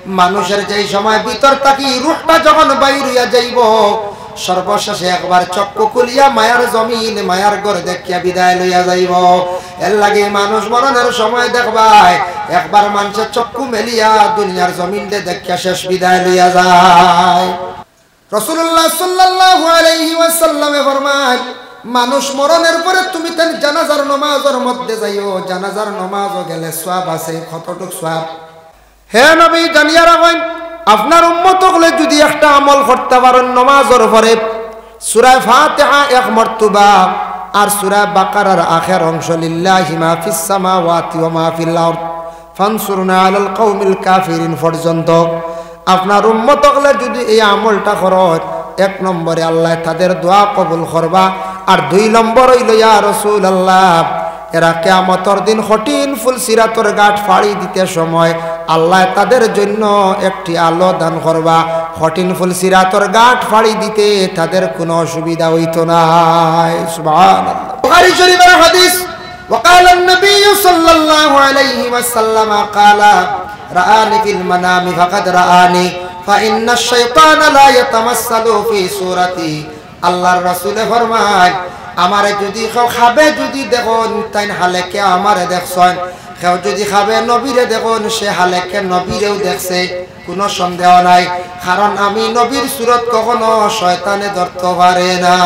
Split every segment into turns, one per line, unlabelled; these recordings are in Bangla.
মানুষের যেই সময় ভিতর থাকি রূহটা যখন বাইর হইয়া যাইব সর্বশেষে একবার চক্ষু খুলিয়া মায়ার জমিন মায়ার ঘর দেখিয়া বিদায় লইয়া যাইব। এর লাগে মানুষ মরণের সময় দেখবাই একবার মানুষের চক্ষু মেলিয়া দুনিয়ার জমিন দেখিয়া শেষ বিদায় লইয়া যায়। রাসূলুল্লাহ সাল্লাল্লাহু আলাইহি ওয়াসাল্লামে ফরমান মানুষ মরণের পরে তুমি তার জানাজার নামাজের মধ্যে যাইও, জানাজার নামাজও গেলে সওয়াব আছে। কতটুক সওয়াব? হে নবী জানিয়া রাখেন আপনার উম্মত হলে যদি একটা আমল করতে পারেন নামাজের পরে সূরা ফাতিহা এক মর্তবা আর সূরা বাকারার আখের অংশ লিল্লাহি মা ফিস সামাওয়াতি ওয়া মা ফিল আরদ ফানসুরনা আলাল কওমিল কাফিরিন পর্যন্ত আপনার উম্মত হলে যদি এই আমলটা করেন এক নম্বরে আল্লাহ তাদের দোয়া কবুল করবা আর দুই নম্বর হইল ইয়া রাসূলুল্লাহ এরা কিয়ামতের দিন কঠিন ফুল সিরাতের ঘাট ফাড়ি দিতে সময় আল্লাহ তাদের জন্য একটি আলো দান করবা, কঠিন ফুল সিরাতের ঘাট ফাড়ি দিতে তাদের কোনো অসুবিধা হইতো না। সুবহানাল্লাহ। বুখারী শরীফের হাদিস وقال النبي صلى الله عليه وسلم قال رآني في المنام فقد رآني فإن الشيطان لا يتمثل في صورتي। আল্লাহর রাসূল ফরমায় আমারে যদি কেউ খাবে যদি দেখুন তাই হালেকে আমারে দেখছেন, কেউ যদি খাবে নবীরে দেখুন সে হালেকে নবীরেও দেখছে, কোনো সন্দেহ নাই। কারণ আমি নবীর সুরত কখনো শয়তানে ধরতে পারে না।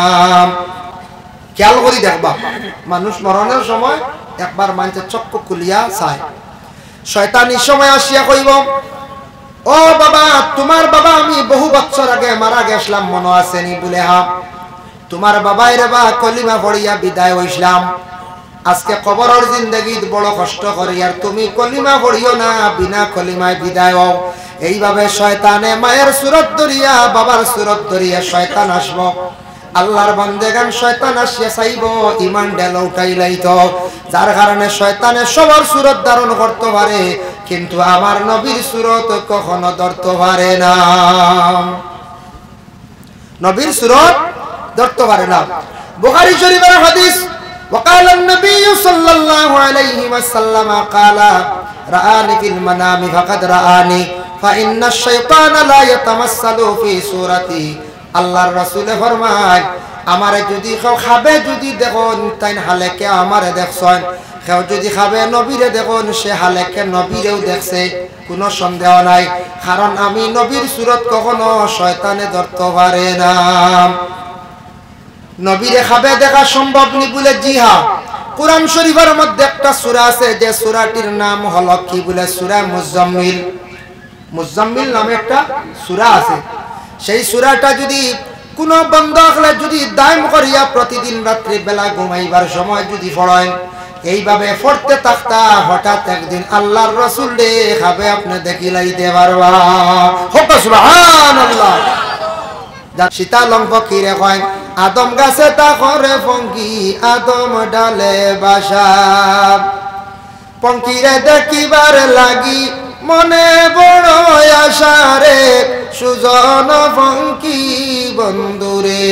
খেয়াল করি দেখবা মানুষ মরণের সময় একবার মানুষের চক্ষু খুলিয়া চায়, শয়তানি সময় আসিয়া কইব ও বাবা তোমার বাবা আমি বহু বছর আগে মারা গেছিলাম মনে আসেনি বলে হা তোমার বাবাই রে বা কলিমা পড়িয়া বিদায় হইছিলাম, আজকে কবরের জিন্দেগীত বড় কষ্ট করি আর তুমি কলিমা পড়িও না বিনা কলিমায় বিদায় হও। এইভাবে শয়তানে মায়ের সুরত ধরিয়া বাবার সুরত ধরিয়া শয়তান আসবো, আল্লাহর বান্দেগান শয়তান আসিয়া চাইব ইমান ডেল উঠাই লাইতো, যার কারণে শয়তানে সবার সুরত ধারণ করতে পারে কিন্তু আমার নবীর সুরত কখনো ধরতে পারে না, নবীর সুরত ধরতে পারে না। বুখারী শরীফের হাদিস وقال النبي صلى الله عليه وسلم قال رآني في المنام فقد رآني فإن الشيطان لا يتمثل في صورتي। আল্লাহর রাসূল ফরমায় আমারে যদি কেউ খাবে যদি দেখুন তাই হালেকে আমারে দেখছেন, কেউ যদি খাবে নবীরে দেখুন সে হালেকে নবীরেও দেখছে, কোনো সন্দেহ নাই। কারণ আমি নবীর সুরত কখনো শয়তানে ধরতে পারে না। নবীরে খাবে দেখা সম্ভব নি বলে জি হ্যাঁ, কুরআন শরীফের মধ্যে একটা সূরা আছে যে সূরাটির নাম হলো কি বলে সূরা মুজাম্মিল। মুজাম্মিল নামে একটা সূরা আছে, সেই সূরাটা যদি কোনো বান্দা হলে যদি দায়ম করিয়া প্রতিদিন রাত্রি বেলা ঘুমাইবার সময় যদি পড়েন এইভাবে পড়তে থাকতা হঠাৎ একদিন আল্লাহর রাসূল রে খাবে আপনি দেখিলাইতে পারবা। সুবহানাল্লাহ। সীতালং ফকিরে কয় আদম গাছে তা করে পঙ্কি আদম ডালে বাসা, পঙ্কিরে দেখিবার লাগি মনে বড় আশা রে সুজন পঙ্কি বন্ধুরে,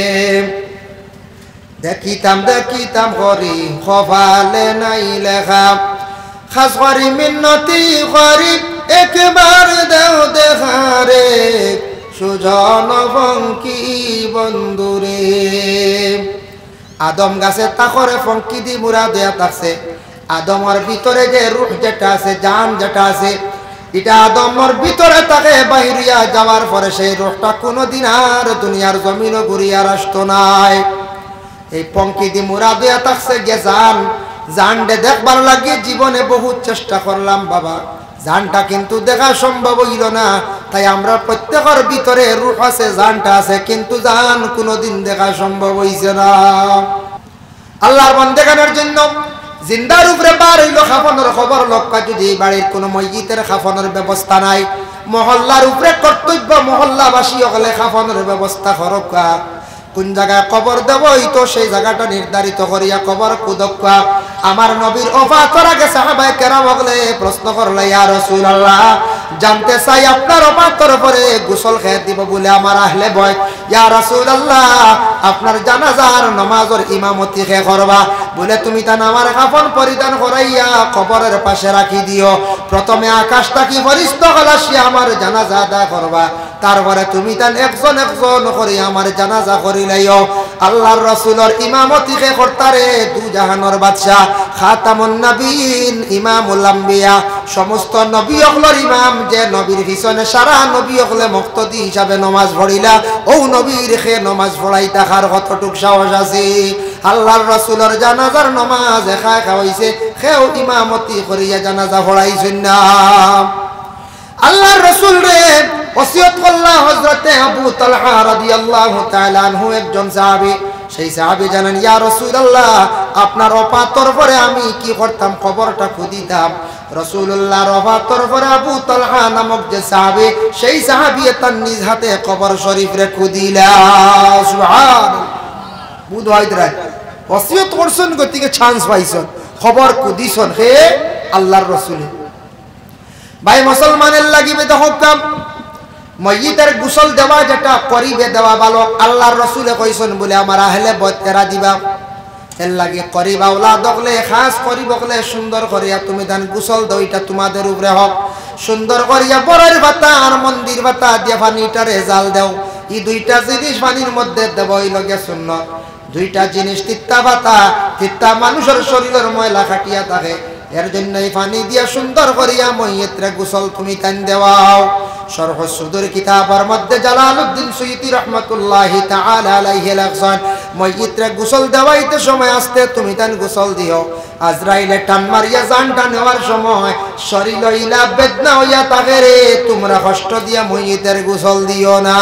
দেখিতাম দেখিতাম করি কপালে নাই লেখা, খাস করি মিন্নতি করি একবার দেও দেখা রে সুজন পঙ্কি বন্ধুরে। আদম গাছে তা করে পঙ্কি দি মুরা দেয়া থাকছে, আদমের ভিতরে যে রূহ যেটা আছে জান যেটা আছে এটা আদমের ভিতরে তাকে বাহিরিয়া যাওয়ার পরে সেই রূহটা কোনোদিন আর দুনিয়ার জমিনও ঘুরিয়ার আসতো নাই। এই পঙ্কি দি মুরা দেয়া থাকছে গে জান, জানডে দেখবার লাগে জীবনে বহুত চেষ্টা করলাম বাবা, জানটা কিন্তু দেখা সম্ভব হইল না। তাই আমরা প্রত্যেকের ভিতরে রূহ আছে জানটা আছে কিন্তু জান কোনোদিন দেখা সম্ভব হইছে না। আল্লাহর বান্দাগানের জন্য জিন্দার উপরে বার হইল খাফনের খবর লক্ষ্য, যদি বাড়ির কোনো মসজিদের খাফনের ব্যবস্থা নাই মহল্লার উপরে কর্তব্য মহল্লাবাসী হলে খাফনের ব্যবস্থা করকা, কোন জায়গায় কবর দেব তো সেই জায়গাটা নির্ধারিত করিয়া কবর কুদক্কা। আমার নবীর ওফাতের আগে সাহাবায়ে কেরাম হলে প্রশ্ন করলে ইয়া রাসূলুল্লাহ জানতে চাই আপনার ওফাতের পরে গোসল খেয়ে দিব বলে আমার আহলে বয়, ইয়া রাসূলুল্লাহ আপনার জানাজার নামাজের ইমামতি কে করবা বলে তুমি তা আমার কাফন পরিধান করাইয়া কবরের পাশে রাখি দিও প্রথমে আকাশটা কি ফেরেশতা গলাসি আমার জানাজা আদা করবা তারপরে তুমি তান একজন একজন করে আমার জানাজা করিলাইও আল্লাহর রাসূলের ইমামতি কে করতারে দু জাহানের বাদশা খাতামুন নবীন ইমামুল আম্বিয়া সমস্ত নবী হকলের ইমাম যে নবীর পিছনে সারা নবী হকলে মুক্তদি হিসাবে নামাজ পড়িলা ও নবীর খে নামাজ পড়াই তাহার কতটুক সাহস আছে আল্লাহর রাসূলের জানাজার নামাজ একা একা হইছে কেউ ইমামতি করিয়া জানাজা পড়াইছেন না আল্লাহর রাসূল রে ওসিয়ত করলা হযরতে আবু তালহা রাদিয়াল্লাহু তাআলা আনহু একজন সাহাবী সেই সাহাবী জানেন ইয়া রাসূলুল্লাহ আপনার ওফাতর পরে আমি কি করতাম কবরটা খুদিতাম রাসূলুল্লাহর ওফাতর পরে আবু তালহা নামক যে সাহাবী সেই সাহাবী তার নিজ হাতে কবর শরীফ রে খুদিলা সুবহানাল্লাহ বুঝাইতরা ওসিয়ত করছেন গতিকে চান্স পাইছেন খবর খুদিছেন হে আল্লাহর রাসূল ভাই মুসলমানের লাগিবে তো হুকুম ময়িতের গোসল দেওয়া যেটা করিবে দেওয়া ভালো আল্লাহর রাসূলে কইছেন বলে আমার আহলে বয়তেরা দিবা এর লাগে করিবা ওলা দকলে খাস করিবকলে সুন্দর করিয়া তুমি দান গোসল দাও এটা তোমাদের উপরে হক সুন্দর করিয়া বড়ের ভাতা আর মন্দির ভাতা দিয়া পানিটারে জাল দাও এই দুইটা জিনিস পানির মধ্যে দেব এই লগে সুন্নাত দুইটা জিনিস তিত্তা ভাতা তিত্তা মানুষের শরীরের ময়লা কাটিয়া থাকে এর জন্য এই পানি দিয়া সুন্দর করিয়া ময়িতরে গোসল তুমি তান দেওয়াও শরহ সুদুর কিতাবের মধ্যে জালালউদ্দিন সুয়ুতি রাহমাতুল্লাহি তাআলা আলাইহি লাগসান ময়িতরে গোসল দেওয়াইতে সময় আসতে তুমি তান গোসল দিও আজরাইলে টান মারিয়া জানটা নেওয়ার সময় শরীর ইলা বেদনা হইয়া থাকে রে তোমরা কষ্ট দিয়া ময়িতের গোসল দিও না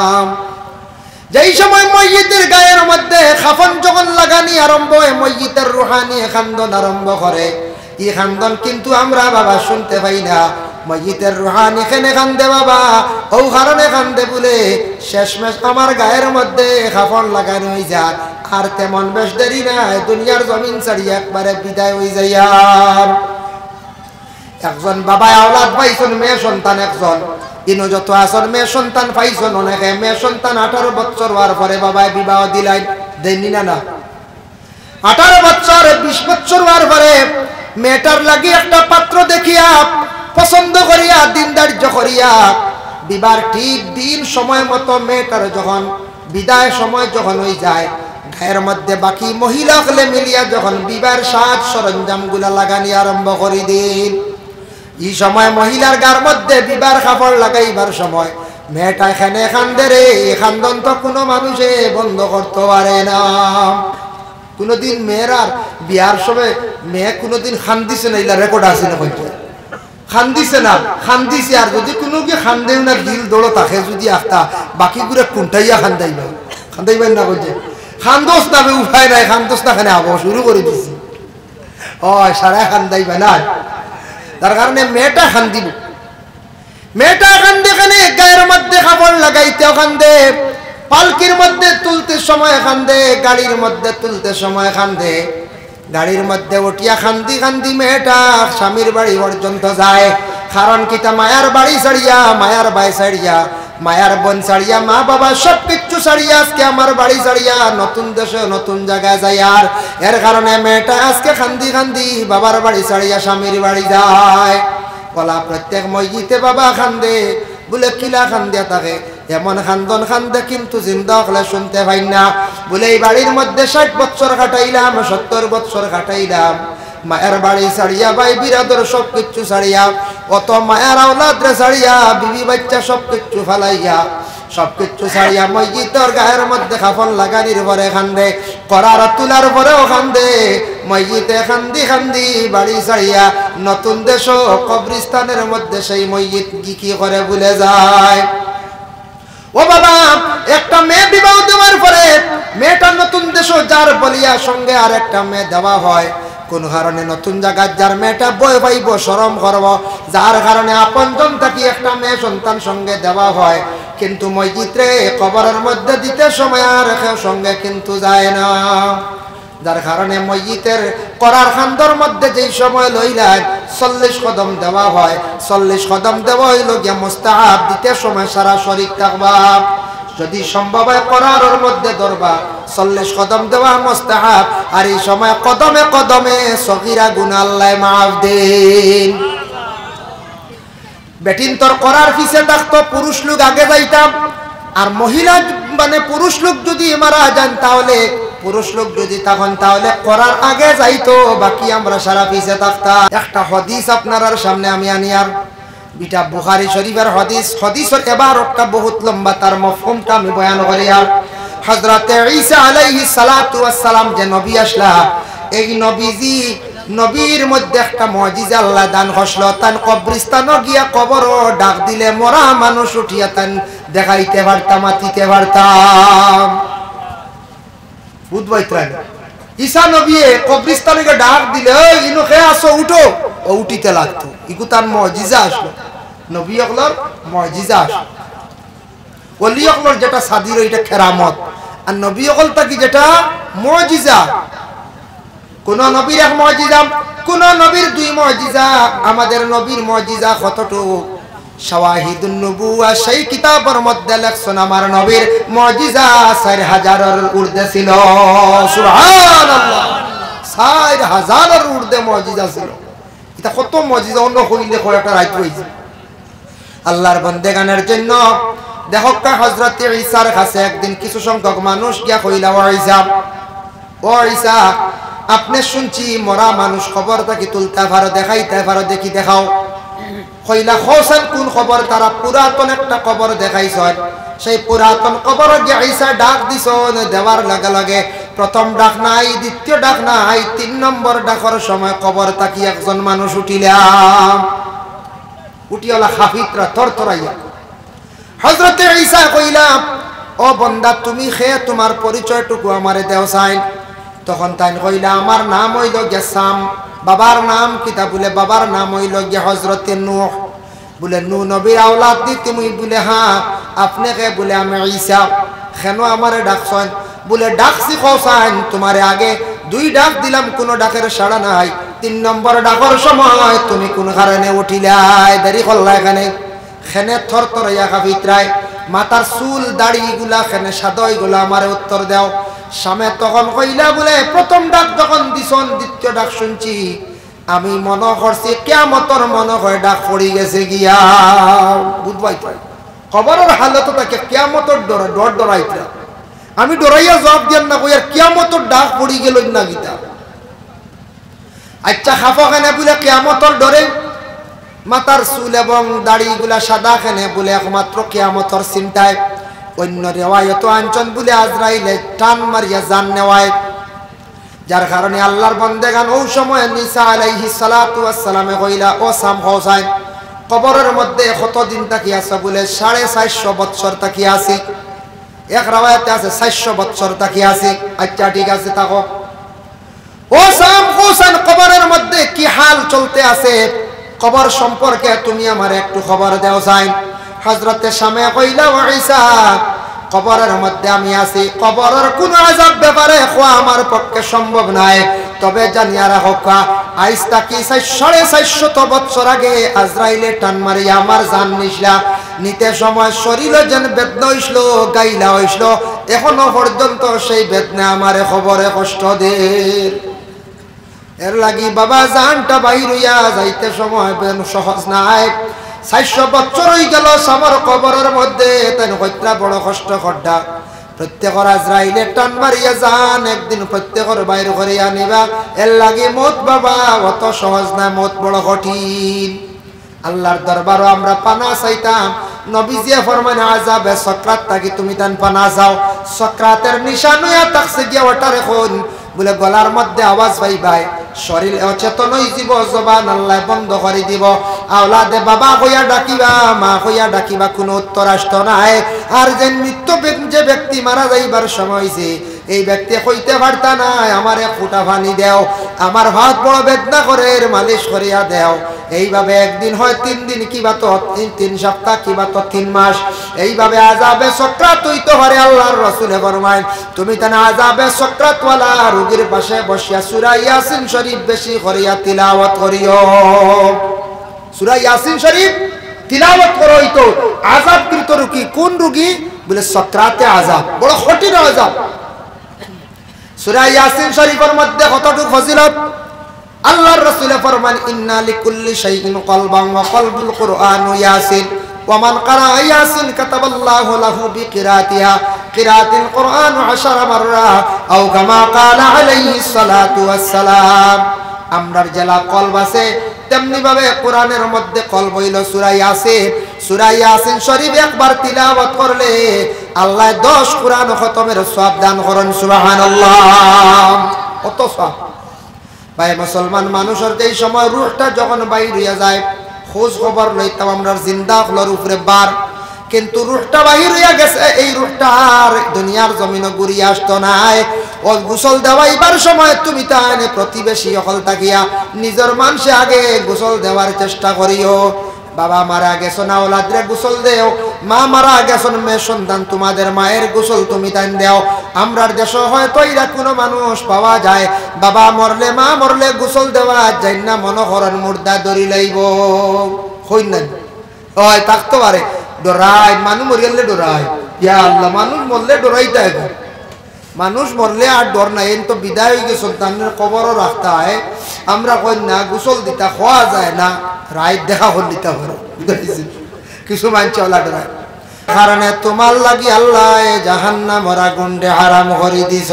যেই সময় ময়িতের গায়ের মধ্যে খাফন যখন লাগানি আরম্ভ হয় ময়িতের রুহানি খান্দন আরম্ভ করে এই খান্দন কিন্তু আমরা বাবা শুনতে পাই না ময়িতের রুহানি খেনে খান্দে বাবা ও কারণে খান্দে বলে শেষমেশ আমার গায়ের মধ্যে খাফন লাগানো হয়ে যায় আর তেমন বেশ দেরি নাই দুনিয়ার জমিন ছাড়িয়ে একবারে বিদায় হয়ে যায় একজন বাবা আওলাদ পাইছেন মেয়ে সন্তান একজন ইনো যত আসন মেয়ে সন্তান পাইছেন অনেকে মেয়ে সন্তান 18 বছর হওয়ার পরে বাবায় বিবাহ দিলাই দেননি না 18 বছর 20 বছর হওয়ার পরে মেয়েটার লাগি একটা পাত্র দেখিয়া পছন্দ করিয়া দিন ধার্য করিয়া বিবাহ ঠিক দিন সময় মতো মেয়েটার যখন বিদায় সময় যখন হয়ে যায় গায়ের মধ্যে বাকি মহিলা হলে মিলিয়া যখন বিবাহের সাজ সরঞ্জাম গুলা লাগানি আরম্ভ করে দিন এই সময় মহিলার গার মধ্যে বিবাহের কাপড় লাগাইবার সময় মেয়েটা এখানে খান্দে রে খান্দন তো কোনো মানুষে বন্ধ করতে পারে না কোনদিন মেয়েরার বিয়ার সময় মেয়ে কোনদিন খান্দিছে না এলা রেকর্ড আছে না কইতে খান্দিছে না খান্দিছে আর যদি কোনো কি খান্দেও না দিল দৌড় থাকে যদি আস্তা বাকি গুলো কুন্টাইয়া খান্দাইবেন না কইতে খান্দোস না উপায় নাই খান্দোস না খানে আবো শুরু করে দিছি ও সারা খান্দাইবে না তার কারণে মেয়েটা খান্দিব মেয়েটা খান্দে খানে গায়ের মধ্যে কাপড় লাগাইতে খান্দে পালকির মধ্যে তুলতে সময় খান্দে গাড়ির মধ্যে তুলতে সময় খান্দে গাড়ির মধ্যে উঠিয়া খান্দি খান্দি মেয়েটা স্বামীর বাড়ি পর্যন্ত যায় কারণ কিতা মায়ার বাড়ি ছাড়িয়া মায়ার বাই ছাড়িয়া মায়ার বোন ছাড়িয়া মা বাবা সব কিছু ছাড়িয়া আজকে আমার বাড়ি ছাড়িয়া নতুন দেশে নতুন জায়গায় যায় আর এর কারণে মেয়েটা আজকে খান্দি খান্দি বাবার বাড়ি ছাড়িয়া স্বামীর বাড়ি যায় বলা প্রত্যেক মসজিদে বাবা খান্দে বলে কিলা খান্দিয়া থাকে এমন খান্দন খান্দে কিন্তু জিন্দা হলে শুনতে পাই না বলে এই বাড়ির মধ্যে 60 বছর কাটাইলাম 70 বছর কাটাইলাম মায়ের বাড়ি ছাড়িয়া ভাই বিরাদর সব কিছু ছাড়িয়া অত মায়ের আওলাদ রে ছাড়িয়া বিবি বাচ্চা সব কিছু ফালাইয়া সব কিছু ছাড়িয়া মসজিদের গায়ের মধ্যে কাফন লাগানির পরে খান্দে করার তুলার পরেও খান্দে মসজিদে খান্দি খান্দি বাড়ি ছাড়িয়া নতুন দেশ কবরস্থানের মধ্যে সেই মসজিদ কি করে ভুলে যায় ও বাবা একটা মেয়ে বিবাহ দেওয়ার পরে মেয়েটা নতুন দেশ যার বলিয়া সঙ্গে আর একটা মেয়ে দেওয়া হয় কোন কারণে নতুন জায়গায় যার মেয়েটা বয় পাইব শরম করব যার কারণে আপনজন থাকি একটা মেয়ে সন্তান সঙ্গে দেওয়া হয় কিন্তু মসজিদে কবরের মধ্যে দিতে সময় আর সঙ্গে কিন্তু যায় না যার কারণে মসজিদের করার খান্দর মধ্যে যেই সময় লইলাম 40 কদম দেওয়া হয় 40 কদম দেওয়া হইল গিয়া মুস্তাহাব দিতে সময় সারা শরীর থাকবা যদি সম্ভব হয় কোরআনের মধ্যে ধরবা 40 কদম দেওয়া মুস্তাহাব আর এই সময় কদমে কদমে সগীরা গুনাহ আল্লাহ মাফ দেন বেটিন তোর করার পিছে থাকতো পুরুষ লোক আগে যাইতাম আর মহিলা মানে পুরুষ লোক যদি মারা যান তাহলে পুরুষ লোক যদি তখন তাহলে করার আগে যাইতো বাকি আমরা সারা পিছে থাকতাম একটা হাদিস আপনার সামনে আমি আনি আর বিটা বুখারী শরীফের হাদিসের এবারটা বহুত লম্বা তার মফহুমটা আমি বয়ান করি আর হযরত ঈসা আলাইহিস সালাতু ওয়াস সালাম যে নবী আসলা এই নবীজি নবীর মধ্যে একটা মুজিজা আল্লাহ দান করল তান কবরস্থানে গিয়া কবরও ডাক দিলে মরা মানুষ উঠিয়া তান দেখাইতে পারতাম মাতিতে পারতাম বুধবাইত্রান ঈসা নবী কবরস্থানে গিয়ে ডাক দিলে ইনো কে আসো উঠো ও উঠিতে লাগতো ইকু তার মুজিজা আসলো নবী হকলর মুজিজা আসলো ওলি হকলর যেটা সাদির এটা কেরামত আর নবী হকল তাকি যেটা মুজিজা কোন নবীর এক মুজিজা কোন নবীর দুই মুজিজা আমাদের নবীর মুজিজা কতটুকু শাওয়াহিদুন নবুওয়া সেই কিতাবের মধ্যে লেখছেন আমার নবীর মুজিজা 4000 এর ঊর্ধ্বে ছিল সুবহানাল্লাহ 4000 এর ঊর্ধ্বে মুজিজা ছিল এটা কত মুজিজা অন্য কইলে কয়টা রাইত হইছে আল্লাহর বান্দাগানের জন্য দেখো কা হযরত ঈসার কাছে একদিন কিছু সংখ্যক মানুষ গিয়া কইলা ও ঈসা আপনি শুনছি মরা মানুষ খবর তাকে তুলতে পারো দেখাইতে পারো দেখি দেখাও কইলা হোসেন কোন খবর তারা পুরাতন একটা খবর দেখাইছেন সেই পুরাতন খবর গিয়ে ঈসা ডাক দিছেন দেওয়ার লগে লগে প্রথম ডাক নাই দ্বিতীয় ডাক নাই 3 নম্বর ডাকর সময় খবর তাকি একজন মানুষ উঠিলাম উঠিওলা খাফিতরা থরথরাইয়া হযরত ঈসা কইলা ও বান্দা তুমি খে তোমার পরিচয়টুকু আমারে দেও চাই তখন তাই কইলা আমার নাম হইল গেসাম বাবার নাম কিতা বলে বাবার নাম হইল গিয়া হযরত নূহ বলে নূহ নবীর আওলাদ দি তুমি বলে হ্যাঁ আপনি কে বলে আমি ঈসা কেন আমারে ডাকছেন বলে ডাকছি কোসাইন তোমারে আগে 2 ডাক দিলাম কোনো ডাকের সাড়া নাই 3 নম্বর ডাকর সময় তুমি কোন কারণে উঠিলাই দেরি করলা এখানে খেনে থরথরাইয়া কাফিতরাই মাথার চুল দাড়িগুলা খেনে সাদয়গুলা আমারে উত্তর দাও সামে তখন কইলা বলে প্রথম ডাক যখন দিছন দ্বিতীয় ডাক শুনছি আমি মনে করছি কিয়ামতের মনে হয় ডাক পড়ি গেছে গিয়া বুঝবাই খবরের হালত তাকে কিয়ামতের ডর ডরাইতা আমি ডরাইয়া জবাব দিয়াম না কই আর কিয়ামতের ডাক পড়ি গেল না গীতা আচ্ছা খাফা খানে বলে কিয়ামতের ডরে মাথার চুল এবং দাড়িগুলা সাদা খানে বলে একমাত্র কিয়ামতের চিন্তায় অন্য রিওয়ায়াত আনছেন বলে আজরাইলে টান মারিয়া জান নেওয়ায় যার কারণে আল্লাহর বান্দাগান ওই সময় ঈসা আলাইহিস সালাতু ওয়াস সালামে কইলা ও সাম হোসাইন কবরের মধ্যে কতদিন তাকি আছে বলে 450 বছর তাকি আছে এক রিওয়ায়াতে আছে 400 বছর তাকি আছে আচ্ছা ঠিক আছে তাকো ও সাম হোসেন কবরের মধ্যে কি হাল চলতে আছে কবর সম্পর্কে তুমি আমার একটু খবর দাও চাই হযরত শামে কইলা ও ঈসা কবরের মধ্যে আমি আছি কবরের কোন আযাব ব্যাপারে খোয়া আমার পক্ষে সম্ভব নয় তবে জানিয়া রাখো আইজ তাকি 450 বছর আগে আজরাইলে টান মারিয়া আমার জান নিছলা নিতে সময় শরীরে যেন বেদনা হইছিল গাইলা হইছিল এখনো পর্যন্ত সেই বেদনা আমারে খবরে কষ্ট দেয় এর লাগি বাবা জানটা বাইর হইয়া যাইতে সময় সহজ নাই 400 বছর হই গেল আমার কবরের মধ্যে তাই কইত্রা বড় কষ্ট খড্ডা প্রত্যেকর আজরাইলে টান মারিয়া জান একদিন প্রত্যেকর বাইর করে আনিবা এর লাগি মত বাবা অত সহজ না মত বড় কঠিন আল্লাহর দরবারও আমরা পানা চাইতাম নবীজি ফরমান আযাবে সাকরাত তাকি তুমি তান পানা যাও সাকরাতের নিশান হইয়া তাকসে গিয়া ওটা রাখুন বলে গলার মধ্যে আওয়াজ পাইবাই শরীর অচেতন হই জীব জবান আল্লাহ বন্ধ করে দিব আওলাদে বাবা কইয়া ডাকিবা মা কইয়া ডাকিবা কোনো উত্তর আসতো নাই আর যে মৃত্যু যে ব্যক্তি মারা যাইবার সময় হইছে এই ব্যক্তি কইতে পারতা না আমার এক ফুটা পানি দাও আমার হাত বড় বেদনা করে মালিশ করিয়া দাও এইভাবে একদিন হয় 3 দিন কিবা তো 3 সপ্তাহ কিবা তো 3 মাস এইভাবে আযাবে সাকরাত হইতে পারে আল্লাহর রাসূল ফরমায় তুমি তানা আযাবে সাকরাত ওয়ালা রোগীর পাশে বসিয়া সূরা ইয়াসিন শরীফ বেশি করিয়া তিলাওয়াত করিও সূরা ইয়াসিন শরীফ তিলাওয়াত করা হইতো আযাবকৃত রোগী কোন রোগী বলে সাকরাতে আযাব বড় কঠিন আযাব সূরা ইয়াসিন শরীফের মধ্যে কতটুকু ফজিলত আল্লাহর রাসূল ফরমান ইন্না লিকুল্লি শাইইন কলবান ওয়া কলবুল কুরআনু ইয়াসিন ওয়া মান ক্বারা ইয়াসিন কাতাবাল্লাহু লাহু বিকিরাতিহা কিরাতিল কুরআন 10 মাররা আও কামা ক্বালা আলাইহিস সালাতু ওয়াস সালাম আমরার জেলা কলব আছে তেমনি ভাবে কোরআনের মধ্যে কলব হইল সূরা ইয়াসিন শরীফ একবার তিলাওয়াত করলে আল্লাহ 10 কোরআন খতমের সওয়াব দান করেন সুবহানাল্লাহ কত সওয়াব ভাই মুসলমান মানুষের এই সময় রূহটা যখন বাইর হইয়া যায় খোঁজ খবর লইতাম আমরা জিন্দা হলোর উপরে বার কিন্তু রূহটা বাহির হইয়া গেছে এই রূহটা আর দুনিয়ার জমিনে ঘুরিয়ে আসতো নাই ও গোসল দেওয়াইবার সময় তুমি তানে প্রতিবেশী হল তাকিয়া নিজের মানুষে আগে গোসল দেওয়ার চেষ্টা করিও বাবা মারা গেছো না ওলাদরে গোসল দেও মা মারা গেছো মেয়ে সন্তান তোমাদের মায়ের গোসল তুমি তান দেও আমরার দেশ হয়তো এরা কোনো মানুষ পাওয়া যায় বাবা মরলে মা মরলে গোসল দেওয়া যায় না মনোহরণ মুর্দা দড়ি লইব হই না হয় থাকতে পারে ডরাই মানুষ মরিয়ালে ডরাই ইয়া আল্লাহ মানুষ মরলে ডরাইতে হবে মানুষ মরলে আর ডর নাই এন তো বিদায় হয়ে গেছে সন্তানের কবরও রাখতে হয় আমরা কই না গোসল দিতা খাওয়া যায় না রায় দেখা হল দিতে পারো কিছু মানছে ওলা ডরায় কারণে তোমার লাগি আল্লাহ জাহান্নামের আগুনে হারাম করে দিছ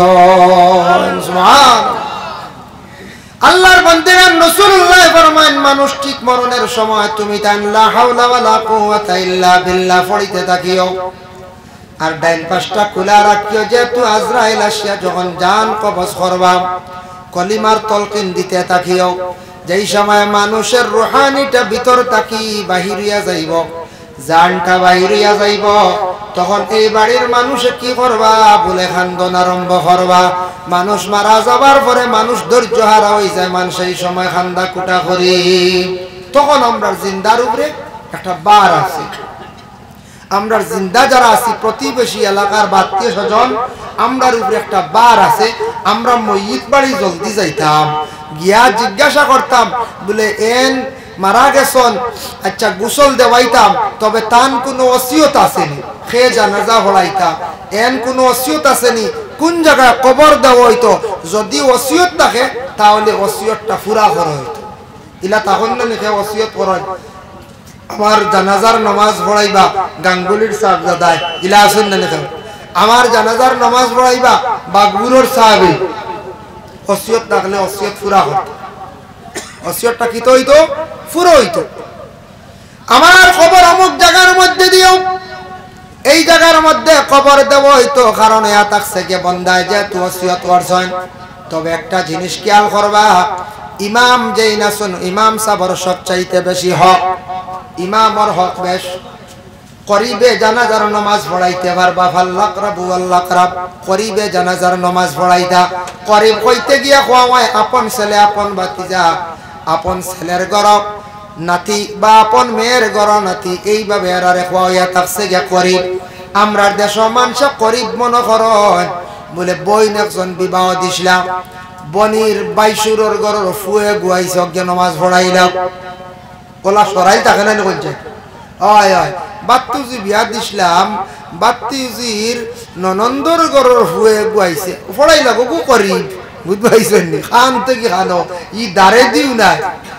আল্লাহর বান্দারা রাসূলুল্লাহ ফরমান মানুষ ঠিক মরণের সময় তুমি তান লা হাওলা ওয়ালা কুওয়াতা ইল্লা বিল্লাহ পড়িতে থাকিও আর ডাইন পাশটা খোলা রাখিও যেহেতু আজরাইল আসিয়া যখন জান কবজ করবা কলিমার তলকিন দিতে থাকিও যেই সময় মানুষের রুহানিটা ভিতর থাকি বাহিরিয়া যাইব জানটা বাহিরিয়া যাইব তখন এই বাড়ির মানুষে কি করবা বলে খান্দন আরম্ভ করবা মানুষ মারা যাবার পরে মানুষ ধৈর্য হারা হয়ে যায় মানুষ এই সময় খান্দা কুটা করি তখন আমরা জিন্দার উপরে একটা বার আছে আমরা জিন্দা যারা আছি প্রতিবেশী এলাকার আত্মীয় স্বজন আমরার উপরে একটা বার আছে আমরা ময়িত বাড়ি জলদি যাইতাম গিয়া জিজ্ঞাসা করতাম বলে এন মারা গেছন আচ্ছা গোসল দেওয়াইতাম তবে তান কোনো ওসিয়ত আসেনি খেয়ে জানাজা পড়াইতাম এন কোনো ওসিয়ত আসেনি কোন জায়গায় কবর দেওয়া হইতো যদি ওসিয়ত থাকে তাহলে ওসিয়তটা পুরা করা হইতো ইলা তখন না লিখে ওসিয়ত করা আমার জানাজার নামাজ পড়াইবা গাঙ্গুলির সাহেব দাদাই ইলা আসেন না লিখে আমার জানাজার নামাজ পড়াইবা বাগবুরর সাহেবই ওসিয়ত থাকলে ওসিয়ত পুরা হতো ওসিয়তটা কি হইতো পুরো হইতো আমার কবর অমুক জায়গার মধ্যে দিও এই জায়গার মধ্যে কবর দেব হইতো কারণ ইয়া থাকছে কে বন্দায় যে তুই ওসিয়ত করছেন তবে একটা জিনিস খেয়াল করবা ইমাম যেই না শুন ইমাম সাবর সবচাইতে বেশি হক ইমামর হক বেশ করিবে জানাজার নামাজ পড়াইতে পারবা ফাল্লাকরাবু আল্লাকরাব করিবে জানাজার নামাজ পড়াইতা করিব কইতে গিয়া কোয়ায় আপন ছেলে আপন ভাতিজা আপন ছেলের ঘর নাতি বা আপন মেয়ের ঘর নাতি এইভাবে আরে কোয়া থাকছে গিয়া করিব আমরার দেশ মানুষ করিব মনে করেন বলে বইন একজন বিবাহ দিছিলাম বনির বাইশুরর ঘরের ফুয়ে গুয়াইছ নামাজ পড়াইলাম ওলা সরাই থাকে না বলছে হয় হয় বাত্তুজি বিয়া দিছিলাম বাত্তুজির ননন্দর ঘরের ফুয়ে গুয়াইছে পড়াইলা গো করি বুঝতে পাইছেন নি খান থেকে খানো ই দারে দিও না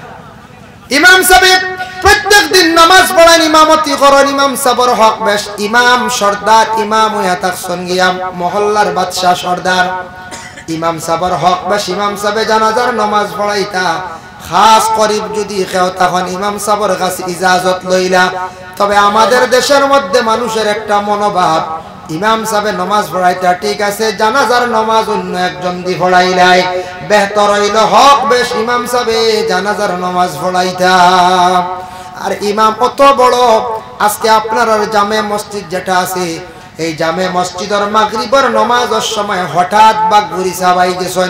ইমাম সাহেব প্রত্যেক দিন নামাজ পড়ান ইমামতি করেন ইমাম সাহেবের হক বেশ ইমাম সর্দার ইমাম হইয়া থাকছেন গিয়া মহল্লার বাদশা সর্দার ইমাম সাহেবের হক বেশ ইমাম সাহেব জানাজার নামাজ পড়াইতা খাস করিব যদি কেউ তখন ইমাম সাহেবের কাছে ইজাজত লইলা তবে আমাদের দেশের মধ্যে মানুষের একটা মনোভাব ইমাম সাহেব নামাজ পড়াইতা ঠিক আছে জানাজার নামাজ অন্য একজন দি পড়াইলাই বেহতর হইল হক বেশ ইমাম সাহেব জানাজার নামাজ পড়াইতা আর ইমাম কত বড় আজকে আপনার জামে মসজিদ যেটা আছে এই জামে মসজিদের মাগরিবের নামাজের সময় হঠাৎ বাগগুড়ি সাবাই গেছেন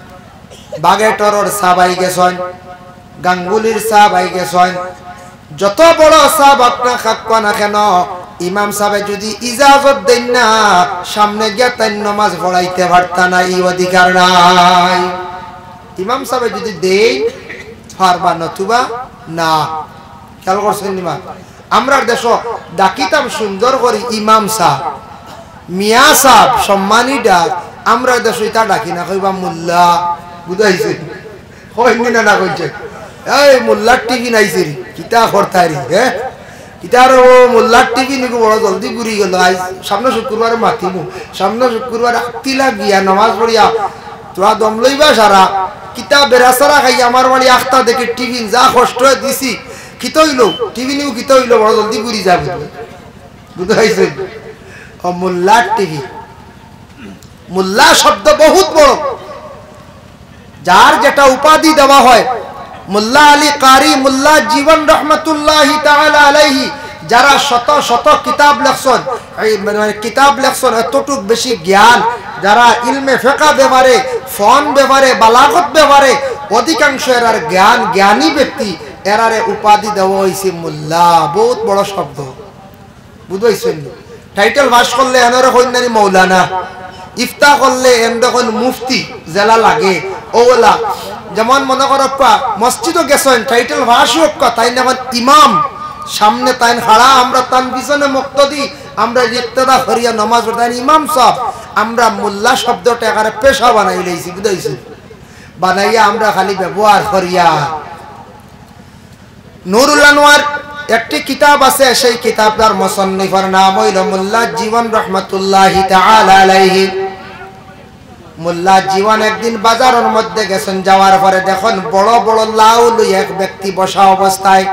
বাগেটরর সাবাই গেছেন গাঙ্গুলির সাবাই গেছেন যত বড় সাহাব আপনার খাক্কা না কেন ইমাম সাহেব যদি ইজাজত দেন না সামনে গিয়ে তাই নামাজ পড়াইতে পারতা না এই অধিকার নাই ইমাম সাহেব যদি দেই পারবা নতুবা না খেয়াল করছেন ইমাম আমরার দেশ ডাকিতাম সুন্দর করে ইমাম সাহ মিয়া সাহ সম্মানী ডাক, আমরা দেশ এটা ডাকি না, কইবা মোল্লা। বুঝাইছে কইনি না কইছে এই মোল্লার টিভি নাইছে কিতা করতারি হ্যাঁ ইটার মোল্লার টিভি নিকো বড় জলদি ঘুরি গেল। আজ সামনে শুক্রবারে মাতিমু, সামনে শুক্রবারে আত্তিলা গিয়া নামাজ পড়িয়া তোরা দম লইবা সারা কিতা বেরাসারা খাই আমার বাড়ি আখতা দেখে টিভি যা কষ্ট দিছি কিত হইল টিভি নিউ কিত হইল বড় জলদি ঘুরি যাবে। বুঝাইছে ও মোল্লার টিভি। মোল্লা শব্দ বহুত বড়, যার যেটা উপাধি দেওয়া হয় মোল্লা আলী কারি, মোল্লা জীবন রহমতুল্লাহি তাআলা আলাইহি, যারা শত শত কিতাব লেখছেন, কিতাব লেখছেন এতটুক বেশি জ্ঞান, যারা ইলমে ফিকহ ব্যাপারে, ফন ব্যাপারে, বালাগত ব্যাপারে অধিকাংশ এরার জ্ঞান, জ্ঞানী ব্যক্তি, এরারে উপাধি দেওয়া হয়েছে মোল্লা। বহুত বড় শব্দ, বুঝাইছেন? টাইটেল ভাস করলে এনারে কইনারি মৌলানা, ইফতা করলে এন দেখুন মুফতি জেলা লাগে ওলা। যেমন মনে করো মসজিদও গেছেন টাইটেল ভাস হোক তাই না ইমাম, সামনে তাইন খাড়া, আমরা তান পিছনে মুক্তদি, আমরা ইক্তেদা করিয়া নামাজ পড়তাম ইমাম সব। আমরা মোল্লা শব্দটা এখানে পেশা বানাই লইছি, বুঝাইছি? বানাইয়া আমরা খালি ব্যবহার করিয়া। নুরুল আনোয়ার একটি কিতাব আছে, সেই কিতাবটার মুসন্নিফের নাম হইল মোল্লা জীবন রহমতুল্লাহি তাআলা আলাইহি। মোল্লা জীবন একদিন বাজারের মধ্যে গেছেন, যাওয়ার পরে দেখুন বড় বড় লাউ লই এক ব্যক্তি বসা অবস্থায়।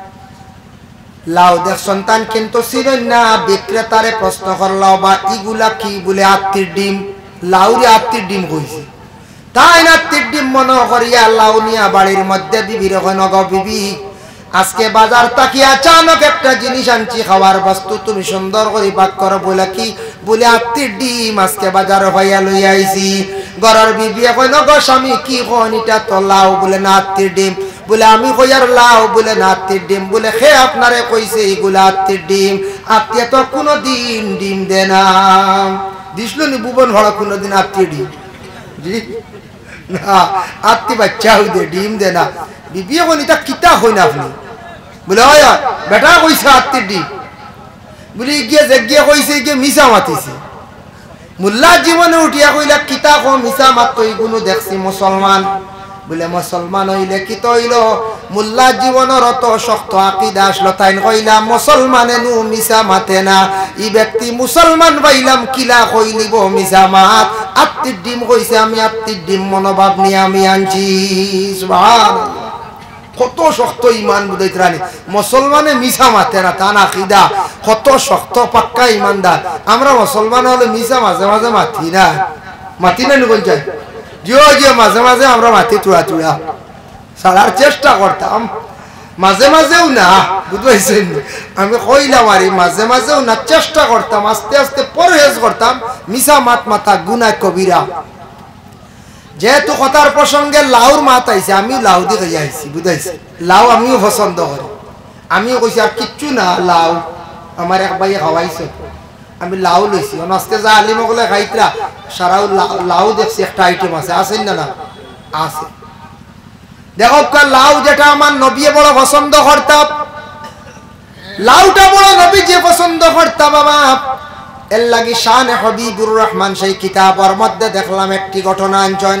লাউ দেখ সন্তান কিন্তু ছিলেন না, বিক্রেতারে প্রশ্ন করলো বা ইগুলা কি? বলে আত্মীর ডিম। লাউরে আত্মীর ডিম কইছে, তাই না আত্মীর ডিম মনে করিয়া লাউ নিয়া বাড়ির মধ্যে বিবি রকম গো বিবি, আজকে বাজার তাকি আচানক একটা জিনিস আনছি খাওয়ার বস্তু, তুমি সুন্দর করে পাক করো। বলে কি? বলে আত্মীর ডিম আজকে বাজার হইয়া লই আইছি। ঘরের বিবি কই না গো স্বামী কি কোন এটা? তো লাউ। বলে না আত্মীর ডিম। বলে আমি কই আর লাউ? বলে না আত্মীর ডিম। বলে খে আপনারে কইছে এগুলা আত্মীর ডিম? আত্মীয় তো কোনোদিন ডিম দে না। দিছিল নি ভুবন ভরা কোনোদিন আত্মীর ডিম? জি না, আত্মী বাচ্চা হই দে, ডিম দে না। বিবি কোন এটা কিতা হই না আপনি? বলে হয় বেটা কইছে আত্মীর ডিম। বলে গিয়ে যে গিয়ে কইছে গিয়ে মিশা মাতিছে। মোল্লা জীবনে উঠিয়া কইলা কিতা কো মিশা মাত্র এইগুলো দেখছি মুসলমান। বলে মুসলমান হইলে কি হইল? মোল্লা জীবনের অত শক্ত আকীদা আসলো, তাই কইলা মুসলমানে নু মিশা মাতে না। ই ব্যক্তি মুসলমান পাইলাম কিলা কইলিব মিশা মাত? আত্মীর ডিম কইছে, আমি আত্মীর ডিম মনোভাব নিয়ে আমি আনছি। সুবহানাল্লাহ, কত শক্ত ইমান বুঝাইতে রানি। মুসলমানে মিশা মাতে না, তা না আকিদা। কত শক্ত পাক্কা ইমানদার। আমরা মুসলমান হলে মিশা মাঝে মাঝে মাতি না, মাতি না কোন চাই জিও জিও, মাঝে মাঝে আমরা মাতি তুড়া তুড়া সারার চেষ্টা করতাম, মাঝে মাঝেও না, বুঝতে আমি কইলাম আর মাঝে মাঝেও না, চেষ্টা করতাম, আস্তে আস্তে পরহেজ করতাম। মিশা মাত মাথা গুনাহ কবিরা। যেহেতু কথার প্রসঙ্গে লাউর মাত আইছে, আমি লাউ দিয়ে আইছি, বুঝাইছি? লাউ আমিও পছন্দ করি, আমিও কইছি আর কিচ্ছু না লাউ। আমার এক ভাই খাওয়াইছে, আমি লাউ লইছি। আজকে যা আলিম বলে খাইতরা সারাও লাউ দেখছি একটা আইটেম আছে, আছেন না? না আছে। দেখো লাউ যেটা আমার নবী বড় পছন্দ করতাম, লাউটা বড় নবী যে পছন্দ করতাম বাবা। এর লাগি শান হবিবুর রহমান সেই কিতাবের মধ্যে দেখলাম একটি ঘটনা আনছেন।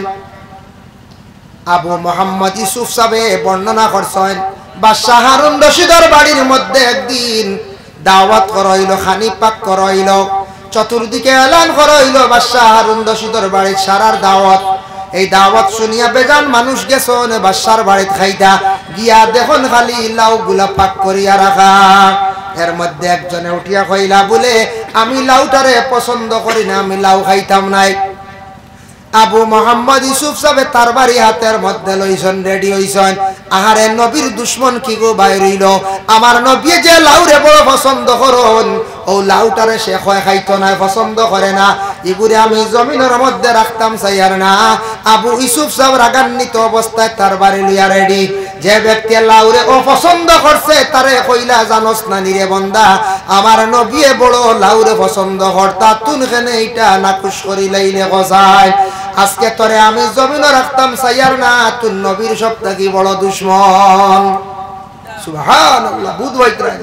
আবু মোহাম্মদ ইউসুফ সাহেব বর্ণনা করছেন, বাদশাহ হারুন রশিদের বাড়ির মধ্যে একদিন দাওয়াত করা হইল, খানি পাক করা হইল, চতুর্দিকে এলান করা হইল বাদশাহ হারুন রশিদের বাড়ির সারার দাওয়াত। এই দাওয়াত শুনিয়া বেজান মানুষ গেছেন বাদশার বাড়িতে খাইতা। গিয়া দেখুন খালি লাউ গুলা পাক করিয়া রাখা। এর মধ্যে একজনে উঠিয়া কইলা, বলে আমি লাউটারে পছন্দ করি না, আমি লাউ খাইতাম নাই। আবু মোহাম্মদ ইউসুফ সাহেব তার বাড়ি হাতের মধ্যে লইছেন, রেডি হইছেন। আহারে নবীর দুশ্মন কি গো বাইর হইল, আমার নবী যে লাউরে বড় পছন্দ করন, ও লাউটারে সে খাইতো না, পছন্দ করে না। এগুলি আমি জমিনের মধ্যে রাখতাম চাইয়ার না। আবু ইউসুফ সাহেব রাগান্বিত অবস্থায় তার বাড়ি লইয়া রেডি। যে ব্যক্তি লাউরে অপছন্দ করছে তারে কইলা, জানোস না নিরে বন্দা, আমার নবী বড় লাউরে পছন্দ করতা, তুন খেনে এইটা নাকুশ করি লাইলে গজায়। আজকে তোরে আমি জমিনে রাখতাম চাইয়ার না, তুই নবীর সব থাকি বড় দুশ্মন। সুবহানাল্লাহ, বুধ ভাইত্রা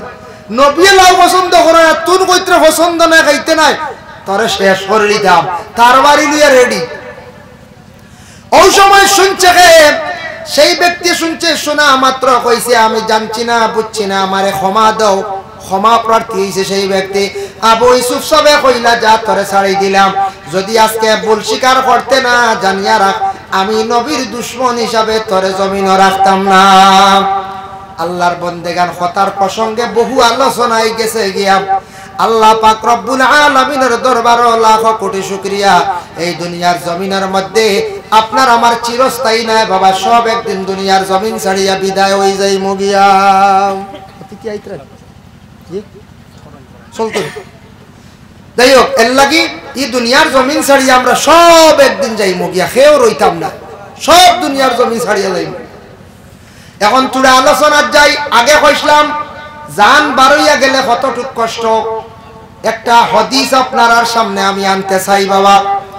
নবী লাউ পছন্দ করে না, তুন কইতে পছন্দ না খাইতে নাই, তোরে শেষ করে দিতাম, তার বাড়ি নিয়ে রেডি। ওই সময় শুনছে সেই ব্যক্তি শুনছে, শোনা মাত্র কইছে আমি জানছি না বুঝছি না, আমারে ক্ষমা দাও। ক্ষমা প্রার্থী হয়েছে সেই ব্যক্তি। আবু ইউসুফ সবে কইলা যা তোরে ছাড়ি দিলাম, যদি আজকে ভুল স্বীকার করতে না জানিয়া রাখ আমি নবীর দুশমন হিসাবে তোরে জমিনও রাখতাম না। আল্লাহর বন্দেগান কথার প্রসঙ্গে বহু আলোচনায় গেছে গিয়া। আল্লাহ পাক রব্বুল আলামিনের দরবারে লাখ কোটি শুকরিয়া, এই দুনিয়ার জমিনের মধ্যে আপনার আমার চিরস্থায়ী নয় বাবা, সব একদিন দুনিয়ার জমিন ছাড়িয়া বিদায় হয়ে যাই মুগিয়া। অতিথি আইতরা জি চলতো যাই হোক, এর লাগি এই দুনিয়ার জমিন ছাড়িয়া আমরা সব একদিন যাই মুগিয়া, খেয়েও রইতাম না, সব দুনিয়ার জমিন ছাড়িয়া যাইব। এখন তুড়ে আলোচনার যাই। আগে কইছিলাম জান বারইয়া গেলে কতটুক কষ্ট, একটা হাদিস আপনার সামনে আমি আনতে চাই বাবা।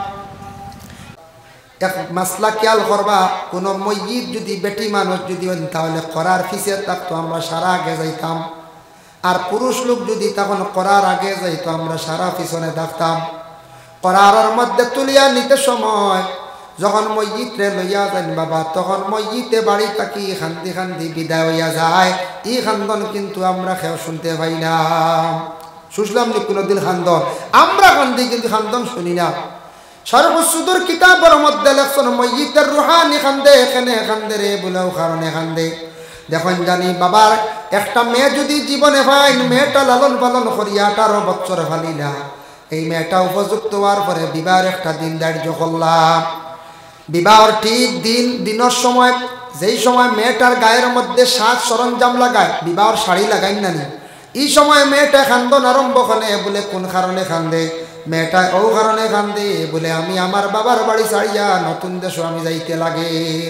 এক মাসলা খেয়াল করবা, কোন মসজিদ যদি বেটি মানুষ যদি তাহলে করার পিছে থাকতো আমরা সারা আগে যাইতাম, আর পুরুষ লোক যদি তখন করার আগে যাইতো আমরা সারা পিছনে থাকতাম। করার মধ্যে তুলিয়া নিতে সময় যখন মসজিদে লইয়া যান বাবা, তখন মসজিদে বাড়ি থাকি খান্দি খান্দি বিদায় হইয়া যায়। এই খান্দন কিন্তু আমরা কেউ শুনতে পাই না। শুনলাম নি কোনোদিন খান্দন? আমরা খান্দি কিন্তু খান্দন শুনি না। সর্বসুদূর কিতাবের মধ্যে লেখছেন মসজিদের রুহানি খান্দে, এখানে খান্দে রে বলেও কারণে খান্দে। দেখুন জানি বাবার একটা মেয়ে যদি জীবনে পাই, মেয়েটা লালন পালন করিয়া 18 বছর ফালিলা, এই মেয়েটা উপযুক্ত হওয়ার পরে বিবাহের একটা দিন ধার্য করলাম। বিবাহর ঠিক দিনের সময়, যেই সময় মেয়েটার গায়ের মধ্যে সাজ সরঞ্জাম লাগায়, বিবাহর শাড়ি লাগাই না, এই সময় মেয়েটা খান্দন আরম্ভ করে। বলে কোন কারণে খান্দে? মেয়েটা ও কারণে খান্দে বলে আমি আমার বাবার বাড়ি ছাড়িয়া নতুন দেশে আমি যাইতে লাগে।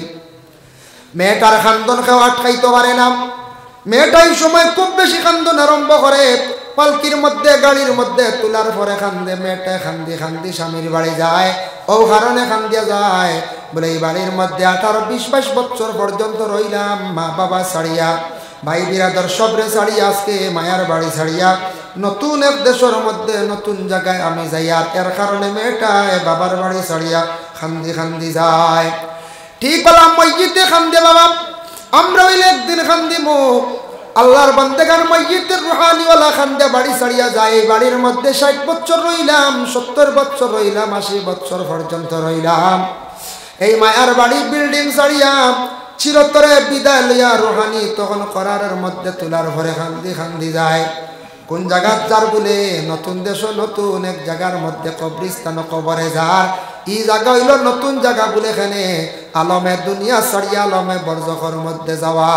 মেয়েটার খান্দন কেউ আটকাইতে পারে না। মেয়েটা এই সময় খুব বেশি খান্দন আরম্ভ করে। পালকির মধ্যে গাড়ির মধ্যে তোলার পরে খান্দে, মেয়েটা খান্দি খান্দি স্বামীর বাড়ি যায়। ও কারণে খান্দিয়া যায় বলে এই বাড়ির মধ্যে 18-20-22 বছর পর্যন্ত রইলাম মা বাবা ছাড়িয়া, ভাই বিরাদর সবরে ছাড়িয়া, আজকে মায়ার বাড়ি ছাড়িয়া নতুন এক দেশের মধ্যে নতুন জায়গায় আমি যাই। আর এর কারণে মেয়েটা বাবার বাড়ি ছাড়িয়া খান্দি খান্দি যায়। ঠিক বললাম মসজিদে খান্দে বাবা, আমরা হইলে একদিন খান্দিমু। আল্লাহর বান্দেগান মসজিদের রুহানিওয়ালা খান্দে বাড়ি ছাড়িয়া যায়। এই বাড়ির মধ্যে 60 বছর রইলাম, 70 বছর রইলাম, 80 বছর পর্যন্ত রইলাম। এই মায়ার বাড়ি বিল্ডিং ছাড়িয়া চিরতরে বিদায় লইয়া রুহানি তখন করারের মধ্যে তোলার ভরে খান্দি খান্দি যায়। কোন জায়গার যার বলে নতুন দেশ, নতুন এক জায়গার মধ্যে কবরিস্তান কবরে যার, এই জায়গা হইল নতুন জায়গা বলে এখানে আলমে দুনিয়া ছাড়িয়া আলমে বরজখর মধ্যে যাওয়া।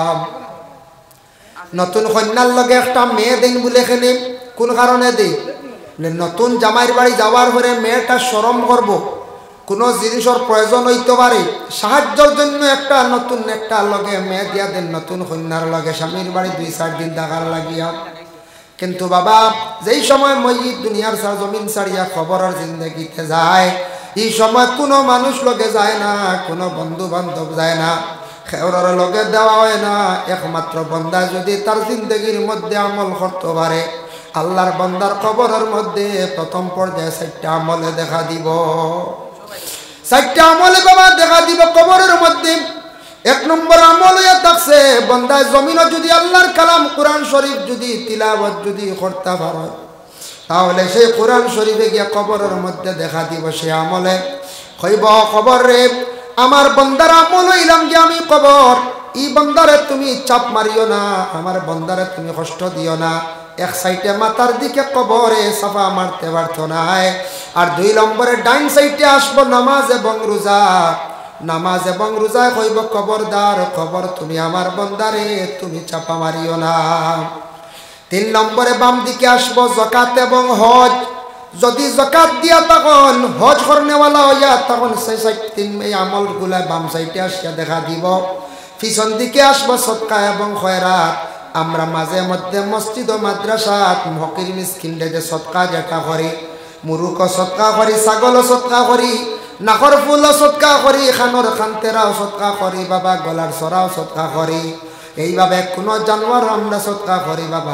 নতুন কন্যার লগে একটা মেয়ে দিন বলে এখানে কোন কারণে দেই? নতুন জামাইয়ের বাড়ি যাওয়ার পরে মেয়েটা শরম করব, কোনো জিনিসের প্রয়োজন হইতে পারে, সাহায্যের জন্য একটা নতুন একটা লগে মেয়ে দিয়া দেন নতুন কন্যার লগে স্বামীর বাড়ি 2-4 দিন থাকার লাগিয়া। কিন্তু বাবা যেই সময় মসজিদ দুনিয়ার জমিন ছাড়িয়া খবরের জিন্দগিতে যায়, এই সময় কোনো মানুষ লগে যায় না, কোনো বন্ধু বান্ধব যায় না, খেওরার লগে দেওয়া হয় না। একমাত্র বন্দা যদি তার জিন্দগির মধ্যে আমল করতে পারে, আল্লাহর বন্দার কবরের মধ্যে প্রথম পর্যায়ে 4টা আমলে দেখা দিব। 4টা আমলে বাবা দেখা দিব কবরের মধ্যে। 1 নম্বর আমল হইয়া থাকছে বন্দায় জমিনও যদি আল্লাহর কালাম কোরআন শরীফ যদি তিলাওয়াত যদি করতে পারে, তাহলে সেই কোরআন শরীফে গিয়া কবরের মধ্যে দেখা দিব। সে আমলে কইব কবর রে আমার বন্দার আমল হইলাম যে আমি কবর, এই বন্দারে তুমি চাপ মারিও না, আমার বন্দারে তুমি কষ্ট দিও না। এক সাইডে মাথার দিকে কবরে সাফা মারতে পারতো না। আর 2 নম্বরে ডাইন সাইডে আসবো নামাজ এবং রোজা। নামাজ এবং রোজায় কইব খবরদার খবর তুমি আমার বন্দারে তুমি চাপা মারিও না। 3 নম্বরে বাম দিকে আসবো যাকাত এবং হজ। যদি যাকাত দিয়া তখন হজ করনেওয়ালা হইয়া তখন সেই আমলগুলা বাম সাইডে আসিয়া দেখা দিব। পিছন দিকে আসবো সদকা এবং খয়রাত। আমরা মাঝে মধ্যে মসজিদ ও মাদ্রাসাত ফকির মিসকিনরে যে সদকা যেটা করি, মুরুখ সদকা করি, ছাগল সদকা করি, নাকর ফুল সদকা করি, খানোর খান্তেরাও সদকা করি বাবা, গলার সরাও সদকা করি। এইভাবে কোনো জানোয়ার আমরা সদকা করি বাবা,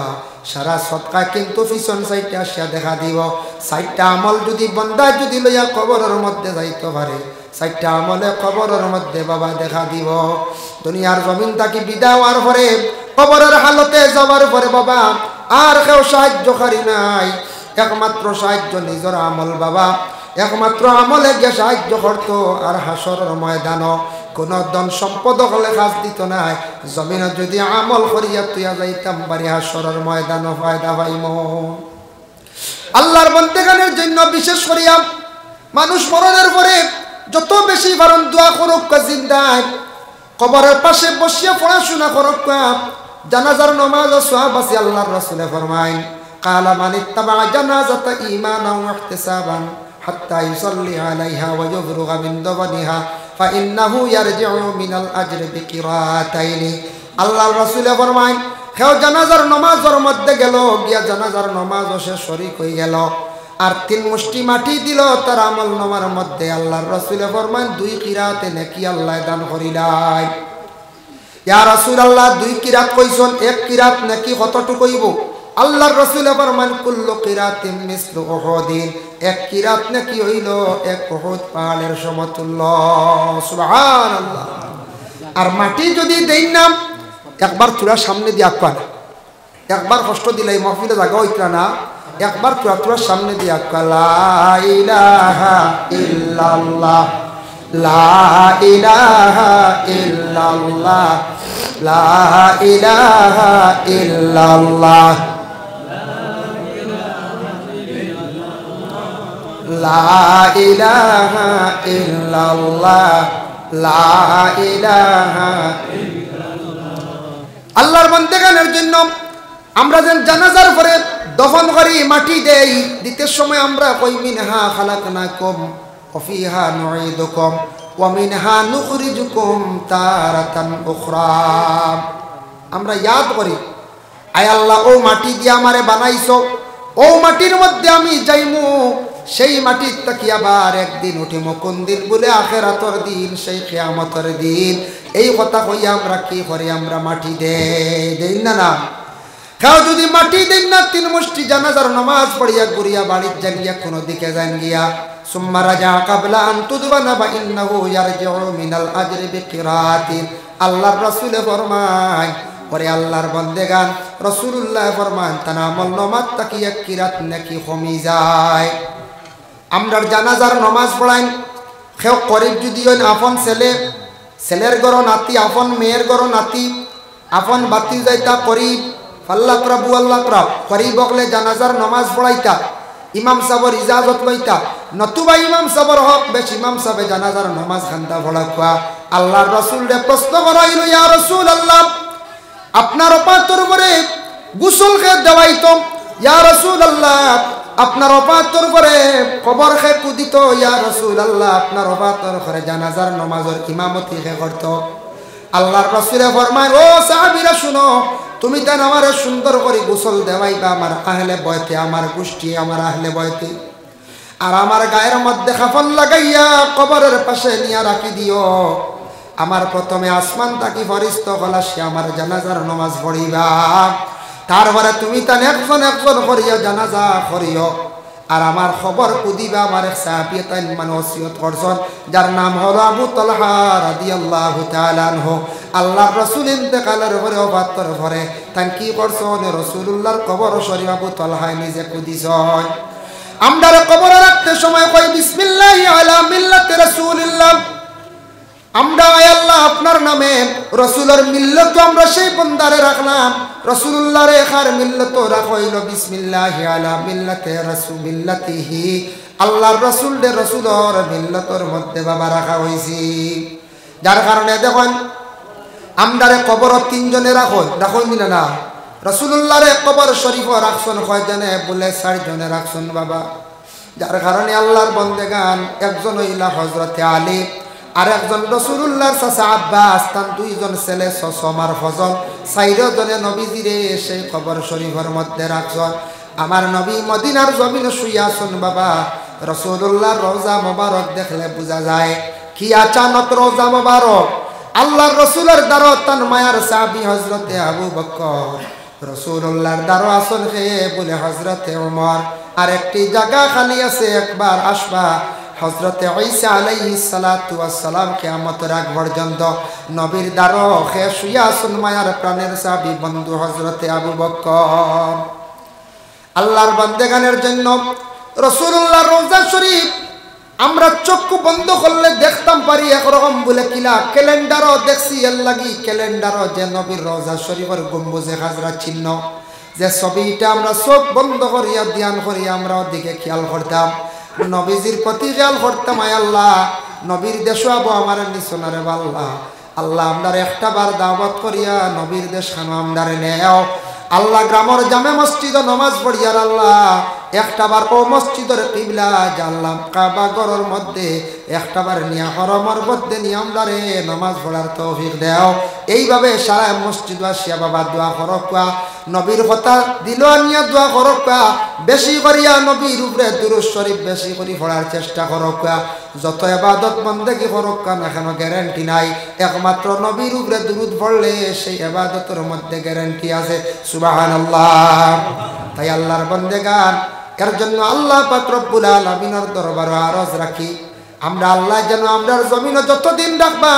সারা সদকা কিন্তু পিছন সাইডে আসিয়া দেখা দিব। 4টা আমল যদি বন্দা যদি লইয়া কবরের মধ্যে যাইতে পারে, 4টা আমলে কবরের মধ্যে বাবা দেখা দিব। দুনিয়ার জমিন থাকি বিদায় হওয়ার পরে কবরের হালতে যাওয়ার পরে বাবা আর কেউ সাহায্যকারী নাই, একমাত্র সাহায্য নিজের আমল বাবা। একমাত্র আমলে গিয়ে সাহায্য করত। আর হাসরের ময়দান কোন ধন সম্পদ হলে কাজ দিত নাই। জমিনে যদি আমল করিয়া তুইয়া যাইতাম পারি হাসরের ময়দান ফায়দা পাইম। আল্লাহর বন্দেগানের জন্য বিশেষ করিয়া মানুষ মরণের পরে যত বেশি পারেন দোয়া করুক, জিন্দায় কবরের পাশে বসিয়া পড়াশোনা করুক, জানাজার নামাজ সওয়াব আছে। আল্লাহর রাসূলে ফরমায় কালা মান ইত্তাবা জানাজাতা ঈমানান ওয়া ইহতিসাবান হাত্তা ইউসাল্লি আলাইহা ওয়া ইউবরুগা মিন দফনিহা ফাইন্নাহু ইয়ারজিউ মিনাল আজরি বিকিরাতাইনি। আল্লাহর রাসূলে ফরমায় কেউ জানাজার নামাজের মধ্যে গেল, গিয়া জানাজার নামাজ সে শরীক হয়ে গেল, আর 3 মুষ্টি মাটি দিল তার আমল নামার মধ্যে। আল্লাহর রাসূলে ফরমায় 2 কিরাতে নেকি আল্লাহ দান করিলাই। ইয়া রাসূলুল্লাহ 2 কিরাত কইছেন, 1 কিরাত নাকি কতটুকু হইব? আল্লাহর রাসূল ফরমান কুল্লু কিরাতিন মিসলু উহুদিন, 1 কিরাত নাকি হইল 1 উহুদ পাহাড়ের সমতুল্য। সুবহানাল্লাহ। আর মাটি যদি দেই না, একবার চূড়া সামনে দিয়া কান, একবার কষ্ট দিলাই মাহফিলে জায়গা হইতরা না, একবার চূড়া সামনে দিয়া লা ইলাহা ইল্লাল্লাহ, লা ইলাহা ইল্লাল্লাহ, লা ইলাহা ইল্লাল্লাহ, লা ইলাহা ইল্লাল্লাহ, লা ইলাহা ইল্লাল্লাহ। আল্লাহর বান্দাগানের জন্য আমরা যেন জানাজার পরে দফন করি, মাটি দেই, দিতে সময় আমরা কই মিনহা খালাকনাকুম ওয়া ফিহা নুঈদুকুম ওয়া মিনহা নুখরিজুকুম তারাতান উখরা। আমরা ইয়াদ করি, আয় আল্লাহ ও মাটি দিয়ে আমারে বানাইছো, ও মাটির মধ্যে আমি যাইমু, সেই মাটির তাকি আবার একদিন উঠিমু। কোন দিন বলে? আখিরাতের দিন, সেই কিয়ামতের দিন। এই কথা কইয়া আমরা কি করি? আমরা মাটি দেই না না। কেউ যদি মাটি দেন না, 3 মুষ্টি জানাজার নামাজ পড়িয়া ঘুরিয়া বাড়ির জানিয়া কোনো দিকে যান গিয়া সুম্মা রাজা কাবলা আন তুদবানা বা ইন্নাহু ইয়ারজিউ মিনাল আজরি বিকিরাতিন। আল্লাহর রাসূলে ফরমায়, পরে আল্লাহর বান্দেগান রাসূলুল্লাহ ফরমান তার আমল নামাজ তাকি 1 কিরাত নাকি কমি যায়। আমরার জানাজার নামাজ পড়াই কেউ করিব যদি হন আপন ছেলে, ছেলের ঘর নাতি, আপন মেয়ের ঘর নাতি, আপন বাতি যাইতা করিব, আল্লাহ প্রভু আল্লাহ প্রভ করিব বকলে জানাজার নামাজ পড়াইতা, ইমাম সাহেবের ইজাজত লইতা, নতুবা ইমাম সাহেবের হক বেশ ইমাম সাহেবে জানাজার নামাজ খান্তা পড়া। আল্লাহর রাসূলরে প্রশ্ন করাইল, ইয়া রাসূলুল্লাহ আপনার ওপাতর পরে গোসল খেয়ে দেওয়াইতো, ইয়া রাসূলুল্লাহ আপনার ওপাতর পরে কবর খেয়ে কুদিত, ইয়া রাসূলুল্লাহ আপনার ওপাতর পরে জানাজার নামাজের ইমামতি খেয়ে করত। আল্লাহর রাসূলে ফরমায়, ও সাহাবীরা শুনো, তুমি তান আমারে সুন্দর করে গোসল দেওয়াইবা আমার আহলে বয়তে, আমার গোষ্ঠী, আমার আহলে বয়তে, আর আমার গায়ের মধ্যে কাফন লাগাইয়া কবরের পাশে নিয়ে রাখি দিও। আমার প্রথমে আসমান তাকি ফরিস্ত হলা সে আমার জানাজার নামাজ পড়িবা, তারপরে তুমি তান একজন একজন করিয়া জানাজা করিও। আর আমার খবর কুদিবা আমার এক সাহাবী তাই মানে ওসিয়ত করছেন, যার নাম হলো আবু তালহা রাদিয়াল্লাহু তাআলা আনহু। আল্লাহর রাসূল ইন্তেকালের পরে ওফাতের পরে তান কি করছেন? রাসূলুল্লাহর কবর শরীফ আবু তালহা নিজে কুদিছেন। আমরারে কবরে রাখতে সময় কই বিসমিল্লাহি আলা মিল্লাতি রাসূলিল্লাহ, আমরা আয় আল্লাহ আপনার নামে রাসূলের মিল্লত আমরা সেই বন্দারে রাখলাম। রাসূলুল্লাহর এখার মিল্লত রাখইল বিসমিল্লাহি আলা মিল্লাতি রাসূলিল্লাহি, আল্লাহর রাসূলের রাসূলের মিল্লতর মধ্যে বাবা রাখা হইছি। যার কারণে দেখুন আমরারে কবর 3 জনে রাখুন না, রাসূলুল্লাহর কবর শরীফ রাখছেন কয়জনে? বলে 4 জনে রাখছেন বাবা। যার কারণে আল্লাহর বন্দেগান একজন হইলা হযরতে আলী, আর একজন রাসূলুল্লাহর চাচা আব্বাস, তার 2 জন ছেলে সসমার ফজল, 4 জনে নবীজিরে সেই কবর শরীফের মধ্যে রাখছেন। আমার নবী মদিনার জমিনে শুয়ে আছেন বাবা। রাসূলুল্লাহর রওজা মোবারক দেখলে বোঝা যায় কি আচানক রওজা মোবারক। আল্লাহর রাসূলের দারত তান মায়ার সাহাবী হযরতে আবু বকর রাসূলুল্লাহর দ্বারা আসন খেয়ে বলে হযরতে ওমর আরেকটি জায়গা খালি আছে, একবার আসবা। হযরতে ঈসা আলাইহিস সালাতু ওয়াস সালাম কিয়ামতের আগ পর্যন্ত নবীর দ্বারা খেয়ে শুয়ে আসুন মায়ার প্রাণের সাহাবী বন্ধু হযরতে আবু বকর। আল্লাহর বান্দেগানের জন্য রাসূলুল্লাহর রওজা শরীফ আমরা চক্ষু বন্ধ করলে দেখতাম পারি একরকম বলে কিলা ক্যালেন্ডারও দেখছি এর লাগি ক্যালেন্ডারও যে নবীর রওজা শরীফের গম্বুজে হাজরা চিহ্ন যে ছবিটা আমরা চোখ বন্ধ করিয়া ধ্যান করিয়া আমরা ওদিকে খেয়াল করতাম, নবীজির প্রতি খেয়াল করতাম। আয় আল্লাহ নবীর দেশ আবো আমার নিচনারে আল্লাহ আল্লাহ আমরার একটা বার দাওয়াত করিয়া নবীর দেশ খানো আমরারে নেও আল্লাহ। গ্রামের জামে মসজিদে নামাজ পড়িয়ার আল্লাহ একটাবার ও মসজিদের কিবলা জানলাম কাবা ঘরের মধ্যে একটাবার নিয়া হরমর মধ্যে নিয়ে আমরারে নামাজ পড়ার তৌফিক দেও। এইভাবে সারা মসজিদ আসিয়া বাবা দোয়া করকা, নবীর কথা দিল আনিয়া দোয়া করকা, বেশি করিয়া নবীর উপরে দুরূদ শরীফ বেশি করে পড়ার চেষ্টা করকা। যত ইবাদত বন্দেগী করকা না কেন গ্যারান্টি নাই, একমাত্র নবীর উপরে দুরূদ পড়লে সেই ইবাদতের মধ্যে গ্যারান্টি আছে। সুবহানাল্লাহ। তাই আল্লাহর বান্দেগান এর জন্য আল্লাহ পাক রব্বুল আলামিনের দরবারে আরজ রাখি আমরা আল্লাহ যেন আমরার জমিনে যতদিন রাখবা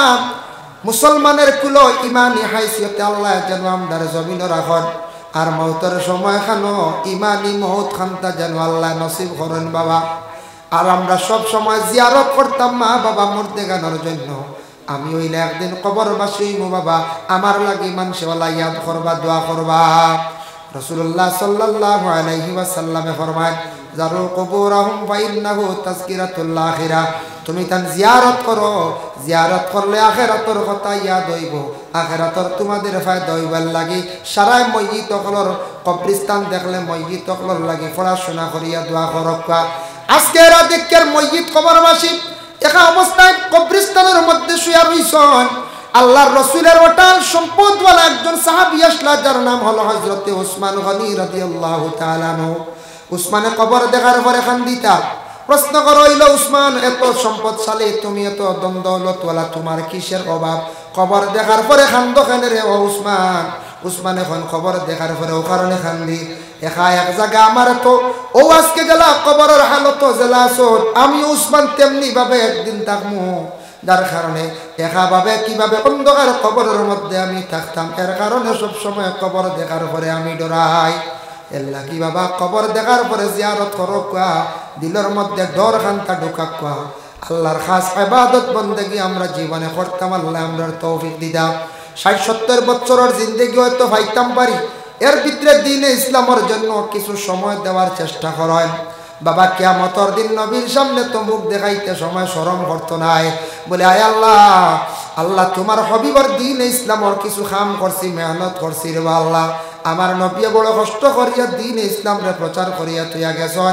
মুসলমানের কুলো ইমানি হাইসিয়তে আল্লাহ যেন আমরার জমিনে রাখেন। আর মৌতের সময় খানো ইমানি মৌত খানটা যেন আল্লাহ নসিব করেন বাবা। আর আমরা সব সময় জিয়ারত করতাম মা বাবা মুর্দেগানের জন্য। আমি ওইলে একদিন কবরবাসী হইমু বাবা, আমার লাগি মানুষওয়ালা ইয়াদ করবা দোয়া করবা। রাসূলুল্লাহ সাল্লাল্লাহু আলাইহি ওয়াসাল্লামে ফরমায় জারু কুবুরহুম ফাইন্নাহু তাযকিরাতুল আখিরা। তুমি তান জিয়ারত করো, জিয়ারত করলে আখিরাতের কথা ইয়াদ হইব, আখিরাতের তোমাদের ফায়দা হইবার লাগি সারাই ময়িত হলর কবরস্থান দেখলে ময়িত হলর লাগি পড়াশোনা করিয়া দোয়া করবা। আজকে রাদিকের ময়িত কবরবাসী একা অবস্থায় কবরস্থানের মধ্যে শুয়ে রইছেন। আল্লাহর রাসূলের ওটাল সম্পদওয়ালা একজন সাহাবী আসলা যার নাম হলো হযরতে উসমান গনি রাদিয়াল্লাহু তাআলা আনহু। উসমানে কবর দেখার পরে খান্দিতা প্রশ্ন করো হইল উসমান এত সম্পদশালী তুমি এত দন্দৌলতওয়ালা তোমার কিসের অভাব? কবর দেখার পরে খান্দো কেন রে ও উসমান? উসমান এখন খবর দেখার পরে ও কারণে খান্দি একা এক জায়গা আমার তো ও আজকে গেলা কবরের হালত জেলা আসর আমি উসমান তেমনি ভাবে একদিন থাকমু, যার কারণে একাভাবে কিভাবে অন্ধকার কবরের মধ্যে আমি থাকতাম এর কারণে সব সময় কবর দেখার পরে আমি ডরাই। এল্লা কি বাবা কবর দেখার পরে জিয়ারত করকা, দিলের মধ্যে ডর খান্তা ঢুকাকা। আল্লাহর খাস ইবাদত বন্দেগী আমরা জীবনে করতাম, আল্লাহ আমরার তৌফিক দিদা। ৬০-৭০ বছরের জিন্দেগি হয়তো পাইতাম পারি, এর ভিতরে দ্বীনে ইসলামের জন্য কিছু সময় দেওয়ার চেষ্টা করেন বাবা। কিয়ামতের দিন নবীর সামনে তো মুখ দেখাইতে সময় শরম করতো নাই, বলে আয় আল্লাহ আল্লাহ তোমার হবিবর দ্বীনে ইসলামের কিছু কাম করছি, মেহনত করছি রে আল্লাহ। আমার নবী বড় কষ্ট করিয়া দ্বীনে ইসলামরে প্রচার করিয়া তুইয়া গেছেন।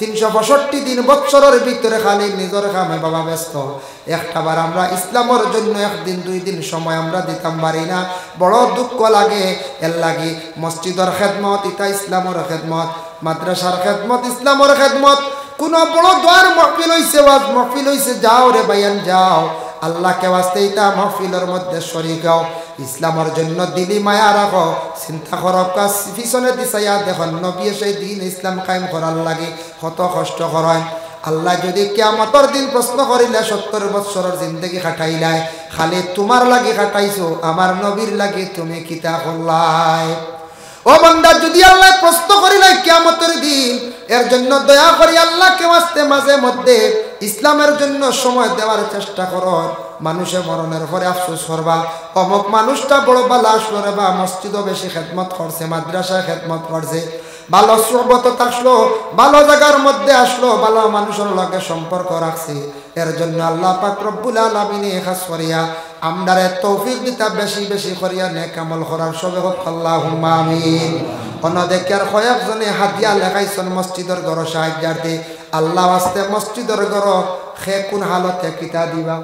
৩৬৫ দিন বছরের ভিতরে খালি নিজের কামে বাবা ব্যস্ত। একটাবার আমরা ইসলামের জন্য একদিন ২ দিন সময় আমরা দিতাম পারি না, বড় দুঃখ লাগে। এর লাগি মসজিদের খেদমত ইতা ইসলামের খেদমত, মাদ্রাসার খেদমত ইসলামের খেদমত। কোন বড় দোয়ার মহফিল হইছে, ওয়াজ মহফিল হইছে, যাও রে ভাইয়ান যাও, আল্লাহকে ওয়াস্তে ইতা মহফিলের মধ্যে শরীক হও, ইসলামের জন্য দিলি মায়া রাখো, চিন্তা করো কাজ পিছনে দিছাইয়া দেখুন নবী সেই দিন ইসলাম কায়েম করার লাগে কত কষ্ট করেন। আল্লাহ যদি কিয়ামতের দিন প্রশ্ন করিলে ৭০ বছরের জিন্দেগি খাটাইলাই, খালি তোমার লাগি খাটাইছো, আমার নবীর লাগি তুমি কিতা করলাই? ও বান্দা যদি আল্লাহ প্রশ্ন করিলাই কিয়ামতের দিন, এর জন্য দয়া করি আল্লাহকে ওয়াস্তে মাঝে মধ্যে ইসলামের জন্য সময় দেওয়ার চেষ্টা করো। মানুষে মরণের পরে আফসোস করবা অমুক মানুষটা বড় ভালো আসলো রে, বা মসজিদও বেশি খেদমত করছে, মাদ্রাসায় খেদমত করছে, ভালো সুহবত আসলো, ভালো জায়গার মধ্যে আসলো, ভালো মানুষের লগে সম্পর্ক রাখছে। এর জন্য আল্লাহ পাক রব্বুল আলামিন খাস করিয়া আমদারে তৌফিক দিতা বেশি বেশি করিয়া নেক আমল করার সবে হোক আল্লাহুম্মা আমিন। অন্যদিকের কয়েকজনে হাতিয়া লেখাইছেন মসজিদের ঘর সাহায্যার্থে। আল্লাহ আস্তে মসজিদের ঘর খে কোন হালতে কিতা দিবা?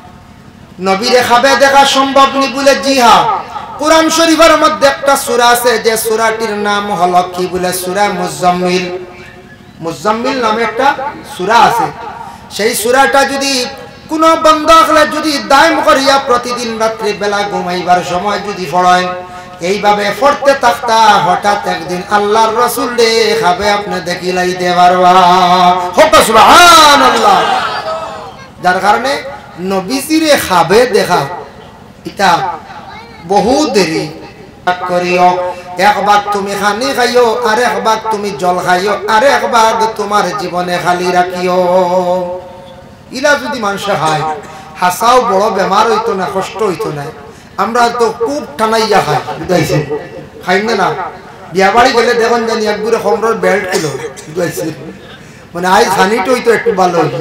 নবীরে খাবে দেখা সম্ভব নি বলে জি হ্যাঁ, কুরআন শরীফের মধ্যে একটা সূরা আছে যে সূরাটির নাম হলো কি বলে সূরা মুজাম্মিল। মুজাম্মিল নামে একটা সূরা আছে। সেই সূরাটা যদি কোন বান্দা হলে যদি দায়ম করিয়া প্রতিদিন রাত্রি বেলা ঘুমাইবার সময় যদি পড়েন, এইভাবে পড়তে থাকতা হঠাৎ একদিন আল্লাহর রাসূল রে খাবে আপনি দেখিলাইতে পারবা হোক সুবহানাল্লাহ যার কারণে নবীজিরে খাবে দেখা এটা বহু দেরি করিও একবার তুমি খানি খাইও আর একবার তুমি জল খাইও আর একবার তোমার জীবনে খালি রাখিও ইলা যদি মানুষ খায় হাসাও বড় বেমার হইতো না কষ্ট হইতো না আমরা তো খুব টানাইয়া খাই বুঝাইছে খাই না বিয়া বাড়ি গেলে দেখুন জানি একগুড়ে খমরের বেল্ট কিলো বুঝাইছে মানে আই খানিটা হইতো একটু ভালো হইতো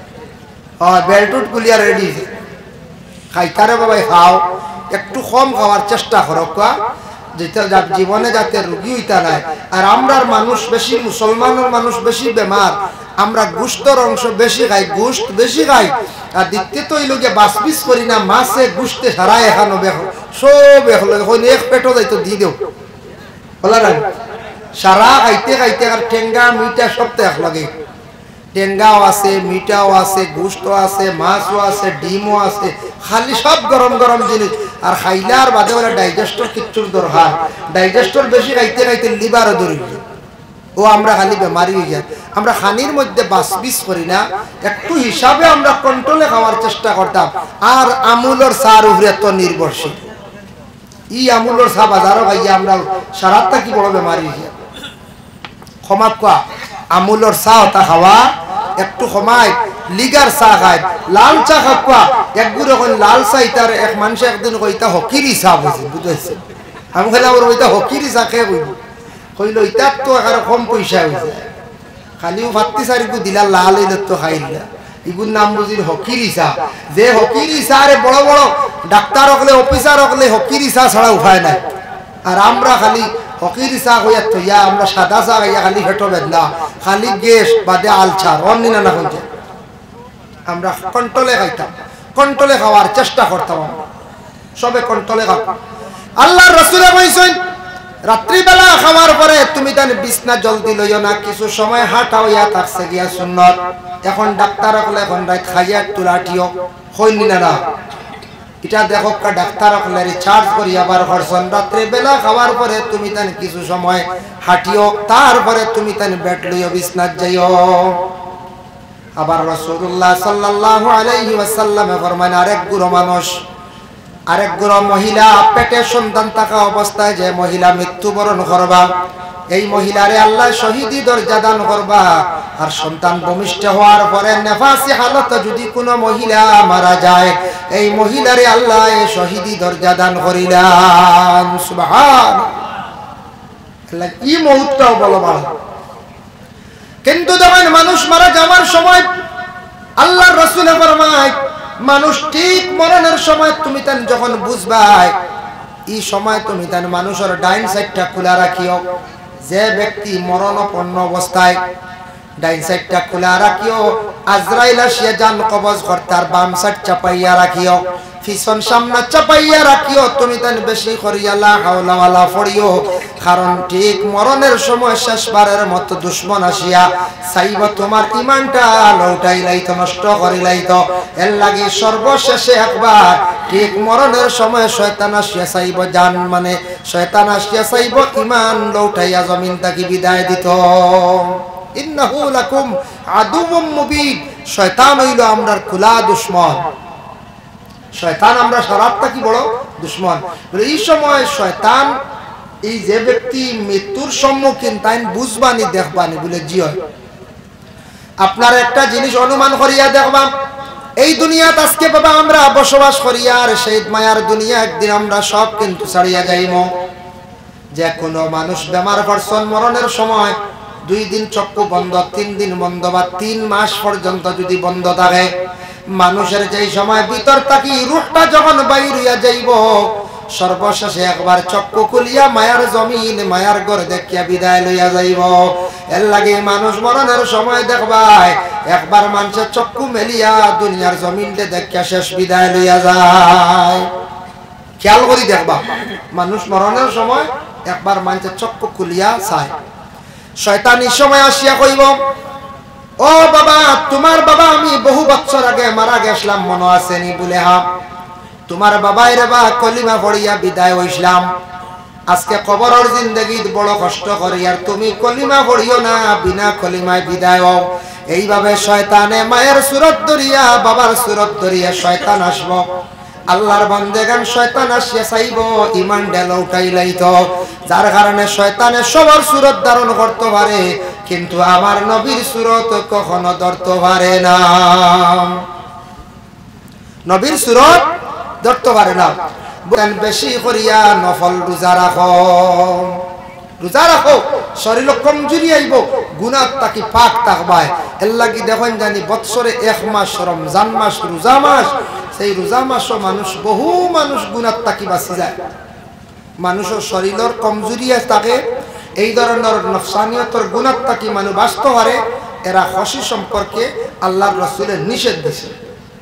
বেল্ট উঠ গুলিয়া রেডি খাইতারে বাবাই খাও একটু কম খাওয়ার চেষ্টা করো যেটা জীবনে যাতে রোগী হইতা নাই আর আমরার মানুষ বেশি মুসলমানের মানুষ বেশি বেমার আমরা গোশতর অংশ বেশি খাই গোশত বেশি খাই আর দ্বিতীয়ত হইল গিয়ে বাসবিস করি না মাছে গোশতে সারা এখানো সব এখন এক পেটও যাইতো দি দেও বলা না সারা খাইতে খাইতে আর ঠেঙ্গা মিঠা সব তো এক লাগে টেঙ্গাও আছে মিঠাও আছে গোশত আছে মাছও আছে ডিমও আছে খালি সব গরম গরম জিনিস আর খাইলে আর বাদে বলে ডাইজেস্টর কিচ্ছুর দরকার ডাইজেস্টর বেশি খাইতে খাইতে লিভারও ধরে ও আমরা খালি বেমারি হয়ে যায় আমরা খানির মধ্যে বাসবিস করি না একটু হিসাবে আমরা কন্ট্রোলে খাওয়ার চেষ্টা করতাম আর আমুলর সার উপরে তো নির্ভরশীল ই আমুলর চা বাজারও খাইয়া আমরা সারাটা কি বড় বেমারি হয়ে যায় ক্ষমা কোয়া আমুলর চা ওটা খাওয়া একটু সময় লিগার চা খায় লাল চা খাওয়া একগুলো এখন লাল চা ইতার এক মানুষ একদিন কইতা হকিরি চা বুঝি বুঝাইছে আমি খেলাম ওইটা হকিরি চা খেয়ে বইব কইল ইতার তো এখানে কম পয়সা হয়েছে খালিও ভাত্তি চারিকু দিলা লাল হইলে তো খাইলা ইগুর নাম বুঝির হকিরি চা যে হকিরি চা রে বড় বড় ডাক্তার হকলে অফিসার হকলে হকিরি চা ছাড়া উপায় নাই আর আমরা খালি হকির চা হইয়া থইয়া আমরা সাদা চা খাইয়া খালি হেঁটো বেদনা খালি গ্যাস বাদে আলছার অন্য না হইছে আমরা কন্ট্রোলে খাইতাম কন্ট্রোলে খাওয়ার চেষ্টা করতাম সবে কন্ট্রোলে খাও আল্লাহর রাসূল কইছেন রাত্রিবেলা খাওয়ার পরে তুমি তান বিছনা জলদি লইও না কিছু সময় হাঁটা হইয়া থাকছে গিয়া সুন্নত এখন ডাক্তার হকলে এখন রাত খাইয়া তুলাটিও হইনি না এটা দেখো ডাক্তার হকলে রিচার্জ করি আবার করছেন রাত্রিবেলা খাওয়ার পরে তুমি তান কিছু সময় হাঁটিও তারপরে তুমি তান বেড লইও বিছনাত যাইও আবার রাসূলুল্লাহ সাল্লাল্লাহু আলাইহি ওয়াসাল্লাম ফরমান আরেক গুরু মহিলা পেটে সন্তান থাকা অবস্থায় যে মহিলা মৃত্যুবরণ করবা এই মহিলারে আল্লাহ শহীদি দরজা দান করবা আর সন্তান ভূমিষ্ঠ হওয়ার পরে নেফাসি হালত যদি কোনো মহিলা মারা যায় এই মহিলারে আল্লাহ শহীদি দরজা দান করিলেন সুবহানাল্লাহ এই মুহূর্তটাও বলবা কিন্তু যখন মানুষ মারা যাওয়ার সময় আল্লাহর রাসূল ফরমায় মানুষ ঠিক মরণের সময় তুমি তান যখন বুঝবাই এই সময় তুমি তান মানুষের ডাইন সাইডটা খোলা রাখিও যে ব্যক্তি মরণাপন্ন অবস্থায় ডাইন সাইডটা খোলা রাখিও আজরাইল আসিয়া জান কবজ করতার বাম সাইড চাপাইয়া রাখিও পিছন সামনে চাপাইয়া রাখিও তুমি তান বেশি করিয়া লা হাওলা ওয়ালা পড়িও কারণ ঠিক মরণের সময় শেষবারের মতো দুশমন আসিয়া চাইব তোমার ঈমানটা লউটাই লাইতো নষ্ট করি লাইতো এর লাগি সর্বশেষে একবার ঠিক মরণের সময় শয়তান আসিয়া চাইব জান মানে শয়তান আসিয়া চাইব ঈমান লউটাইয়া জমিন থেকে বিদায় দিত ইন্নাহু লাকুম আদুউম মুবিন শয়তান হইল আমরার খোলা দুশমন শয়তান আমরা সারাতটা কি বড় দুশমন এই সময় শয়তান এই যে ব্যক্তি মৃত্যুর সম্মুখীন তাই বুঝবানি দেখবানি বলে জি হয় আপনার একটা জিনিস অনুমান করিয়া দেখবা এই দুনিয়াত আজকে বাবা আমরা বসবাস করি আর সেই মায়ার দুনিয়া একদিন আমরা সব কিন্তু ছাড়িয়া যাইব যে কোনো মানুষ বেমার পড়ছন মরণের সময় 2 দিন চক্ষু বন্ধ 3 দিন বন্ধ বা 3 মাস পর্যন্ত যদি বন্ধ থাকে মানুষের যেই সময় ভিতর থাকি রূহটা যখন বাইর হইয়া যাইব সর্বশেষে একবার চক্ষু খুলিয়া মায়ার জমিন মায়ার ঘর দেখিয়া বিদায় লইয়া যাইব এর লাগে মানুষ মরণের সময় দেখবাই একবার মানুষের চক্ষু মেলিয়া দুনিয়ার জমিনতে দেখিয়া শেষ বিদায় লইয়া যায় খেয়াল করি দেখবা মানুষ মরণের সময় একবার মানুষের চক্ষু খুলিয়া চায় শয়তান এই সময় আসিয়া কইব ও বাবা তোমার বাবা আমি বহু বছর আগে মারা গেছিলাম মনে আছে নি বলে হ্যাঁ তোমার বাবা রে বা কলিমা পড়িয়া বিদায় হইছিলাম আজকে কবরের জিন্দেগি বড় কষ্ট করি আর তুমি কলিমা পড়িও না, বিনা কলিমায় বিদায় হও। এইভাবে শয়তানে মায়ের সুরত ধরিয়া বাবার সুরত ধরিয়া শয়তান আসবো। আল্লাহর বান্দেগান শয়তান আসিয়া চাইব ইমান ঢেল উঠাইলাইতো, যার কারণে শয়তানে সবার সুরত ধারণ করতে পারে, কিন্তু আমার নবীর সুরত কখনো ধরতে পারে না। নবীর সুরত ধরতে পারে না। বেশি করিয়া নফল রোজা রাখো, রোজা রাখো, শরীর কমজোরি আইব, গুনাহ তাকি পাক থাকবায়। এর লাগি দেখেন জানি বৎসরে 1 মাস রমজান মাস, রোজা মাস, সেই রোজা মাসও মানুষ বহু মানুষ গুনাহ তাকি বাঁচি যায়। মানুষের শরীরের কমজোরি থাকে, এই ধরনের নফসানিয়তর গুনাহ তাকি মানুষ বাঁচতে পারে। এরা খুশি সম্পর্কে আল্লাহর রাসূলের নিষেধ দিয়েছে।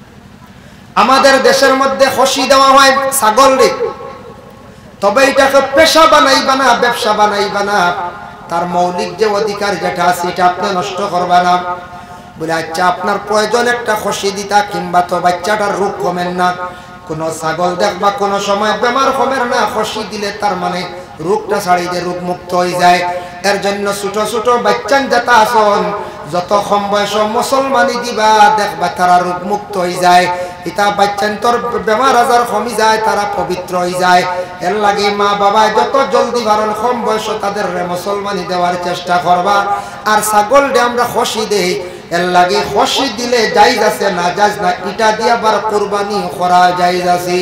আমাদের দেশের মধ্যে খুশি দেওয়া হয় ছাগল রে, তবে এটাকে পেশা বানাইবা না, ব্যবসা বানাইবা না। তার মৌলিক যে অধিকার যেটা আছে এটা আপনি নষ্ট করবা না। বলে আচ্ছা আপনার প্রয়োজন একটা খুশি দিতা, কিংবা তো বাচ্চাটার রোগ কমেন না। কোন ছাগল দেখবা কোন সময় বেমার কমের না, খুশি দিলে তার মানে রোগটা ছাড়িয়ে দিয়ে রোগ মুক্ত হয়ে যায়। এর জন্য ছোট ছোট বাচ্চান যেটা আসন যত কম বয়স মুসলমানি দিবা, দেখবা তারা রোগ মুক্ত হয়ে যায়। এটা বাচ্চান তোর বেমার আজার কমে যায়, তারা পবিত্র হয়ে যায়। এর লাগে মা বাবা যত জলদি পারেন কম বয়স তাদের মুসলমানি দেওয়ার চেষ্টা করবা। আর ছাগল দিয়ে আমরা খুশি দেই, এর লাগে খুশি দিলে জায়েজ আছে, না জায়েজ না, এটা দিয়ে আবার কুরবানি করা জায়েজ আছে।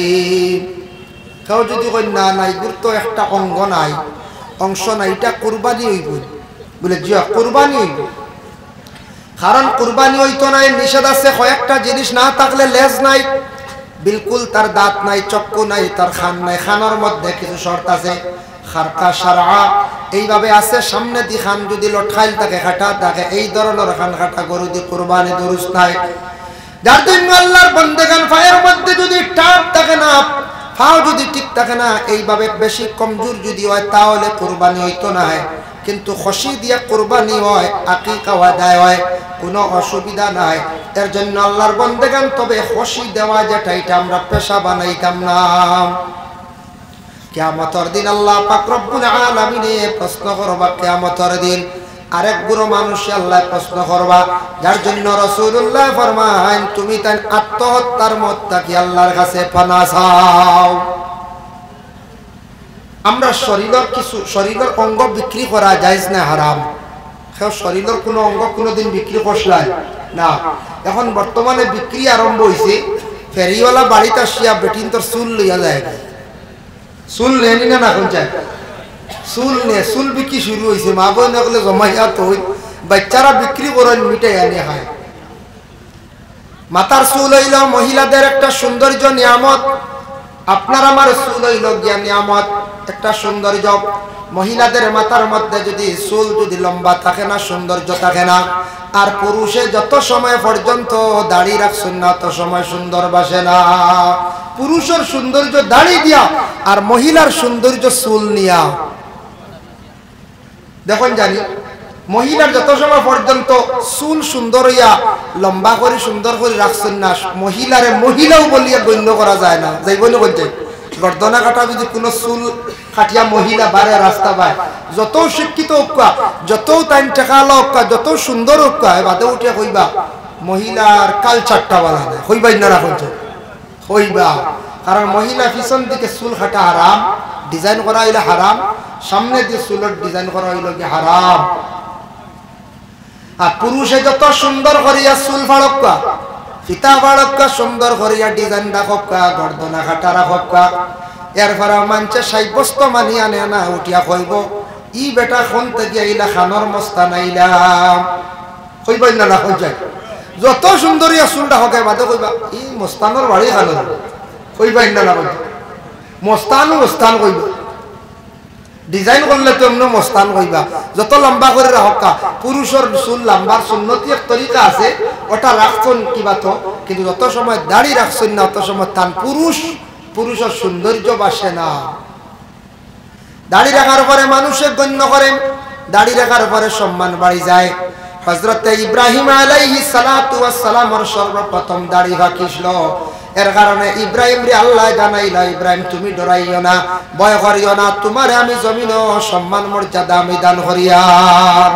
কেউ যদি কই না নাই গুরুত্ব একটা অঙ্গ নাই, অংশ নাই, এটা কুরবানি হইব, বলে জি কুরবানি হইব। কারণ কুরবানি হইতো নাই নিষেধ আছে, কয়েকটা জিনিস না থাকলে লেজ নাই, বিলকুল তার দাঁত নাই, চক্ষু নাই, তার খান নাই। খানের মধ্যে কিছু শর্ত আছে, খারকা সারআ এইভাবে আছে। সামনে দি খান যদি লটখাইল থাকে, কাটা থাকে, এই ধরনের খান কাটা গরু দি কুরবানি দুরুস্ত নাই। যার জন্য আল্লাহর বান্দাগান পায়ের মধ্যে যদি টাপ থাকে না, পাও যদি ঠিক থাকে না, এইভাবে বেশি কমজোর যদি হয় তাহলে কুরবানি হইতো না। কিন্তু খুশি দিয়া কুরবানি হয়, আকিকা আদায় হয়, কোনো অসুবিধা নাই। এর জন্য আল্লাহর বান্দাগান তবে খুশি দেওয়া যেটা এটা আমরা পেশা বানাইতাম না। কিয়ামতের দিন আল্লাহ পাক রব্বুল আলামিন প্রশ্ন করবা, কিয়ামতের দিন আরেক গুরু মানুষ আল্লাহ প্রশ্ন করবা। যার জন্য রাসূলুল্লাহ ফরমান তুমি তাই আত্মহত্যার মত থাকি আল্লাহর কাছে পানা চাও। আমরা শরীরের কিছু শরীরের অঙ্গ বিক্রি করা জায়েজ না হারাম? কেউ শরীরের কোনো অঙ্গ কোনোদিন বিক্রি করছলাই না। এখন বর্তমানে বিক্রি আরম্ভ হয়েছে, ফেরিওয়ালা বাড়িতে আসিয়া বেটিন তোর চুল লইয়া যায়, চুল নেনি না এখন চাই চুল নে, চুল বিক্রি শুরু হয়েছে। মা বোন এগুলো জমাইয়া তো বাচ্চারা বিক্রি করেন, মিটাই আনে খায়। মাথার চুল হইল মহিলাদের একটা সৌন্দর্য নিয়ামত। আপনার আমার চুল হইল গিয়া নিয়ামত, একটা সৌন্দর্য। মহিলাদের মাথার মধ্যে যদি চুল যদি লম্বা থাকে না, সৌন্দর্য থাকে না। আর পুরুষে যত সময় পর্যন্ত দাড়ি রাখছেন না, তত সময় সুন্দর বাসে না। পুরুষের সৌন্দর্য দাড়ি দিয়া, আর মহিলার সৌন্দর্য চুল নিয়া। দেখুন জানি মহিলার যত সময় পর্যন্ত চুল সুন্দর হইয়া লম্বা করে সুন্দর করে রাখছেন না, মহিলারে মহিলাও বলিয়া গণ্য করা যায় না। যাইব না বলতে গর্দনা কাটা যদি কোনো চুল কাটিয়া মহিলা বারে রাস্তা পায়, যত শিক্ষিত হোকা, যত টাইম টেকালো হোকা, যত সুন্দর হোকা, বাদে উঠে কইবা মহিলার কালচারটা বলা নাই, হইবাই না রাখছে হইবা। কারণ মহিলা পিছন দিকে চুল কাটা হারাম, ডিজাইন করা হইলে হারাম, সামনে দিয়ে চুলের ডিজাইন করা হইল কি হারাম। আর পুরুষে যত সুন্দর করিয়া চুল ফাড়ক্কা, ফিতা ফাড়ক্কা, সুন্দর করিয়া ডিজাইন রাখক্কা, গর্দনা কাটা রাখক্কা, এরপরে মানছে সাব্যস্ত মানি আনে না, উঠিয়া কইব ই বেটা কোন থেকে আইলা, খানোর মস্তান আইলাম, কইবাই না না কই যায়। যত সুন্দরিয়া চুলটা হকে বাদে কইবা ই মস্তানোর বাড়ি খানোর, কইবাই না না কই মস্তান মস্তান কইব। ডিজাইন করলে তো এমনি মস্তান কইবা, যত লম্বা করে রাখা। পুরুষের চুল লম্বার সুন্নতি এক তরিকা আছে, ওটা রাখছেন কিবা তো, কিন্তু যত সময় দাড়ি রাখছেন না, অত সময় তান পুরুষের সৌন্দর্য বাসে না। দাড়ি রাখার পরে মানুষের গণ্য করেন, দাড়ি রাখার পরে সম্মান বাড়ি যায়। হযরত ইব্রাহিম আলাইহিস সালাতু ওয়াস সালামের সর্বপ্রথম দাড়ি রাখিছিল। এর কারণে ইব্রাহিম রে আল্লাহ জানাইলা, ইব্রাহিম তুমি ডরাইও না, ভয় করিও না, তোমারে আমি জমিন ও সম্মান মর্যাদা আমি দান করিয়াম।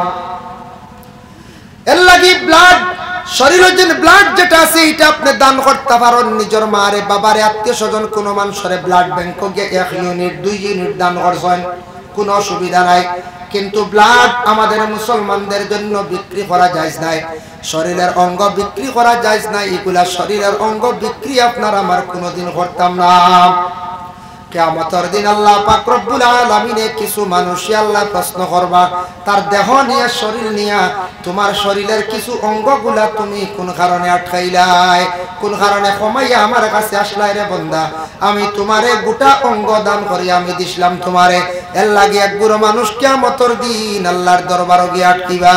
এর লাগি ব্লাড শরীরের যে ব্লাড যেটা আছে এটা আপনি দান করতে পারেন। নিজের মারে বাবারে আত্মীয় স্বজন কোন মানুষের ব্লাড ব্যাংক গিয়ে 1 ইউনিট 2 ইউনিট দান করছেন, কোনো অসুবিধা নাই। কিন্তু ব্লাড আমাদের মুসলমানদের জন্য বিক্রি করা যায় নাই, শরীরের অঙ্গ বিক্রি করা যায় নাই। এগুলা শরীরের অঙ্গ বিক্রি আপনার আমার কোনোদিন করতাম না। কিয়ামতের দিন আল্লাহ পাক রব্বুল আলামিনে কিছু মানুষ আল্লাহ প্রশ্ন করবা, তার দেহ নিয়ে শরীর নিয়ে, তোমার শরীরের কিছু অঙ্গগুলা তুমি কোন কারণে আটকাইলাই, কোন কারণে কমাইয়া আমার কাছে আসলাই রে বান্দা, আমি তোমারে গোটা অঙ্গ দান করি আমি দিছিলাম তোমারে। এর লাগি এক বুড়ো মানুষ কিয়ামতের দিন আল্লাহর দরবারে গিয়ে আটকিবা।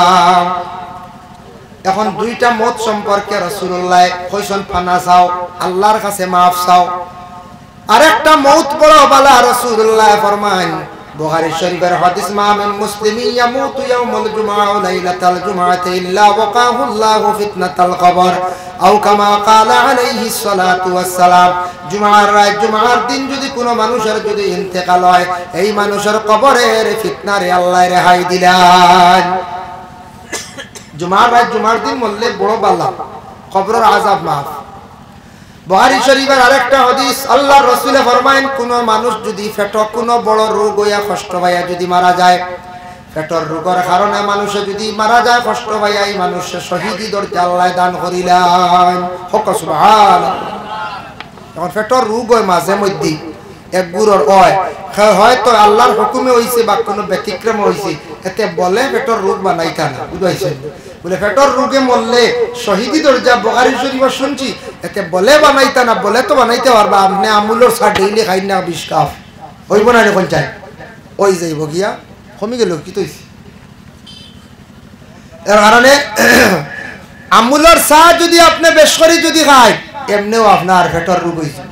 এখন দুইটা মত সম্পর্কে রাসূলুল্লাহ কইছেন, পানা চাও, আল্লাহর কাছে মাফ চাও। আরেকটা মউত বড় বালা, রাসূলুল্লাহ ফরমান বুখারী শরীফের হাদিস, মা মিন মুসলিমিন ইয়ামুতু ইয়াউমাল জুমআ ওয়া লাইলাতাল জুমআতি ইল্লা ওয়াকাহু আল্লাহু ফিতনাতাল কবর আও কামা ক্বালা আলাইহিস সালাতু ওয়াস সালাম। জুমআর রাত, জুমআর দিন যদি কোনো মানুষের যদি ইন্তেকাল হয়, এই মানুষের কবরের ফিতনারে আল্লাহ রেহাই দিলেন। জুমআর রাত, জুমআর দিন মরলে বড় বালা, কবরের আযাব মাফ। বুখারী শরীফের আরেকটা হাদিস, আল্লাহর রাসূল ফরমায়েন, কোন মানুষ যদি পেট কোনো বড় রোগ হইয়া কষ্ট পাইয়া যদি মারা যায়, পেটের রোগের কারণে মানুষ যদি মারা যায় কষ্ট পাইয়া, এই মানুষের শহীদি দরজা আল্লাহ দান করিলেন। হক সুবহানাল্লাহ। এখন পেটের রোগ হয় মাঝে মধ্যে এক গুরুর হয়তো আল্লাহর হুকুমে হইছে বা কোনো ব্যতিক্রম হইছে, এতে বলে পেটের রোগ বানাইতা না, বুঝাইছে বলে পেটের রোগে মরলে শহীদি দরজা বুখারী শরীফ শুনছি, এতে বলে বানাইতা না, বলে তো বানাইতে পারবা, আপনি আমুলের চা ডেইলি খাই না, বিস্কাফ হইব না এখন চাই ওই যাইব গিয়া কমি গেল কি তৈছি। এর কারণে আমুলের চা যদি আপনি বেশ করে যদি খায়, এমনিও আপনার পেটের রোগ হয়েছে।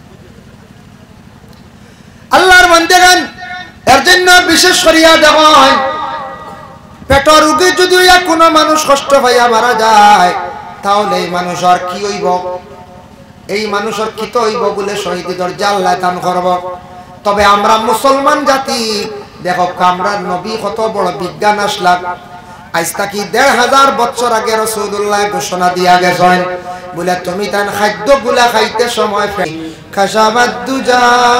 আল্লাহর বান্দাগণ, এর জন্য বিশেষ করিয়া দেখেন, পেটের রোগে যদি কোনো মানুষ কষ্ট পাইয়া মারা যায়, তাহলে এই মানুষের কি হইব, এই মানুষের কি তো হইব বলে শহীদ দরজা আল্লাহ দান করব। তবে আমরা মুসলমান জাতি দেখো, আমরা নবী কত বড় বিজ্ঞান আসলাম, আজ থেকে ১৫০০ বছর আগে রাসূলুল্লাহ ঘোষণা দিয়া গেছেন, বলে তুমি তান খাদ্যগুলা খাইতে সময় খাশাবাদ দুজা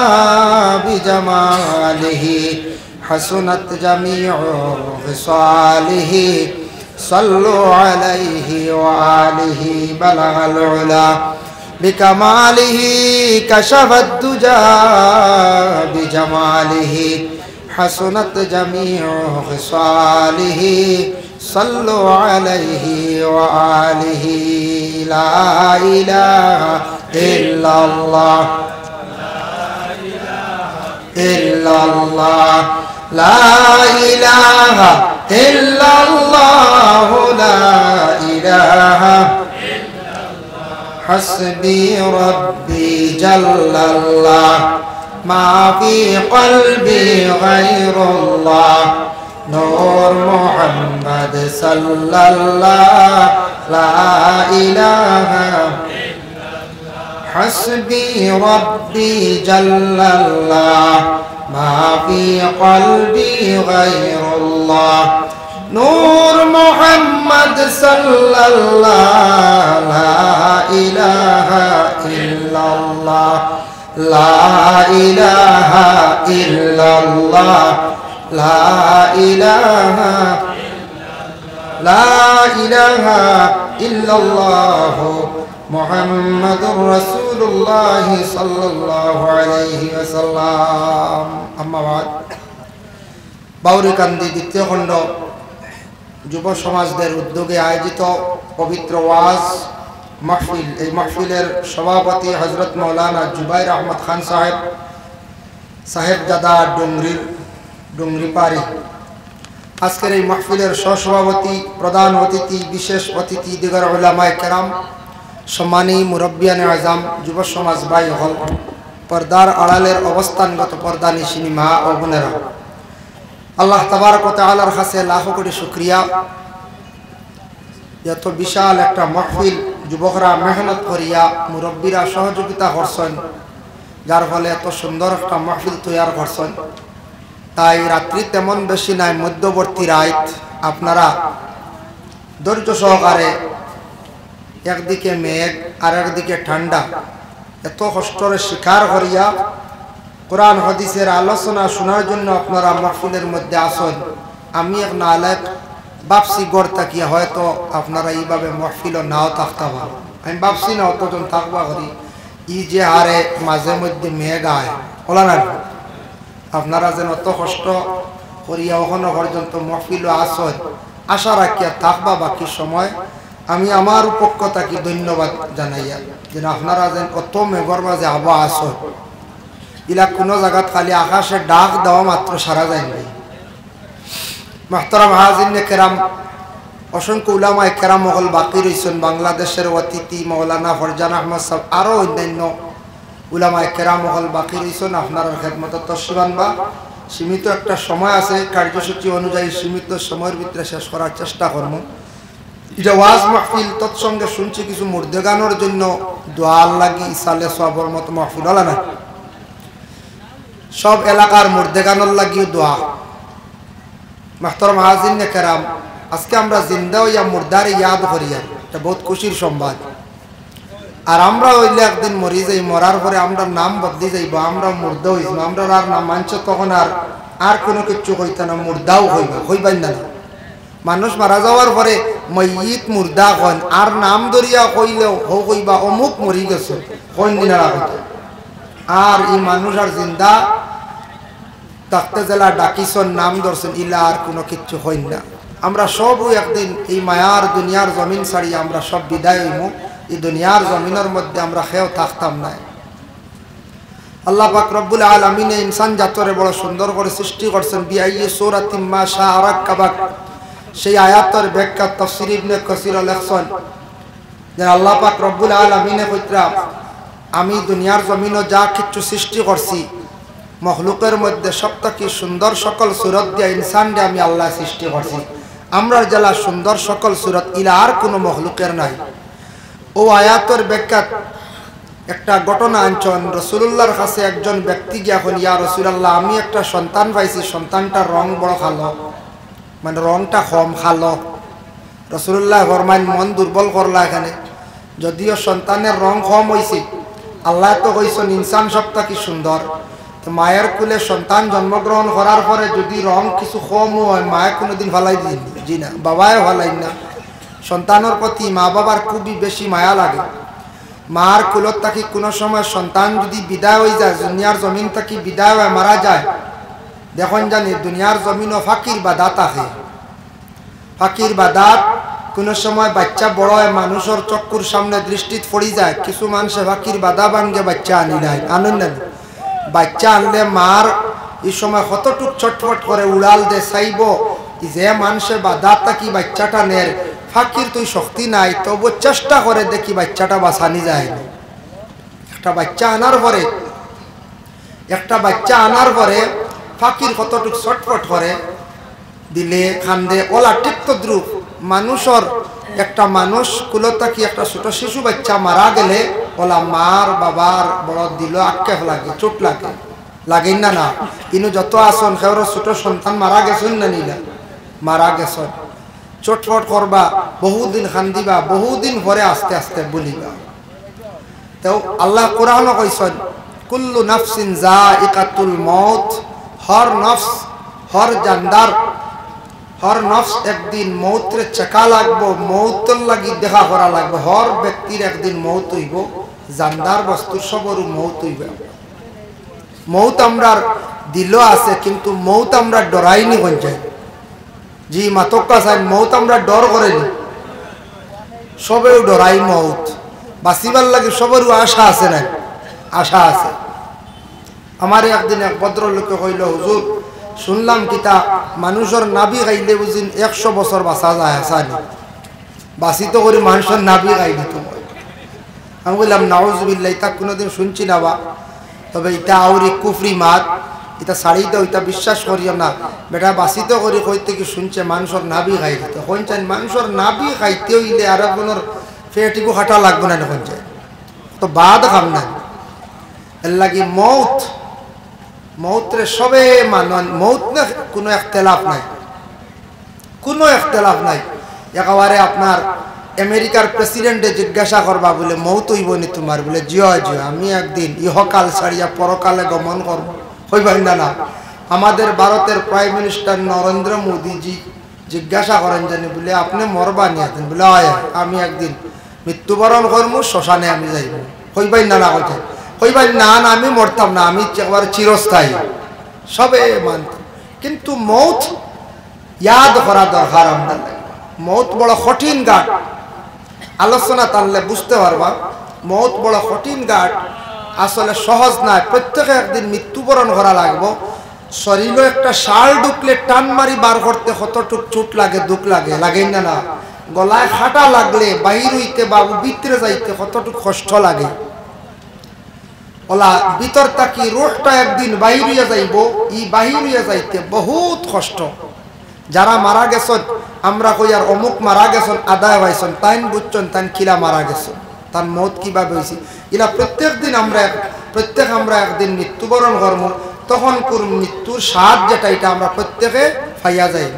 বিজামালিহি হাসুনাত জামিউ খিসালিহি সাল্লু আলাইহি ওয়া আলিহি বালাগাল উলা বিকামালিহি কাশাবাদ দুজা বিজামালিহি হাসুনাত জামিউ খিসালিহি সাল্লু আলাইহি ওয়া আলিহি লা ইলাহা ইল্লাল্লাহ ইল্লাল্লাহ লা ইলাহা ইল্লাল্লাহ লা ইলাহা ইল্লাল্লাহ হাসবি রাব্বি জাল্লাল্লাহ মা ফি কলবি গায়রুল্লাহ নূর মুহাম্মদ সাল্লাল্লাহ লা ইলাহা حسبي ربي جل الله ما في قلبي غير الله نور محمد صلى الله لا إله إلا الله لا إله إلا الله لا إله لا إله إلا الله محمد رسول الله صلى الله عليه وسلم أما بعد বাউরিকান্দি দ্বিতীয় খণ্ড যুব সমাজদের উদ্যোগে আয়োজিত পবিত্র ওয়াজ মাহফিল, এই মাহফিলের সভাপতি হযরত মাওলানা জুবাইর আহমদ খান সাহেবজাদা ডুংরিপাড়ি। আজকের এই মাহফিলের সহসভাপতি, প্রধান অতিথি, বিশেষ অতিথি, দিগর উলামায়ে কেরাম, সম্মানী মুরব্বিয়ানে আজম, যুব সমাজ ভাই হল, পর্দার আড়ালের অবস্থানগত পর্দানিশিনী মা ও বোনেরা, আল্লাহ তাবারক ওয়া তাআলার কাছে লাখো কোটি শুকরিয়া। এত বিশাল একটা মাহফিল যুবকরা মেহনত করিয়া মুরব্বীরা সহযোগিতা করছেন, যার ফলে এত সুন্দর একটা মাহফিল তৈরি করছেন। তাই রাত্রি তেমন বেশি নাই, মধ্যবর্তী রাত আপনারা ধৈর্য সহকারে, একদিকে মেঘ আর একদিকে ঠান্ডা, এত কষ্টের স্বীকার করিয়া কোরআন হাদিসের আলোচনা শোনার জন্য আপনারা মাহফিলের মধ্যে আসেন। আমি এক নালায়েক ভাবছি গড় তাকিয়া হয়তো আপনারা এইভাবে মাহফিলও নাও থাকতে পারো, আমি ভাবছি না অতজন থাকবা করি। ই যে হারে মাঝে মধ্যে মেঘ আয় ওলা না, আপনারা যেন অত কষ্ট করিয়া ওখানো পর্যন্ত মাহফিলও আসেন, আশা রাখিয়া থাকবা বাকি সময়। আমি আমার পক্ষ থেকে ধন্যবাদ জানাইয়া যেন আপনারা যেন অত মেঘর মাঝে আবা আসেন। ইলা কোনো জায়গাত খালি আকাশে ডাক দেওয়া মাত্র সারা যায় নাই। মুহতারাম হাজিরিনে কেরাম, অসংখ্য উলামায়ে কেরাম মহল বাকি রয়েছেন। বাংলাদেশের অতিথি মৌলানা ফরজান আহমদ সাহেব আরও অন্যান্য উলামায়ে কেরাম মহল বাকি রয়েছেন। আপনার খেদমতে তশরিফ আনবা। সীমিত একটা সময় আছে, কার্যসূচি অনুযায়ী সীমিত সময়ের ভিতরে শেষ করার চেষ্টা করব। এটা ওয়াজ মাহফিল, তৎসঙ্গে শুনছি কিছু মুর্দে গানোর জন্য দোয়া লাগি ইসালে সবর মতো মাহফিল হলা না, সব এলাকার মুর্দে গানোর লাগিও দোয়া। মুহতারাম হাজিরিনে কেরাম, আজকে আমরা জিন্দা হইয়া মুর্দারে ইয়াদ করিয়া, এটা বহুত খুশির সংবাদ। আর আমরা হইলে একদিন মরি যাই, মরার পরে আমরা নাম বদলি যাইব, আমরা মুর্দা হইব, আমরা আর নাম মানছ তখন আর কোনো কিছু হইত না, মুর্দাও হইবাই না। মানুষ মারা যাওয়ার পরে ময়িত মুর্দা হন, আর নাম ধরিয়া কইলেও হইবা অমুক মরি গেছে কোন দিনের আগতে। আর এই মানুষ আর জিন্দা থাকতে জেলা ডাকিছন, নাম ধরছেন, ইলা আর কোনো কিচ্ছু হইন না। আমরা সবই একদিন এই মায়ার দুনিয়ার জমিন ছাড়িয়ে আমরা সব বিদায় হইব। এই দুনিয়ার জমিনের মধ্যে আমরা খেয়েও থাকতাম না। আল্লাহ পাক রব্বুল আলামিন ইনসান জাতরে বড় সুন্দর করে সৃষ্টি করছেন। বিআইয়ি সূরাতিম মা শাআ রাক্কাবাক, সেই আয়াতের ব্যাখ্যা তাফসীর ইবনে কাসীর লেখছেন যে আল্লাহ পাক রব্বুল আলামিনে কইরা, আমি দুনিয়ার জমিনও যা কিছু সৃষ্টি করছি, মখলুকের মধ্যে সবথেকে সুন্দর সকল সুরত দিয়ে ইনসান দিয়ে আমি আল্লাহ সৃষ্টি করছি। আমরা জেলা সুন্দর সকল সুরত ইলা আর কোনো মখলুকের নাই। ও আয়াতের ব্যাখ্যা একটা ঘটনা আনছেন। রাসূলুল্লাহর কাছে একজন ব্যক্তি গিয়া এখন, ইয়া রাসূলুল্লাহ, আমি একটা সন্তান পাইছি, সন্তানটার রং বড় কালো, মানে রংটা কম কালো। রাসূলুল্লাহ ফরমান, মন দুর্বল করলা এখানে, যদিও সন্তানের রং কম হয়েছে, আল্লাহ তো কইছেন ইনসান সবথেকে সুন্দর। তো মায়ের কুলে সন্তান জন্মগ্রহণ করার পরে যদি রং কিছু কম হয়, মায়ে কোনোদিন ভালাই দিন, জি না, বাবায় ভালাই না। সন্তানের প্রতি মা বাবার খুবই বেশি মায়া লাগে। মার কুলত থাকি কোনো সময় সন্তান যদি বিদায় হয়ে যায়, দুনিয়ার জমিন থাকি বিদায় হয়ে মারা যায়, দেখুন জানি দুনিয়ার জমিনও ফাকির বা দাঁত আছে। ফাকির বা দাঁত কোনো সময় বাচ্চা বড় হয়, মানুষের চক্ষুর সামনে দৃষ্টিত পড়ি যায়। কিছু মানুষে ফাকির বাধা ভাঙ্গে বাচ্চা আনি নাই, আনন্দ নেন। বাচ্চা আনলে মার এই সময় কতটুক ছটফট করে উড়াল দে চাইব, যে মানুষে বাধা থাকি বাচ্চাটা নের, ফাকির তুই শক্তি নাই, তবু চেষ্টা করে দেখি বাচ্চাটা বাঁচানি যায়। একটা বাচ্চা আনার পরে ফাকির কতটুক ছটফট করে, দিলে খান্দে ওলা টিপ্ত দ্রুপ। মানুষের একটা মানুষ কুলতা কি একটা ছোট শিশু বাচ্চা মারা গেলে ওলা মার বাবার বড় দিল আক্ষেপ লাগে, চোট লাগে, লাগে না না। কিন্তু যত আসন খেওর ছোট সন্তান মারা গেছেন না, নিলা মারা গেছেন, চটফট করবা, বহুদিন খান্দিবা, বহুদিন পরে আস্তে আস্তে বলিবা। তো আল্লাহ কোরআনও কইছেন, কুল্লু নাফসিন যায়িকাতুল মউত, হর নফস, হর জানদার, হর নফস একদিন মৌতরে চেকা লাগবো, মৌতর লাগি দেখা করা লাগবে। হর ব্যক্তির একদিন মৌত হইব, জানদার বস্তুর সবরও মৌত হইব। মৌত আমরার দিল আছে, কিন্তু মৌত আমরা ডরাইনি গঞ্জাই, জি মাতক্কা চাই, মৌত আমরা ডর করেনি, সবেও ডরাই মৌত। বাঁচিবার লাগে সবেরও আশা আছে না, আশা আছে। আমার একদিন এক ভদ্রলোকে কইল, হুজুর শুনলাম কিতা মানুষের নাভি খাইলে বুঝিন 100 বছর বাঁচা যায়, আসানি বাঁচিত করে মানুষের নাভি খাই দিত। আমি বললাম নাউজুবিল্লাহ, এটা কোনোদিন শুনছি না বা, তবে এটা আউরি কুফরি মাত, এটা ছাড়ি দাও, এটা বিশ্বাস করিও না। বেটা বাঁচিত করে কইতে কি শুনছে মানুষের নাভি খাই দিত। কোন চান মানুষের নাভি খাইতে হইলে আর একজনের পেটিকু খাটা লাগবে না এখন যায় তো বাদ খাম না এর লাগি মৌতরে সবে মান মৌত না কোনো ইখতিলাফ নাই, কোনো ইখতিলাফ নাই। একেবারে আপনার আমেরিকার প্রেসিডেন্টে জিজ্ঞাসা করবা বলে মৌত হইব নি তোমার, বলে জিও জিও আমি একদিন ইহকাল ছাড়িয়া পরকালে গমন করব, হইবাই না না। আমাদের ভারতের প্রাইম মিনিস্টার নরেন্দ্র মোদীজি জিজ্ঞাসা করেন জানি বলে আপনি মরবা নিয়েছেন, বলে হয় আমি একদিন মৃত্যুবরণ করবো, শ্মশানে আমি যাইব, হইবাই না না কথা, হইবাই না না আমি মরতাম না, আমি একেবারে চিরস্থায়ী, সবে মানতাম। কিন্তু মৌত ইয়াদ করা দরকার আমরা, মৌত বড় কঠিন ঘাট, আলোচনা টানলে বুঝতে পারবা মৌত বড় কঠিন ঘাট, আসলে সহজ নয়। প্রত্যেকে একদিন মৃত্যুবরণ করা লাগবো। শরীরে একটা শাল ঢুকলে টান মারি বার করতে কতটুক চোট লাগে, দুঃখ লাগে, লাগেই না না? গলায় খাটা লাগলে বাহির হইতে বাবু ভিতরে যাইতে কতটুক কষ্ট লাগে। ওলা ভিতর তাকি রোহটা একদিন বাহির হইয়া যাইব, ই বাহির হইয়া যাইতে বহুত কষ্ট। যারা মারা গেছেন আমরা কই আর অমুক মারা গেছেন আদায় হয়েছেন, তাইন বুঝছেন তাইন কিলা মারা গেছেন, তার মত কিভাবে হয়েছে, ইলা প্রত্যেক আমরা একদিন মৃত্যুবরণ করব। তখন মৃত্যুর স্বাদ যেটা এটা আমরা প্রত্যেকে পাইয়া যাইব।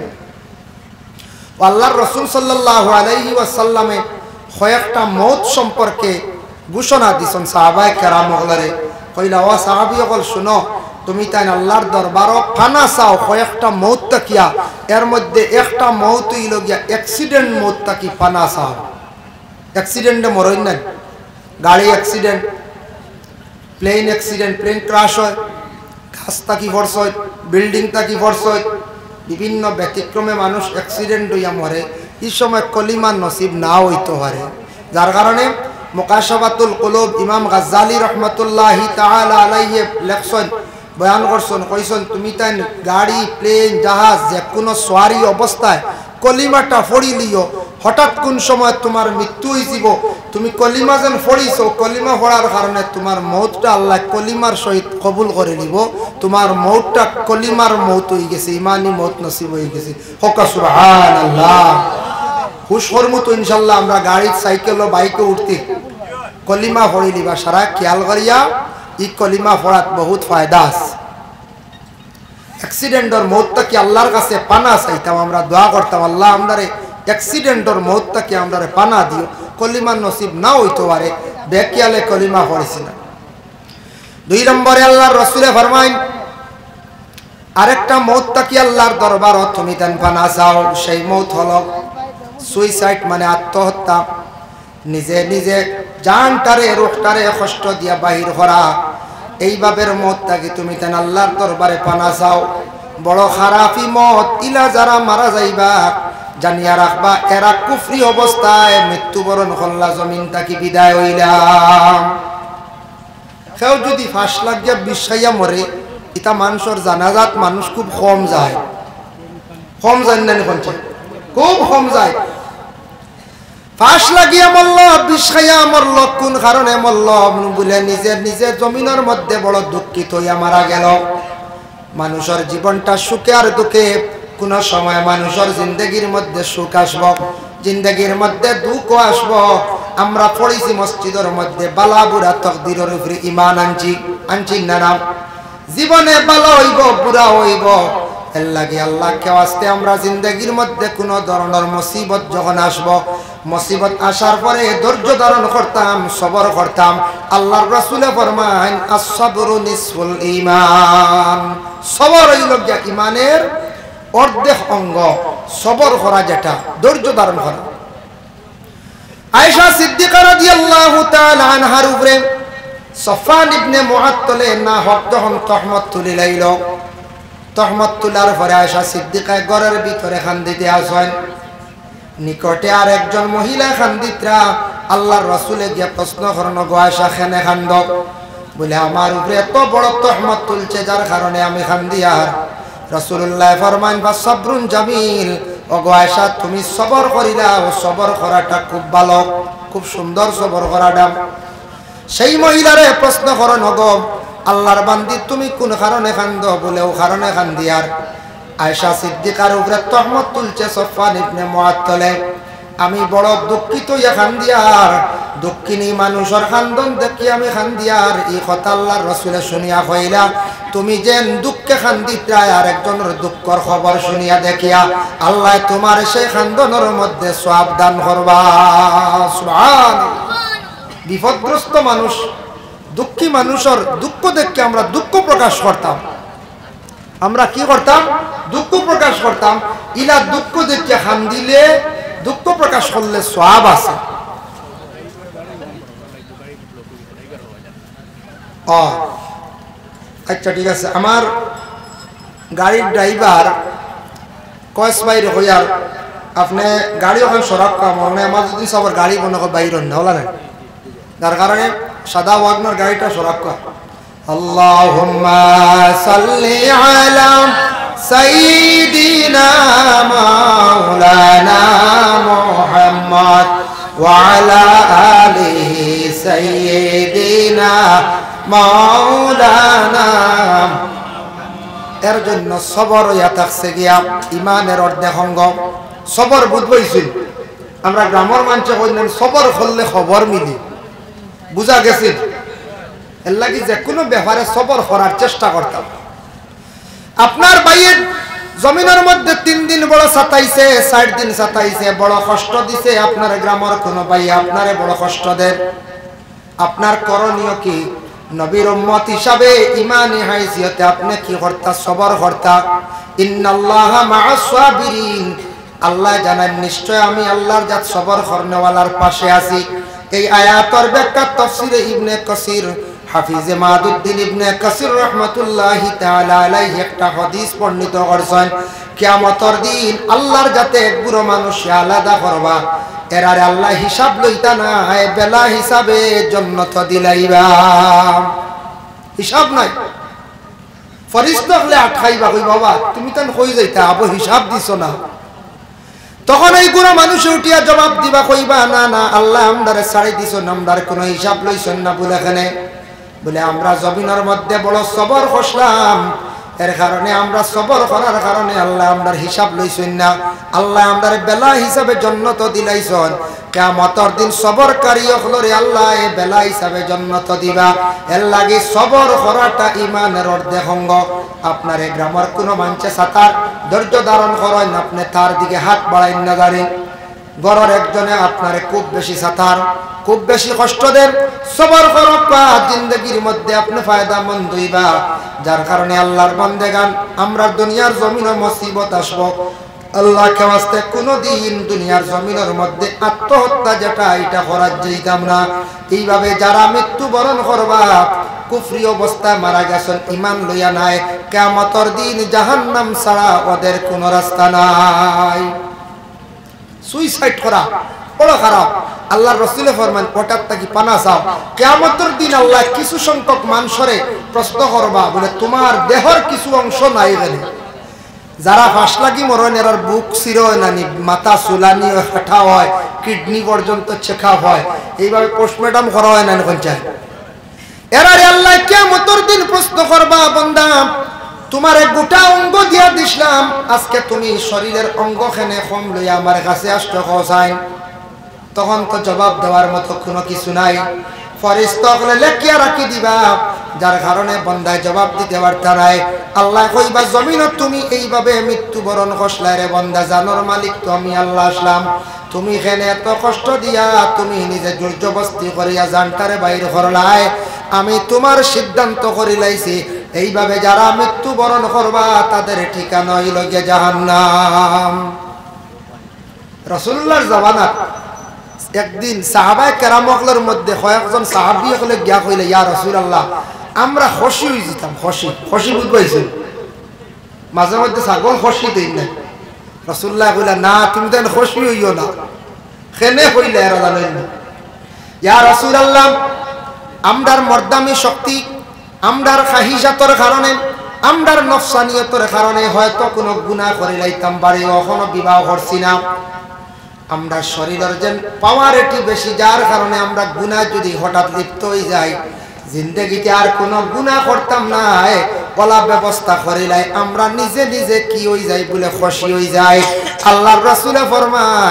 আল্লাহর রাসূল সাল্লাল্লাহু আলাইহি ওয়াসাল্লামে কয়েকটা মৌত সম্পর্কে ঘোষণা দিছেন সাহাবায়ে কেরামগণে। কইলা ও সাহাবীগণ শুনো, তুমি তাই আল্লাহর দরবারও ফানা চাও কয়েকটা মৌত তাকিয়া, এর মধ্যে একটা মৌত হইল গিয়া অ্যাক্সিডেন্ট মৌত তাকি ফানা চাও। অ্যাক্সিডেন্টে মরেন না, গাড়ি accident, plane accident, plane crash হয়, গাছ তাকি ফর্স হয়, বিল্ডিং তাকি ফর্স হয়, বিভিন্ন ব্যতিক্রমে মানুষ অ্যাক্সিডেন্ট হইয়া মরে। এই সময় কলিমার নসিব না হইতে পারে, যার কারণে মুকাশাফাতুল কুলুব ইমাম গাজ্জালি রহমাতুল্লাহি তাআলা আলাইহি লেখছেন, বয়ান করছেন, কইছেন তুমি তাই গাড়ি প্লেন জাহাজ যে কোনো সোয়ারি অবস্থায় কলিমাটা ফড়ি লিও, হঠাৎ কোন সময় তোমার মৃত্যু হইব, তুমি কলিমা যেন ফড়িছো, কলিমা ফড়ার কারণে তোমার মৌতটা আল্লাহ কলিমার সহিত কবুল করে নিব, তোমার মৌতটা কলিমার মৌত হয়ে গেছে, ইমানি মৌত নসিব হয়ে গেছে। হকা সুবহানাল্লাহ। হুশ করমু তো ইনশাল্লাহ আমরা গাড়ি সাইকেল ও বাইকে উঠতে কলিমা ফড়ি লিবা, সারা খেয়াল করিয়া ই কলিমা ফড়াত বহুত ফায়দা আছে। অ্যাক্সিডেন্টর মৌতটা কি আল্লাহর কাছে পানা চাইতাম, আমরা দোয়া করতাম আল্লাহ আমরারে অ্যাক্সিডেন্টর মৌতটা কি আমরারে পানা দিও, কলিমার নসিব না হইতে পারে, বেকিয়ালে কলিমা পড়েছি না। 2 নম্বরে আল্লাহর রাসূলে ফরমাইন আরেকটা মৌতটা কি আল্লাহর দরবারও তুমি দেন পানা চাও, সেই মৌত হলো সুইসাইড, মানে আত্মহত্যা, নিজে নিজে জানটারে রূহটারে কষ্ট দিয়া বাহির করা। এইভাবের মতটাকে তুমি তেন আল্লাহর দরবারে পানা চাও। বড় খারাপি মত, ইলা যারা মারা যাইবা জানিয়া রাখবা এরা কুফরি অবস্থায় মৃত্যুবরণ করলা, জমিন তাকি বিদায় হইলাম। কেউ যদি 5 লাখ গিয়া বিশ্বাইয়া মরে, এটা মানুষের জানাজাত মানুষ খুব কম যায়, কম যায় না, খুব কম যায়। 5 লাগিয়া মরল, বিষ খাইয়া মরল, কোন কারণে মরল বলে নিজের জমিনের মধ্যে বড় দুঃখিত হইয়া মারা গেল। মানুষের জীবনটা সুখে আর দুঃখে, কোন সময় মানুষের জিন্দগির মধ্যে সুখ আসব, জিন্দগির মধ্যে দুঃখ আসব। আমরা পড়েছি মসজিদের মধ্যে বালা বুড়া তকদিরের উপরে ঈমান আনছি না না, জীবনে ভালো হইব বুড়া হইব, এর লাগে আল্লাহকে ওয়াস্তে আমরা জিন্দগির মধ্যে কোন ধরনের মুসিবত যখন আসব, মুসিবত আসার পরে ধৈর্য ধারণ করতাম, সবর করতাম। আল্লাহর রাসূলে ফরমায় আস-সাবরু নিসফুল ঈমান, সবর হইল গিয়া ঈমানের অর্ধেক অঙ্গ, সবর করা যেটা ধৈর্য ধারণ করা। আয়েশা সিদ্দিকা রাদিয়াল্লাহু তাআলা আনহার উপরে সফওয়ান ইবনে মুআত্তালে না হক যখন তহমত তুলি লাইল, তহমত তোলার পরে আয়েশা সিদ্দিকা ঘরের ভিতরে খান্দিতে আসেন। নিকটে আর একজন মহিলা খান্দিতরা আল্লাহর রাসূলে গিয়ে প্রশ্ন করেন, গো আয়েশা কেন খান্দ? বলে আমার উপরে এত বড় তহমত তুলছে যার কারণে আমি খান্দি। আর রাসূলুল্লাহ ফরমায়েন ফাসবরুন জামিল, ও গো আয়েশা তুমি সবর করিলা, ও সবর করাটা খুব ভালো, খুব সুন্দর সবর করাটা। সেই মহিলারে প্রশ্ন করেন, গো আল্লাহর বান্দি তুমি কোন কারণে কান্দ? বলে ও কারণে কান্দি। আর আয়েশা সিদ্দিকার উপরে তহমত তুলছে সফওয়ান ইবনে মুআত্তালে। আমি বড় দুঃখিত ইয়া খান্দিয়ার দক্ষিণী মানুষের খান্দন দেখি আমি খান্দিয়ার এই কথা আল্লাহর রাসূলে শুনিয়া কইলা তুমি যেন দুঃখে খান্দিত্রায় আর একজনের দুঃখর খবর শুনিয়া দেখিয়া আল্লাহ তোমার সেই খান্দনের মধ্যে সওয়াব দান করবা সুবহানাল্লাহ। বিপদগ্রস্ত মানুষ দুঃখী মানুষের দুঃখ দেখে আমরা দুঃখ প্রকাশ করতাম, আমরা কি করতাম দুঃখ প্রকাশ করতাম। ইলা দুঃখ দেখে খান্দিলে দুঃখ প্রকাশ করলে সওয়াব আছে। আচ্ছা ঠিক আছে, আমার গাড়ির ড্রাইভার কয়েস বাইরে হইয়ার আপনি গাড়ি ওখানে সরাব কাম মানে আমার যদি সবার গাড়ি মনে কর বাইর না হলা না, যার কারণে সাদা ওয়াগনার গাড়িটা সরাব কাম। আল্লাহুম্মা সাল্লি আলা সাইয়্যিদিনা মাওলানা মুহাম্মদ ওয়া আলা আলিহি সাইয়্যিদিনা মাওলানা। এর জন্য সবর হইয়া থাকছে গিয়া ইমানের অর্ধেক অঙ্গ। সবর বুঝবইছিল আমরা গ্রামের মানুষে কইলেন সবর করলে খবর মিলি, বুঝা গেছিল। এর লাগি যে কোনো ব্যাপারে সবর করার চেষ্টা করতাম। আপনার ভাইয়ের জমিনের মধ্যে 3 দিন বড় সাতাইছে, 60 দিন সাতাইছে, বড় কষ্ট দিছে। আপনার গ্রামের কোনো ভাই আপনারে বড় কষ্ট দেন, আপনার করণীয় কি? নবীর উম্মত হিসাবে ইমানি হাইসিয়তে আপনি কি করতা? সবর করতা। ইন্নাল্লাহা মা'আস সাবিরিন, আল্লাহ জানেন নিশ্চয় আমি আল্লাহর জাত সবর করনেওয়ালার পাশে আছি। এই আয়াতের ব্যাখ্যা তাফসীরে ইবনে কাসির হাফিজে মাদুদ্দিন ইবনে কাসির রাহমাতুল্লাহি তাআলা আলাইহি একটা হাদিস বর্ণিত করেছেন। কিয়ামতের দিন আল্লাহর জাতে এক বুড়ো মানুষ আলাদা করবা, এরারে আল্লাহ হিসাব লইতা না, বেলা হিসাবে জান্নাত দিলাইবা। হিসাব নাই, ফরিস্তা হলে আটকাইবা, কই বাবা তুমি তান কই যাইতা আবো হিসাব দিছো না। তখন এই গুণা মানুষ উঠিয়া জবাব দিবা, কইবা না না আল্লাহ আমদারে ছাড়ি দিছো না, আমদার কোনো হিসাব লইছেন না। বলে এখানে বলে আমরা জমিনের মধ্যে বড় সবর করলাম, এর কারণে আমরা সবর করার কারণে আল্লাহ আমদার হিসাব লইছেন না, আল্লাহ আমদার বেলা হিসাবে জান্নাত দিলাইছেন। কিয়ামতের দিন সবরকারী হলরে আল্লাহ এ বেলা হিসাবে জান্নাত দিবা। এর লাগি সবর করাটা ইমানের অর্ধেক অঙ্গ। আপনার এই গ্রামের কোনো মানুষে সাতার ধৈর্য ধারণ করেন, আপনি তার দিকে হাত বাড়াইন না জানেন। গড়ের একজনে আপনারে খুব বেশি সাতার, খুব বেশি কষ্ট দেন, সবর করবা, জিন্দগির মধ্যে আপনি ফায়দামন্দ হইবা। যার কারণে আল্লাহর বান্দেগান আমরা দুনিয়ার জমিনে মুসিবত আসবো, আল্লাহকে ওয়াস্তে কোনদিন দুনিয়ার জমিনের মধ্যে আত্মহত্যা যেটা এটা করার যাইতাম না। এইভাবে যারা মৃত্যুবরণ করবা কুফরি অবস্থায় মারা গেছেন, ইমান লইয়া নাই, কিয়ামতের দিন জাহান্নাম ছাড়া ওদের কোনো রাস্তা নাই। সুইসাইড করা বড় খারাপ। আল্লাহর রাসূল ফরমান ওটার তাকি পানা চাও। কিয়ামতের দিন আল্লাহ কিছু সংখ্যক মানুষরে প্রশ্ন করবা, বলে তোমার দেহর কিছু অংশ নাই গেলে। যারা ফাঁস লাগি মরণ এরার বুক চির নানি, মাথা চুলানি হাঁটা হয়, কিডনি পর্যন্ত চেকা হয়, এইভাবে পোস্টমর্টম করা হয় না পঞ্চায়েত। এরারে আল্লাহ কিয়ামতের দিন প্রশ্ন করবা, বান্দা তোমার এক গোটা অঙ্গ দিয়া দিছিলাম, আজকে তুমি শরীরের অঙ্গ খেনে কম লইয়া আমার কাছে আসতে কসাইন। তখন তো জবাব দেওয়ার মতো কোনো কিছু নাই, ফরিস্তা হলে লেখিয়া রাখি দিবা, যার কারণে বন্দায় জবাব দিতে পারতা নাই। আল্লাহ কইবা জমিনত তুমি এইভাবে মৃত্যুবরণ করলাই রে বন্দা, জানোর মালিক তো আমি আল্লাহ আসলাম, তুমি এখানে এত কষ্ট দিয়া তুমি নিজে জোরজবস্তি করিয়া জানতারে বাইর করলাই, আমি তোমার সিদ্ধান্ত করিলাইছি এইভাবে যারা মৃত্যুবরণ করবা তাদের ঠিকানা হইল গিয়ে জাহান্নাম। রাসূলুল্লাহর জামানাত একদিন সাহাবায়ে কেরামদের মধ্যে কয়েকজন সাহাবী হলে গিয়া কইলে, ইয়া রাসূলুল্লাহ আমরা খুশি হই যেতাম, খুশি খুশি বুঝবাইছেন, মাঝে মধ্যে ছাগল খুশি দেই না। রাসূলুল্লাহ কইলা না তুমি তো খুশি হইও না, কেনে কইলে এরা জানেন না। ইয়া রাসূলুল্লাহ আমরার মর্দামি শক্তি, আমরার খাহিজাতর কারণে, আমরার নফসানিয়তের কারণে হয়তো কোনো গুনাহ করে লাইতাম বাড়ি, এখনো বিবাহ করছি না, আমরা শরীরের যেন পাওয়ার এটি বেশি, যার কারণে আমরা গুনাহ যদি হঠাৎ লিপ্ত হয়ে যাই, জিন্দগিতে আর কোনো গুনাহ করতাম না, বলা ব্যবস্থা করিলাই আমরা নিজে নিজে কি হয়ে যাই বলে খুশি হয়ে যায়। আল্লাহর রাসূল ফরমায়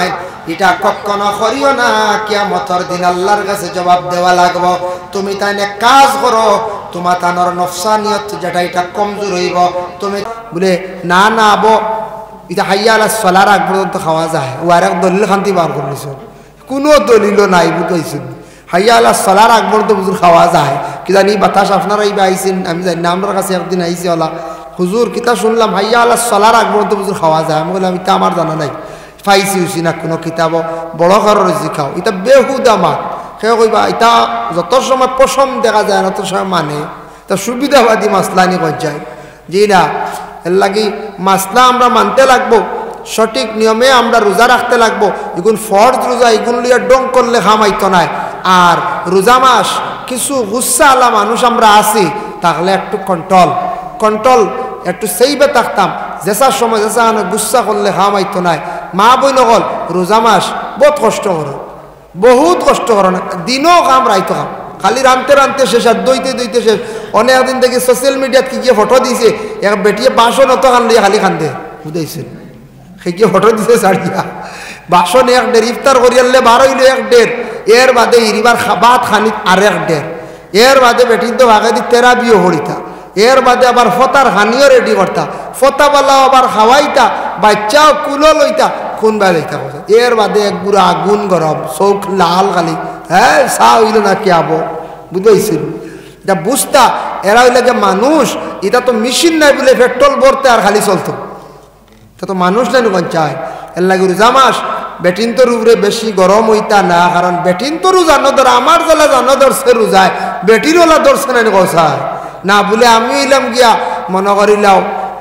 এটা কখনো করিও না, কিয়ামতের দিন আল্লাহর কাছে জবাব দেওয়া লাগবে। তুমি তাই কাজ করো, তোমার তানোর নফসানিয়ত যেটা এটা কমজোর হইব, তুমি বলে না না আবো এটা হাইয়া আলাস সালার আগ পর্যন্ত খাওয়া যায়, ও আর এক দলিল খান্তি বার করলিস, কোনো দলিলও নাই বুঝাইছেন। হাইয়া আলাস সালার আগ পর্যন্ত বুঝুর খাওয়া যায়, কি জানি বাতাস আপনারা এইবা আইসেন, আমি জানি না, আমার কাছে একদিন আইসি ওলা হুজুর কিতা শুনলাম হাইয়া আলাস সালার আগ পর্যন্ত বুঝুর খাওয়া যায়। আমি বললাম এটা আমার জানা নাই, পাইছি হইছি না কোনো কিতাব বড় ঘরের হয়েছি খাও, এটা বেহুদা মাত। সে কইবা এটা যত সময় পশম দেখা যায় না তত সময় মানে তা সুবিধাবাদী মাসলানি পর্যায়ে জি না। এর লাগি মাসলা আমরা মানতে লাগবো, সঠিক নিয়মে আমরা রোজা রাখতে লাগবো। এগুন ফরজ রোজা এগুন লিয়ে ডং করলে খামাইতো নাই। আর রোজা মাস কিছু গুসা আলা মানুষ আমরা আছি, তাহলে একটু কন্ট্রোল একটু সেইবে থাকতাম, যেসার সময় যেসা গুসা করলে খামাইতো নাই। মা বই নকল রোজা মাস বহুত কষ্ট করো, বহুত কষ্ট করো না, দিনও কাম রাইতো কাম, খালি রানতে শেষ আর দইতে শেষ। অনেক দিন থেকে সোশ্যাল মিডিয়াত কি গিয়ে ফটো দিছে, এক বেটিয়ে বাসন অত খান লিয়ে খালি খান্দে বুঝাইছে, সে গিয়ে ফটো দিছে ছাড়িয়া বাসন 1 ডের, ইফতার করিয়ালে 12 হইল 1 ডের, এর বাদে ইরিবার খাবাত খানিত আর 1 ডের, এর বাদে বেটির তো ভাগে দি তেরা বিয়ে হরিতা, এর বাদে আবার ফতার হানিও রেডি করতা, ফতাবালাও আবার খাওয়াইতা, বাচ্চাও কুলো লইতা, খুন বেলাইতা কথা। এর বাদে এক গুড়া আগুন গরম, চোখ লাল খালি, হ্যাঁ চা হইল না কি আবো বুঝাইছিল। এটা বুঝতা এরা হইলে যে মানুষ, এটা তো মেশিন নাই বলে পেট্রোল ভরতে আর খালি চলতো, এটা তো মানুষ নাই কোন চায়। এর লাগে রোজা মাস বেটিন তোর উপরে বেশি গরম হইতা না, কারণ বেটিন তোরও জানো ধর, আমার জেলা জানো ধরছে রোজায়, বেটির ওলা ধরছে না কষায় না বলে আমি হইলাম গিয়া মনে করিলাম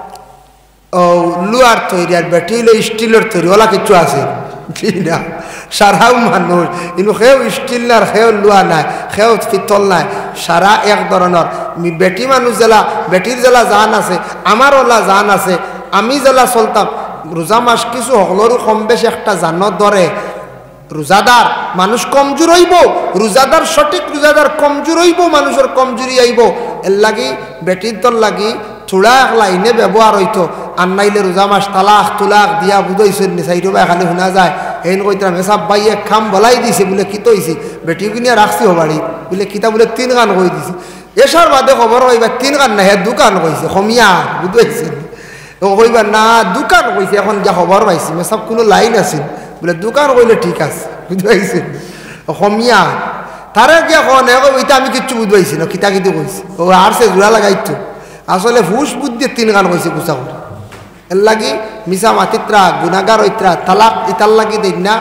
ও লুয়ার তৈরি, আর বেটি হইলে স্টিলের তৈরি, ওলা কিছু আছে না। সারাও মানুষ কিন্তু সেও স্টিল না, সেও লুয়া নাই, সেও পিতল নাই, সারা এক ধরনের। বেটি মানুষ জেলা বেটির জেলা জান আছে, আমার ওলা জান আছে। আমি জেলা চলতাম রোজা মাস কিছু হকলেরও কম বেশ একটা জানত ধরে। রোজাদার মানুষ কমজোর হইব, রোজাদার সঠিক রোজাদার কমজোর হইব, মানুষের কমজোরি আইব। এর লাগি বেটির দল লাগি থোড়া এক লাইনে ব্যবহার হইতো, আর নাইলে রোজা মাস তালাক তুলাক দিয়া বুঝাইছেন নি চাইরো ভাই খালি শোনা যায়। হেন কইতাম হেসাব বাইয়ে খাম বলাই দিছে বলে কিতো হয়েছি, বেটি কিনিয়া রাখছি বাড়ি বলে কিতা বলে 3 গান কই দিছি। এসার বাদে খবর হইবা 3 গান না, হে 2 গান কইছে খমিয়া বুঝাইছেন, কইবা না 2 গান কইছে। এখন যা খবর পাইছি মেসাব কোনো লাইন আছিল বলে 2 গান কইলে ঠিক আছে বুঝাইছেন খমিয়া। তারা গিয়া কন ওইটা আমি কিচ্ছু বুঝবাইছি না, কিতা কিতি কইছি, ও আর সে জোড়া লাগাইতো আসলে হুশ বুদ্ধি 3 গান কইছে গুছা করে। এর লাগি মিশা মাতিত্রা গুনাগার হইত্রা তালাক ইতার লাগি দেই না।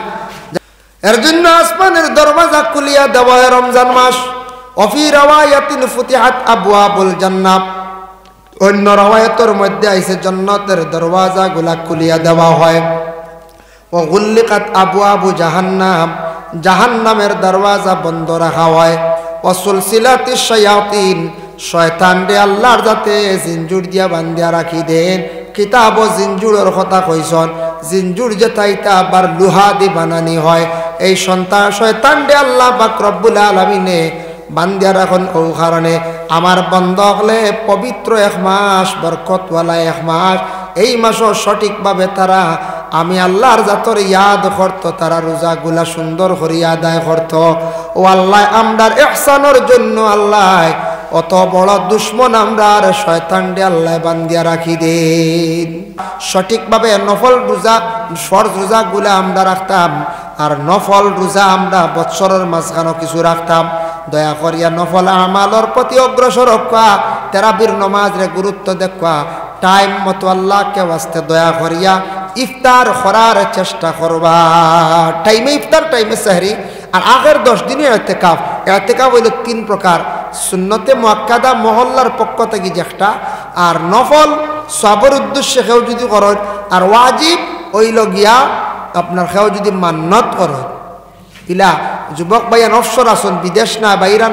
এর জন্য আসমানের দরওয়াজা খুলিয়া দেওয়া হয় রমজান মাস। অফি রাওয়ায়াতিন ফুতিহাত আবওয়াবুল জান্নাত, অন্য রাওয়ায়াতের মধ্যে আইছে জান্নাতের দরওয়াজা গুলা খুলিয়া দেওয়া হয়। ও গুল্লিকাত আবওয়াবু জাহান্নাম, জাহান্নামের দরওয়াজা বন্ধ রাখা হয়। ও সুলসিলাতিশ শায়াতিন, শয়তান রে আল্লাহর যাতে জিনজুর দিয়া বান্ধিয়া রাখি দেন। কিতাব জিনজুরের কথা কইছন, জিনজুর যেটা ইতা আবার লোহা দি বানানি হয়। এই শয়তান রে আল্লাহ পাক রব্বুল আলামিনে বান্ধিয়া রাখুন ও কারণে আমার বন্ধ হলে পবিত্র 1 মাস, বরকতওয়ালা 1 মাস, এই মাসও সঠিকভাবে তারা আমি আল্লাহর জাতর ইয়াদ করত, তারা রোজাগুলা সুন্দর করিয়া আদায় করত। ও আল্লাহ আমরার ইহসানের জন্য আল্লাহ অত বড় দুশ্মন আমরা আর শয়তান রে আল্লাহ বান্ধিয়া রাখি দেন। সঠিকভাবে নফল রোজা ফরজ রোজাগুলা আমরা রাখতাম, আর নফল রোজা আমরা বৎসরের মাঝখানে কিছু রাখতাম। দয়া করিয়া নফল আমালর প্রতি অগ্রসর হওয়া, তেরাবির নমাজরে গুরুত্ব দেখা, টাইম মতো আল্লাহকে ওয়াস্তে দয়া করিয়া ইফতার করার চেষ্টা করবা। টাইমে ইফতার, টাইমে সেহরি। আর আগের 10 দিনের ইতিকাফ, ইতিকাফ হইল 3 প্রকার। সুন্নতে মুআক্কাদা মহল্লার পক্ষ থেকে যেটা, আর নফল সবর উদ্দেশ্যে কেউ যদি করেন, আর ওয়াজিব হইল গিয়া আপনার কেউ যদি মান্নত করেন। ইলা যুবক ভাইয়া নফসর আসন, বিদেশ নাই বাইরা নাই,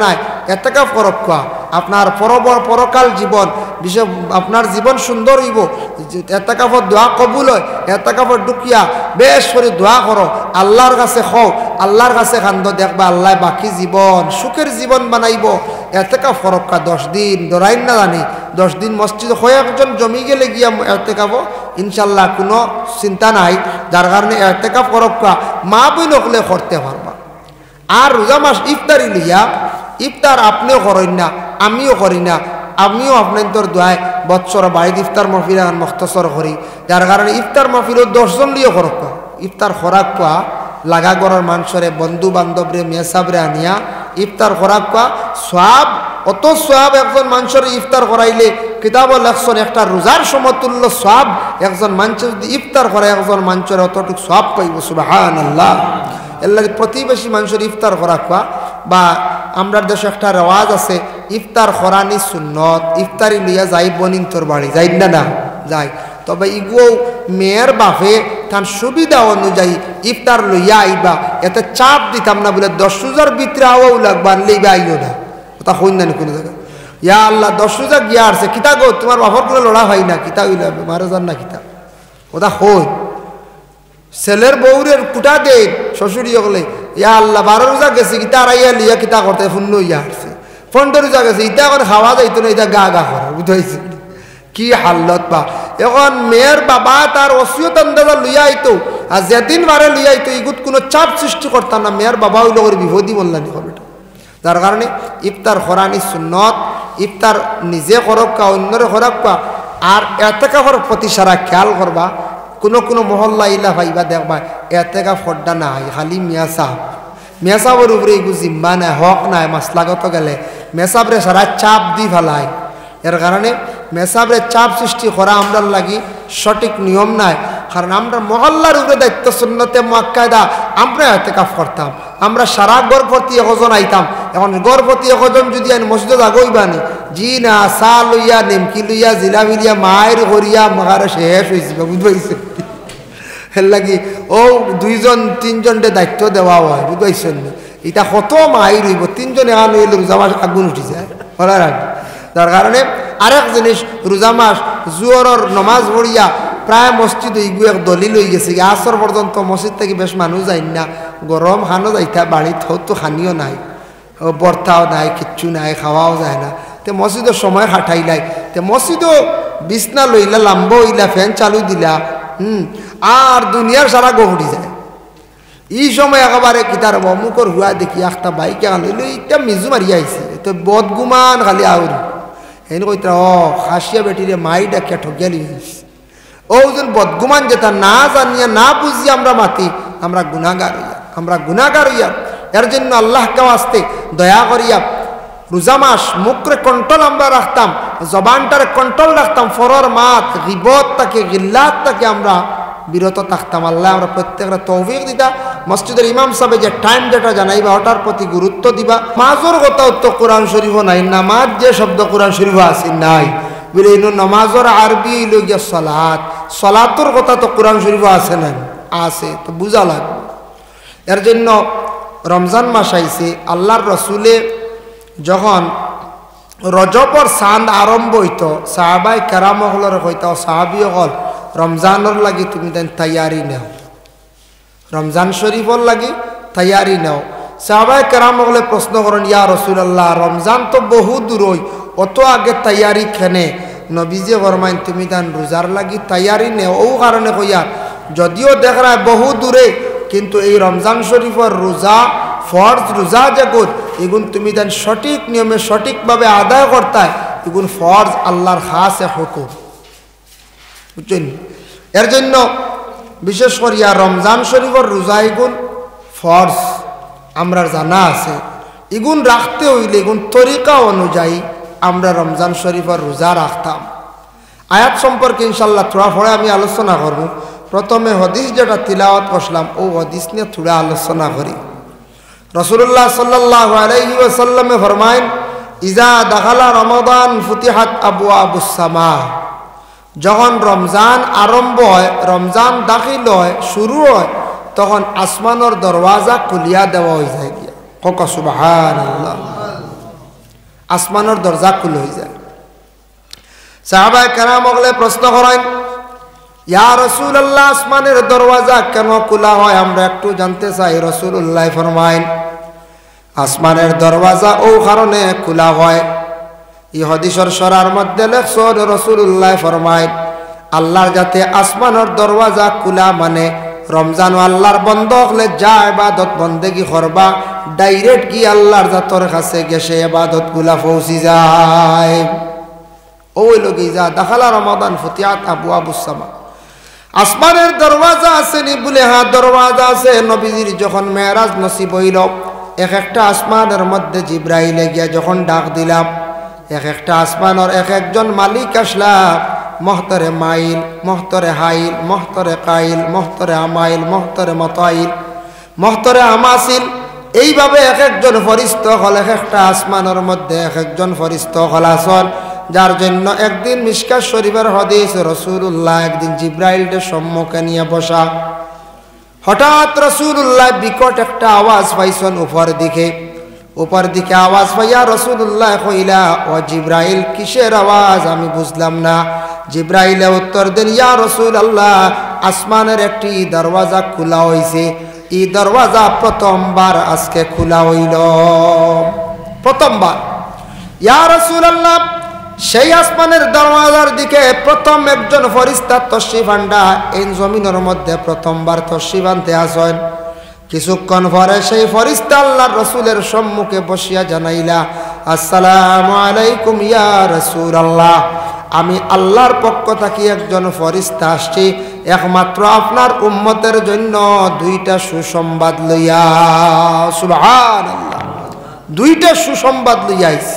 এতেকাফ করক কোয়া আপনার পরকাল জীবন বিশেষ আপনার জীবন সুন্দর হইব এতেকাফত দোয়া কবুল হয় এতেকাফত ঢুকিয়া বেশ করে দোয়া করো আল্লাহর কাছে খাও আল্লাহর কাছে কান্দ দেখবা আল্লাহ বাকি জীবন সুখের জীবন বানাইব এতেকাফ করক কোয়া 10 দিন ধরাইন না জানি 10 দিন মসজিদ কয়েকজন জমি গেলে গিয়া এতেকাফ ইনশাল্লাহ কোনো চিন্তা নাই যার কারণে এতেকাফ করক কোয়া মা বই নকলে করতে পারবা আর রোজা মাস ইফতারি লইয়া ইফতার আপনিও করেন না আমিও করি না আমিও আপনার তোর দোয়ায় বৎসর বাড়িতে ইফতার মাহফিল এখন মখতসর করি যার কারণে ইফতার মাহফিলও 10 জন লিয়ে খরক কোয়া ইফতার খোরাক কোয়া লাগা গড়ার মানুষরে বন্ধু বান্ধবরে মেসাবরে আনিয়া ইফতার খোরাক কোয়া সব অত সব একজন মানুষের ইফতার করাইলে কিতাব লেখছেন একটা রোজার সমতুল্য সব একজন মানুষের যদি ইফতার করে একজন মানুষের অতটুকু সব পাইব সুবহানাল্লাহ এর লাগে প্রতিবেশী মানুষের ইফতার করা কোয়া বা আমরা দেশে একটা রেওয়াজ আছে ইফতার করানি সুন্নত ইফতারি লইয়া যাই বনিন তোর বাড়ি যাই না না যাই তবে ইগো মেয়ের বাপে তার সুবিধা অনুযায়ী ইফতার লইয়া আইবা এতে চাপ দিতাম না বলে 10 রোজার ভিতরে আওয়াও লাগবা লইবা আইও না ওটা হইন না কোনো জায়গায় ইয়া আল্লাহ 10 রোজা গিয়া আসছে কিতা গো তোমার বাপর কোনো লড়া হয় না কিতা হইলা মারা যান না কিতা ওটা হই ছেলের বউরের কুটা দে শ্বশুরি হলে ইয়া আল্লাহ 12 রোজা গেছে কিতা আইয়া লিয়া কিতা করতে শূন্য ইয়া আসছে 15 রোজা গেছে ইটা করে খাওয়া যাইতো না এটা গা গা করা বুঝাইছে কি হালত বা এখন মেয়ের বাবা তার ওসিয়ত আন্দাজা লইয়া আইতো আর যেদিন বারে লইয়া আইতো ইগুত কোনো চাপ সৃষ্টি করতাম না মেয়ের বাবা হইল করে বিপদই বললানি হবে যার কারণে ইফতার করানি সুন্নত ইফতার নিজে করক কা অন্যরে করক কা আর এতেকাফের প্রতি সারা খেয়াল করবা কোনো মহল্লা ইলা ভাইবা দেখবা এতেকাফ ফড্ডা নাই খালি মিয়া সাহেবের উপরে এগুলো জিম্মা নাই হক নাই মাসলাগত গেলে মেসাবরে সারা চাপ দি ফেলায় এর কারণে মেসাবরে চাপ সৃষ্টি করা আমরা লাগি সঠিক নিয়ম নাই কারণ আমরা মহল্লার উপরে দায়িত্ব সুন্নতে মুআক্কাদা আমরা এতেকাফ করতাম আমরা সারা গর্ভবতী একজন আইতাম এখন গর্ভবতী একজন যদি আমি মসজিদে আগইবানি জি না চা লইয়া নেমকি লইয়া জিলাপি লইয়া মায়ের করিয়া মাগারে শেষ হয়েছে বুঝবাইছে এর লাগি ও 2 জন 3 জনকে দায়িত্ব দেওয়া হয় বুঝবাইছেন এটা কত মায়ের হইব 3 জন এখন হইলে রোজা মাস আগুন উঠি যায় বলার আগে যার কারণে আরেক জিনিস রোজা মাস জোহরের নমাজ পড়িয়া প্রায় মসজিদ ইগু এক দলিল হয়ে গেছে আসর পর্যন্ত মসজিদ থেকে বেশ মানুষ যায় না গরম খানো যাইতা বাড়িত তো খানিও নাই বর্তাও নাই কিচ্ছু নাই খাওয়াও যায় না তে মসজিদের সময় খাটাইলাই তে মসজিদও বিছনা লইলা লাম্ব হইলা ফ্যান চালু দিলা আর দুনিয়ার সারা গহড়ি যায় এই সময় একেবারে কিতার অমুকর হুয়া দেখি একটা বাইকে আনল এটা মিজু মারিয়া আইছে তো বদগুমান খালি আউরি এনে কইতা খাসিয়া বেটিরে মাই ডাকিয়া ঠকিয়া লিয়েছে ও যেন বদগুমান যেটা না জানিয়া না বুঝিয়া আমরা মাতি আমরা গুনাহগার হইয়া এর জন্য আল্লাহকে আসতে দয়া করিয়া রোজা মাস মুখরে কন্ট্রোল আমরা রাখতাম জবানটারে কন্ট্রোল রাখতাম ফরর মাত গিবত তাকে গিল্লাত তাকে আমরা বিরত থাকতাম আল্লাহ আমরা প্রত্যেকটা তৌফিক দিতা মসজিদের ইমাম সাহেব যে টাইম যেটা জানাইবা ওটার প্রতি গুরুত্ব দিবা মাঝর কথা তো কোরআন শরীফ নাই নামাজ যে শব্দ কোরআন শরীফ আছে নাই বলে ইনো নামাজর আরবি লগিয়া সলাতর কথা তো কোরআন শরীফ আছে না আছে তো বুঝা লাগবে এর জন্য রমজান মাস আইছে আল্লাহর রসুলে যখন রজবর চাঁদ আরম্ভ হইত সাহাবাই কেরাম হলর হইত সাহাবি হল রমজানের লাগি তুমি দেন তৈয়ারি নেও রমজান শরীফর লাগি তৈয়ারি নেও সাহাবাই কেরাম হলে প্রশ্ন করেন ইয়া রসুল্লাহ রমজান তো বহু দূরই অত আগে তৈয়ারি খেনে নবীজে ফরমাইন তুমি দেন রোজার লাগি তৈয়ারি নেও ও কারণে কইয়া যদিও দেখ রা বহু দূরে কিন্তু এই রমজান শরীফর রোজা ফরজ রোজা যেগুন এগুন তুমি দেন সঠিক নিয়মে সঠিকভাবে আদায় করতে এগুন ফরজ আল্লাহর খাসে হুকুম বুঝছেন এর জন্য বিশেষ করিয়া রমজান শরীফর রোজা এগুন ফরজ আমরা জানা আছে এগুন রাখতে হইলে এগুন তরিকা অনুযায়ী আমরা রমজান শরীফর রোজা রাখতাম আয়াত সম্পর্কে ইনশাল্লাহ থোড়া ফোড়া আমি আলোচনা করব প্রথমে হদিস যেটা তিলাওয়াত করলাম ও হদিস নিয়ে থোড়া আলোচনা করি রাসূলুল্লাহ সাল্লাল্লাহু আলাইহি ওয়াসাল্লামে ফরমায়েন ইজা দাখালা রমাদান ফুতিহাত আবওয়াবুস সামা যখন রমজান আরম্ভ হয় রমজান দাখিল হয় শুরু হয় তখন আসমানের দরওয়াজা খুলিয়া দেওয়া হয়ে যায় গিয়া কক সুবহানাল্লাহ আসমানের দরজা খুলে হয়ে যায়। সাহাবায়ে কেরাম ওগলে প্রশ্ন করেন, ইয়া রাসূলুল্লাহ, আসমানের দরওয়াজা কেন খোলা হয় আমরা একটু জানতে চাই। রাসূলুল্লাহ ফরমায়েন, আসমানের দরওয়াজা ও কারণে খোলা হয়। এই হাদিসের সরার মধ্যে লেখছেন রাসূলুল্লাহ ফরমায়েন, আল্লাহর যাতে আসমানের দরওয়াজা খোলা মানে রমজান আল্লাহর বন্ধ হলে যা ইবাদত বন্দেগি করবা ডাইরেক্ট কি আল্লাহর জাতর কাছে গেছে ইবাদত গুলা পৌঁছি যায়। ওই লোকে যা দাখালা রমাদান ফুতিয়াত আবওয়াবুস সামা। আসমানের দরওয়াজা আছে নি বলে হ্যাঁ দরওয়াজা আছে। নবীজির যখন মেরাজ নসিব হইল, এক একটা আসমানের মধ্যে জিব্রাইলে গিয়া যখন ডাক দিলাম, এক একটা আসমানের এক একজন মালিক আসলা, মহতরে মাইল, মহতরে হাইল, মহতরে কাইল, মহতরে আমাইল, মহতরে মতাইল, মহতরে আমাসিল, এইভাবে এক একজন ফরিস্ত হল এক একটা আসমানের মধ্যে এক একজন ফরিস্ত হল আসল। যার জন্য একদিন মিশকাত শরীফের হাদিস, রাসূলুল্লাহ একদিন জিব্রাইলের সম্মুখে নিয়ে বসা। হঠাৎ রাসূলুল্লাহ বিকট একটা আওয়াজ পাইছেন উপর দিকে আওয়াজ পাইয়া রাসূলুল্লাহ কইলা, ও জিব্রাইল কিসের আওয়াজ আমি বুঝলাম না। জিব্রাইলে উত্তর দেন, ইয়া রাসূলুল্লাহ, আসমানের একটি দরওয়াজা খোলা হইছে। এই দরওয়াজা প্রথমবার আজকে খোলা হইল, প্রথমবার। ইয়া রাসূলুল্লাহ, সেই আসমানের দরওয়াজার দিকে প্রথম একজন ফেরেশতা তশরিফ আনডা এই জমিনের মধ্যে প্রথমবার তশরিফ আনতে আসেন। কিছুক্ষণ পরে সেই ফেরেশতা আল্লাহর রাসূলের সম্মুখে বসিয়া জানাইলা, আসসালামু আলাইকুম ইয়া রাসূলুল্লাহ, আমি আল্লাহর পক্ষ থেকে একজন ফেরেশতা আসছি একমাত্র আপনার উম্মতের জন্য দুইটা সুসংবাদ লইয়া। সুবহানাল্লাহ, দুইটা সুসংবাদ লইয়া আইছি।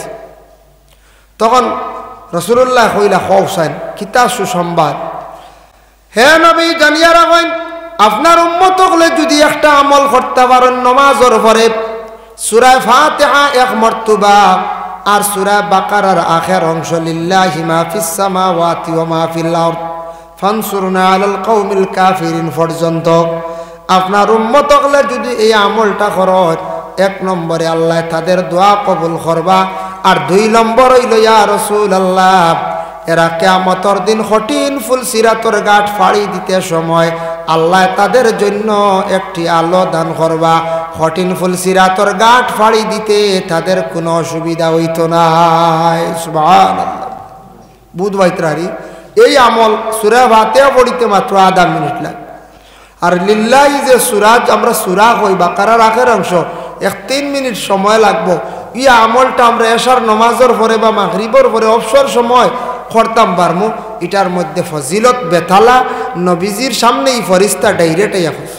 তখন রাসূলুল্লাহ কইলা, কওছেন কিতা সুসংবাদ? হে নবী, জানিয়া রাখেন আপনার উম্মত হলে যদি একটা আমল করতে পারেন, নামাজের পরে সূরা ফাতিহা এক মর্তবা আর সূরা বাকারার আখের অংশ লিল্লাহি মা ফিস সামাওয়াতি ওয়া মা ফিল আরদ ফানসুরনা আলাল কওমিল কাফিরিন পর্যন্ত আপনার উম্মত হলে যদি এই আমলটা করেন, এক নম্বরে আল্লাহ তাদের দোয়া কবুল করবা, আর দুই নম্বর হইল ইয়া রাসূলুল্লাহ, এরা কিয়ামতের দিন কঠিন ফুল সিরাতর ঘাট ফাড়ি দিতে সময় আল্লাহ তাদের জন্য একটি আলো দান করবা। কঠিন ফুল সিরাতর ঘাট ফাড়ি দিতে তাদের কোনো অসুবিধা হইতো না। সুবহানাল্লাহ, বুধবাইত্রারি এই আমল সূরা ফাতিহা পড়িতে মাত্র আধা মিনিট লাগে। আর লিল্লাহি যে সূরা আমরা সূরা কই বাকারার আখের অংশ 1-3 মিনিট সময় লাগবো। ই আমলটা আমরা এশার নামাজের পরে বা মাগরিবের পরে অবসর সময় করতাম পারমু। এটার মধ্যে ফজিলত বেতালা, নবীজির সামনে এই ফেরেশতা ডাইরেক্ট আইয়া কইছে।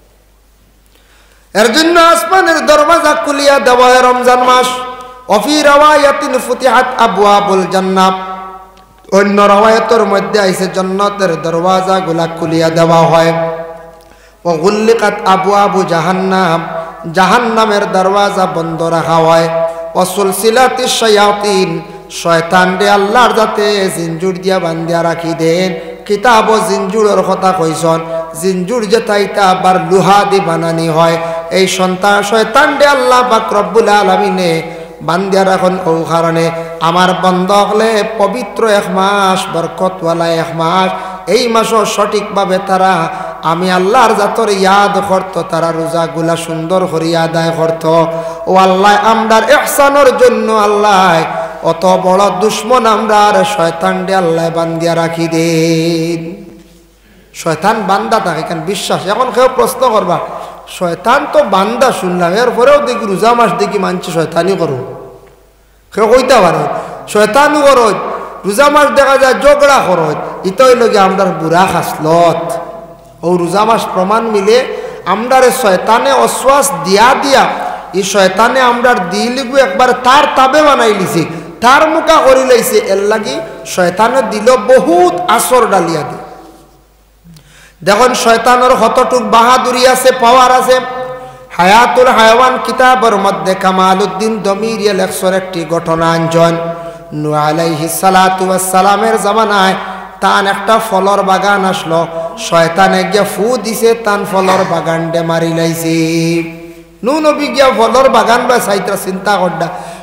এর জন্য আসমানের দরওয়াজা খুলিয়া দেওয়া হয় রমজান মাস। অফি রাওয়ায়াতিন ফুতিহাত আবওয়াবুল জান্নাহ, অন্য রাওয়ায়াতের মধ্যে আইছে জান্নাতের দরওয়াজাগুলা খুলিয়া দেওয়া হয়। ও গুল্লিকাত আবওয়াবু জাহান্নাম, জাহান্নামের দরওয়াজা বন্ধ রাখা হয়। ও সুলসিলাতিশ শায়াতিন, শয়তান রে আল্লাহর যাতে জিনজুর দিয়া বান্ধিয়া রাখি দেন। কিতাব ও জিনজুরের কথা কইছন, জিনজুর যেটা ইটা আবার লোহা দিয়ে বানানি হয়। এই শয়তান রে আল্লাহ পাক রব্বুল আলামিনে বান্ধিয়া রাখুন। ও কারণে আমার বন্ধ হলে পবিত্র এক মাস, বরকতওয়ালা এক মাস, এই মাসও সঠিকভাবে তারা আমি আল্লাহর জাতর ইয়াদ করত, তারা রোজাগুলা সুন্দর করিয়া আদায় করত। ও আল্লাহ আমরার ইহসানের জন্য আল্লাহ অত বড় দুশ্মন আমরার শয়তান রে আল্লাহ বান্ধিয়া রাখি দেন। শয়তান বান্দা থাকে কেন বিশ্বাস। এখন কেউ প্রশ্ন করবা, শয়তান তো বান্দা শুনলাম, এরপরেও দেখি রোজা মাস দেখি মানছি শয়তানি করো। কেউ কইতে পারো শয়তানও করো, রোজা মাস দেখা যায় ঝগড়া করো। ইতই লগে আমরার বুড়া খাসলত। ও রোজা মাস প্রমাণ মিলে আমরারে শয়তানে অশ্বাস দিয়া দিয়া এই শয়তানে আমরার দিলগু একবার তার তাবে বানাই লিছি, তার মুখা করি লাইছে। এর লাগি শয়তানে দিল বহুত আসর ডালিয়া দি। দেখুন শয়তানের কতটুক বাহাদুরি আছে, পাওয়ার আছে। হায়াতুল হায়াওয়ান কিতাবের মধ্যে কামালউদ্দিন দমিরিয়া লেখছেন একটি ঘটনা আনজন। নূহ আলাইহিস সালাতু ওয়াস সালামের জামানায় তান একটা ফলর বাগান আসলো, শয়তানে গিয়া ফু দিছে, তান ফলর বাগান ডে মারি লাইছে। নূহ নবী গিয়া ফলর বাগান বা সাইত্রা চিন্তা করডা,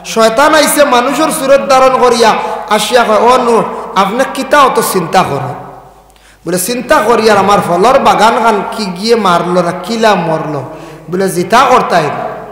শয়তান আইছে মানুষের সুরত ধারণ করিয়া আসিয়া কয় ও নূহ আপনি কিতা অত চিন্তা করেন বলে চিন্তা করিয়া আমার ফলর বাগান খান কি গিয়ে মারলো না কিলা মরলো বলে জিতা করতাই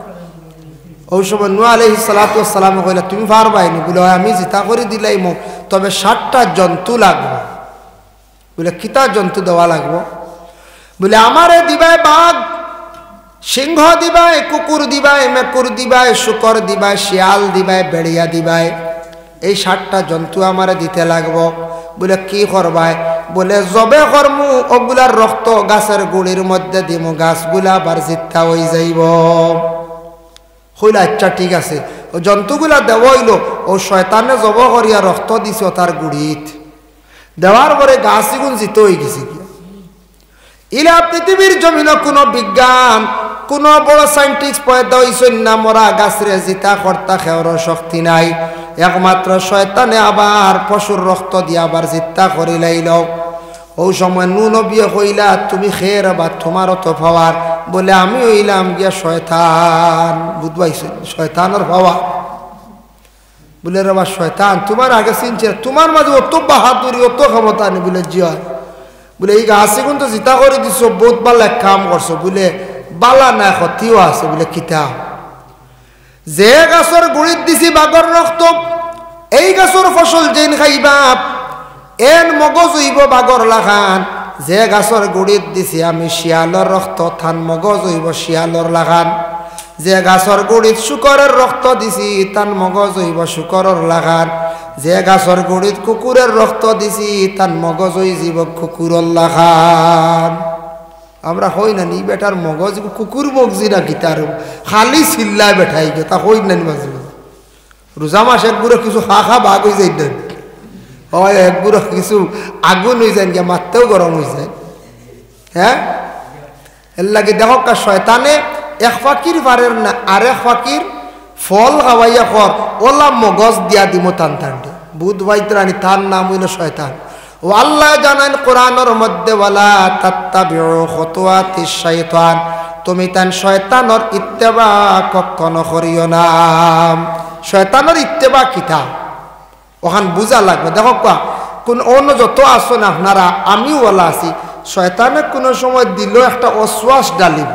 ওই সময় নূহ আলাইহিস সালাতু ওয়াস সালাম কইলা তুমি পারবাইনি বলে আমি জিতা করে দিলাই মো তবে 60টা জন্তু লাগবে বলে কিতা জন্তু দেওয়া লাগবে বলে আমারে দিবাই বাঘ সিংহ দিবাই কুকুর দিবাই মেকুর দিবাই শুকর দিবাই শিয়াল দিবাই বেড়িয়া দিবাই এই 60টা জন্তু আমারে দিতে লাগবো বলে কি করবাই বলে জবে করমু ওগুলার রক্ত গাছের গুড়ির মধ্যে দিমু গাছগুলা আবার জিত্তা হয়ে যাইব হইল আচ্ছা ঠিক আছে ও জন্তুগুলা দেওয়া হইল ও শয়তানে জব করিয়া রক্ত দিছ তার গুড়িত দেওয়ার পরে গাছ গুণ জিত হয়ে গেছে ইলা পৃথিবীর জমিন কোনো বিজ্ঞান কোন বড় সাইন্টিস্ট পয়দা হইছেন না মরা গাছরে জিতা কর্তা খেওর শক্তি নাই একমাত্র শয়তানে আবার পশুর রক্ত দিয়ে আবার জিত্তা করি লাইল ও সময় নূহ নবী কইলা তুমি খের বা তোমারও তো পাওয়ার বলে আমি হইলাম গিয়া শয়তান বুঝবাইছেন শয়তানের পাওয়ার বলে রে বা শয়তান তোমার আগে চিনছে তোমার মাঝে অত বাহাদুরি অত ক্ষমতা নেই বলে জি হয় বলে এই গাছে কিন্তু জিতা করে দিছ বহুত ভালো এক কাম করছো বলে বালা না ক্ষতিও আছে বলে কিতা যে গাছের গুড়িত দিছি বাঘর রক্ত এই গাছের ফসল যেন খাইবা এন মগজ হইব বাঘর লাগান যে গাছের গুড়িত দিছি আমি শিয়ালর রক্ত থান মগজ হইব শিয়ালর লাগান যে গাছের গুড়িত শুকরের রক্ত দিছি তান মগজ হইব শুকরের লাগান যে গাছের গুড়িত কুকুরের রক্ত দিছি তান মগজ হই যাব কুকুরের লাগান আমরা হই না নি বেটার মগজ কুকুর মগজি না গীতার খালি চিল্লায় বেঠাই গে তা হই না নি মাঝে মাঝে রোজা মাস একগুলো কিছু খা বাঘ হয়ে যায় দেন হয় একগুলো কিছু আগুন হয়ে যায় গিয়া মারতেও গরম হয়ে যায় হ্যাঁ এর লাগে দেখো কা শয়তানে এক ফাকির পারের না আরেক ফাকির ফল খাওয়াইয়া কর ওলা মগজ দিয়া দিমো টান টানটে বুধ বাইত্রানি তার নাম হইল শয়তান ও আল্লাহ জানান কোরআনের মধ্যে ওয়ালা তাত্তাবিউ খুতুওয়াতিশ শাইতান তুমি তান শয়তানের ইত্তেবা কখনো করিও না শয়তানের ইত্তেবা কিতা ওখান বুঝা লাগবে দেখো কোন অন্য যত আসো না আপনারা আমিও ওলা আছি শয়তানে কোনো সময় দিল একটা অশ্বাস ডালিব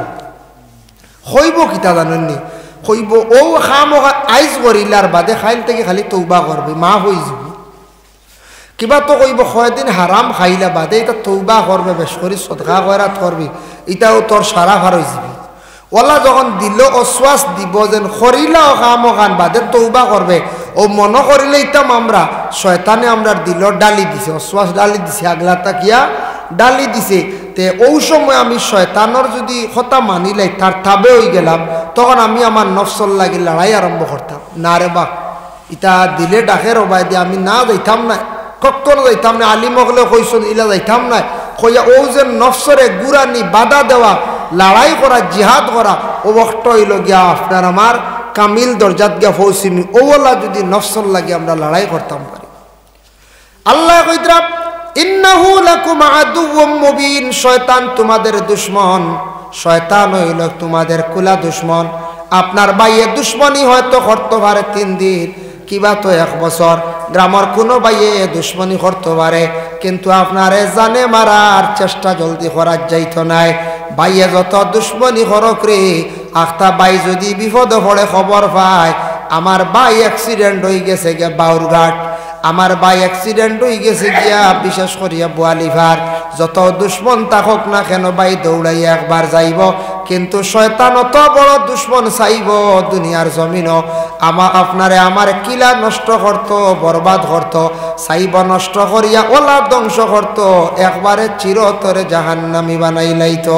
হইব কিতা জানেননি হইব ও খাম আইজ করিলার বাদে খাইল থেকে খালি তৌবা করবে মা হয়ে যাব কিবা তো কইব কয়দিন হারাম খাইলা বাদে এটা তৌবা করবে বেশ করে সদকা করাত করবি এটাও তোর সারা ভার হয়ে যাবি ওলা যখন দিল অশ্বাস দিব যেন করিলা খাম খান বাদে তৌবা করবে ও মনে করিলে ইতাম আমরা শয়তানে আমরা দিল ডালি দিছে অশ্বাস ডালি দিছে আগলা তাকিয়া ডালি দিছে তে ওই সময় আমি শয়তানের যদি কথা মানিলাই তার তাবে হয়ে গেলাম তখন আমি আমার নফসল লাগি লড়াই আরম্ভ করতাম না রে বা ইটা দিলে ডাকের অবাই দিয়ে আমি না যাইতাম না কখনো যাইতাম না আলিম হলে কইসন ইলা যাইতাম না কইয়া ও যে নফসরে গুড়ানি বাধা দেওয়া লড়াই করা জিহাদ করা ও বক্ত হইল গিয়া আপনার আমার কামিল দরজাত গিয়া ফৌসিমি ওলা যদি নফসল লাগে আমরা লড়াই করতাম পারি আল্লাহ কইতরা ইন্নাহু লাকুম আদুউম মুবিন শয়তান তোমাদের দুশমন শয়তান হইল তোমাদের কুলা দুশমন আপনার বাইয়ে দুশমনি হয়তো করতে পারে 3 দিন কিবা তো 1 বছর গ্রামের কোনো বাইয়ে দুশমনি করতে পারে কিন্তু আপনারে জানে মারার চেষ্টা জলদি করার যাইতো নাই বাইয়ে যত দুশমনি করক রে আখতা বাই যদি বিপদ পড়ে খবর পায় আমার বাই অ্যাক্সিডেন্ট হয়ে গেছে গিয়া বাউরঘাট আমার বাই অ্যাক্সিডেন্ট হয়ে গেছে গিয়া বিশেষ করিয়া বোয়ালিভার যত দুশ্মন থাকুক না কেন বাই দৌড়াইয়া একবার যাইব কিন্তু শয়তান অত বড় দুশ্মন চাইব দুনিয়ার জমিন আমার আপনারে আমার কিলা নষ্ট করত বরবাদ করত চাইব নষ্ট করিয়া ওলা ধ্বংস করত একবারে চিরতরে জাহান্নামী বানাই লাইত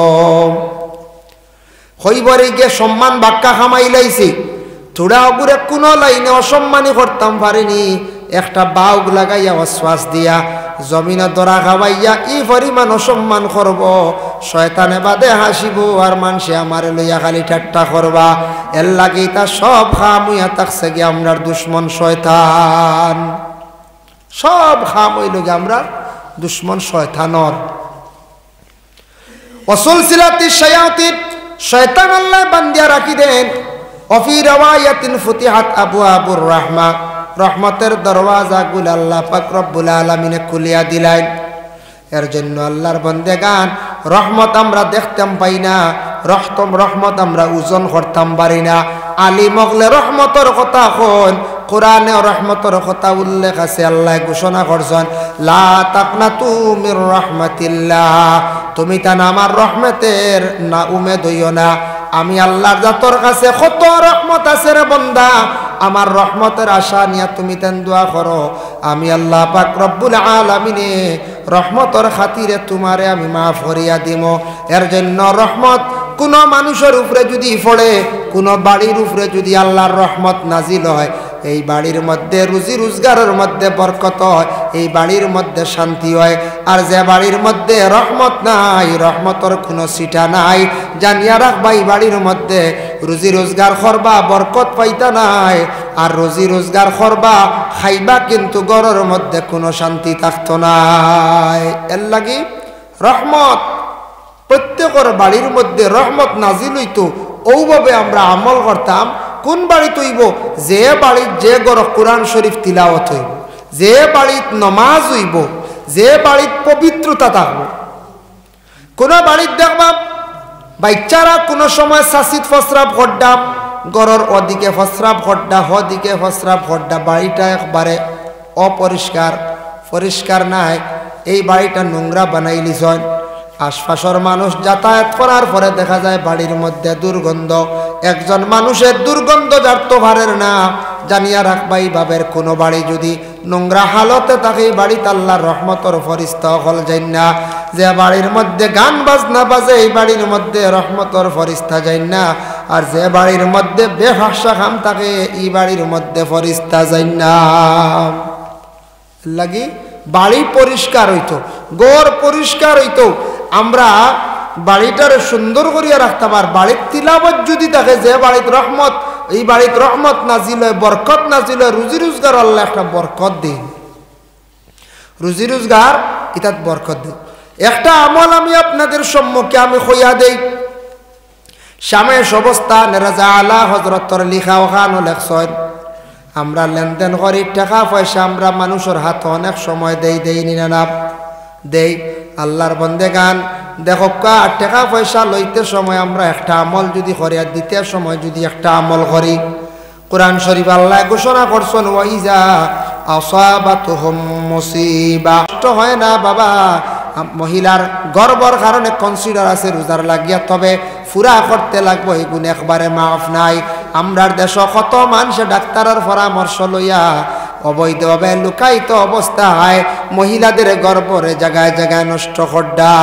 হইবরে গিয়ে সম্মান বাক্কা খামাই লাইছি থোড়া অগুরে কোনো লাইনে অসম্মানী করতাম পারিনি একটা বাউগ লাগাইয়া অশ্বাস দিয়া জমিনে দরা খাওয়াইয়া ই পরিমাণ অসম্মান করব শয়তানে বাদে হাসিব আর মানুষে আমার লইয়া খালি ঠাট্টা করবা এর লাগে তা সব খামুইয়া থাকছে গিয়ে আমরার দুশ্মন শয়তান সব খাম হইল গিয়ে আমরা দুশ্মন শয়তানর অসলসিলাতি শায়াতিন শয়তান আল্লাহ বান্দিয়া রাখি দেন অফি রাওয়ায়াতিন ফুতিহাত আবওয়াবুর রাহমা, রহমতের দরওয়াজাগুলো আল্লাহ পাক রব্বুল আলামিনে খুলিয়া দিলেন। এর জন্য আল্লাহর বান্দাগান রহমত আমরা দেখতাম পাই না, রহমত আমরা ওজন করতাম পারি না। আলিম হলে রহমতের কথা কোন, কোরআনে রহমতের কথা উল্লেখ আছে। আল্লাহ ঘোষণা করছেন লা তাকনাতু মির রাহমাতিল্লাহ, তুমি তা আমার রহমতের না উমেদ হইও না। আমি আল্লাহর জাতর কাছে কত রহমত আছে রে বান্দা, আমার রহমতের আশা নিয়ে তুমি তেন দোয়া করো, আমি আল্লাহ পাক রব্বুল আলামিনে রহমতের খাতিরে তোমারে আমি মাফ করিয়া দিব। এর জন্য রহমত কোন মানুষের উপরে যদি পড়ে, কোন বাড়ির উপরে যদি আল্লাহর রহমত নাজিল হয়, এই বাড়ির মধ্যে রুজি রোজগারের মধ্যে বরকত হয়, এই বাড়ির মধ্যে শান্তি হয়। আর যে বাড়ির মধ্যে রহমত নাই, রহমতের কোনো সিটা নাই, জানিয়া রাখবা এই বাড়ির মধ্যে রুজি রোজগার করবা বরকত পাইতা নাই, আর রুজি রোজগার করবা খাইবা কিন্তু ঘরের মধ্যে কোনো শান্তি থাকতো নাই। এর লাগি রহমত প্রত্যেকের বাড়ির মধ্যে রহমত নাজিল হইতো, ওইভাবে আমরা আমল করতাম। কোন বাড়িতে হইব? যে বাড়ির যে ঘর কোরআন শরীফ তিলাওয়াত হইব, যে বাড়িত নমাজ হইব, যে বাড়িত পবিত্রতা থাকবে। কোন বাড়িত দেখবা বাচ্চারা কোনো সময় শাসিত ফসরাব খড্ডা, ঘরের ওদিকে ফসরাব খড্ডা, হদিকে ফসরাব খড্ডা, বাড়িটা একবারে অপরিষ্কার, পরিষ্কার নাই। এই বাড়িটা নোংরা বানাইলিস। আশপাশের মানুষ যাতায়াত করার পরে দেখা যায় বাড়ির মধ্যে দুর্গন্ধ। একজন মানুষের দুর্গন্ধ যারতো ভারের না, জানিয়া রাখবা এইভাবে কোনো বাড়ি যদি নোংরা হালতে থাকে, বাড়িতে আল্লাহর রহমতের ফরিস্তা হল যাই না। যে বাড়ির মধ্যে গান বাজনা বাজে, এই বাড়ির মধ্যে রহমতের ফরিস্তা যাই না। আর যে বাড়ির মধ্যে বেহাসা খাম থাকে, এই বাড়ির মধ্যে ফরিস্তা যাই না। লাগি বাড়ি পরিষ্কার হইতো, ঘর পরিষ্কার হইতো, আমরা বাড়িটারে সুন্দর করিয়া রাখতাম। আর বাড়ির তিলাবত যদি থাকে, যে বাড়িত রহমত, এই বাড়িত রহমত নাজিল হয়, বরকত নাজিল হয়, রুজি রোজগার আল্লাহ একটা বরকত দিন, রুজি রোজগার ইতাত বরকত দিন। একটা আমল আমি আপনাদের সম্মুখে আমি হইয়া দেই। শামেশ অবস্থান রাজা আলা হজরতর লিখা ওখানো লেখছেন, আমরা লেনদেন করি টাকা পয়সা, আমরা মানুষের হাতে অনেক সময় দেই না দেই। আল্লাহর বন্দেগান দেখো টাকা পয়সা লইতে সময় আমরা একটা আমল যদি করি, আর দ্বিতীয় সময় যদি একটা আমল করি, কোরআন শরীফ আল্লাহ ঘোষণা করছেন ওয়াইজা আসাবাতুহুম মুসিবা, কষ্ট হয় না বাবা। মহিলার গর্বর কারণে কনসিডার আছে রোজার লাগিয়া, তবে ফুরা করতে লাগবো, এই গুণ একবারে মাফ নাই। আমরার দেশ কত মানুষ ডাক্তারের পরামর্শ লইয়া অবৈধভাবে লুকায়িত অবস্থায় মহিলাদের গর্বরে জায়গায় জায়গায় নষ্ট করডা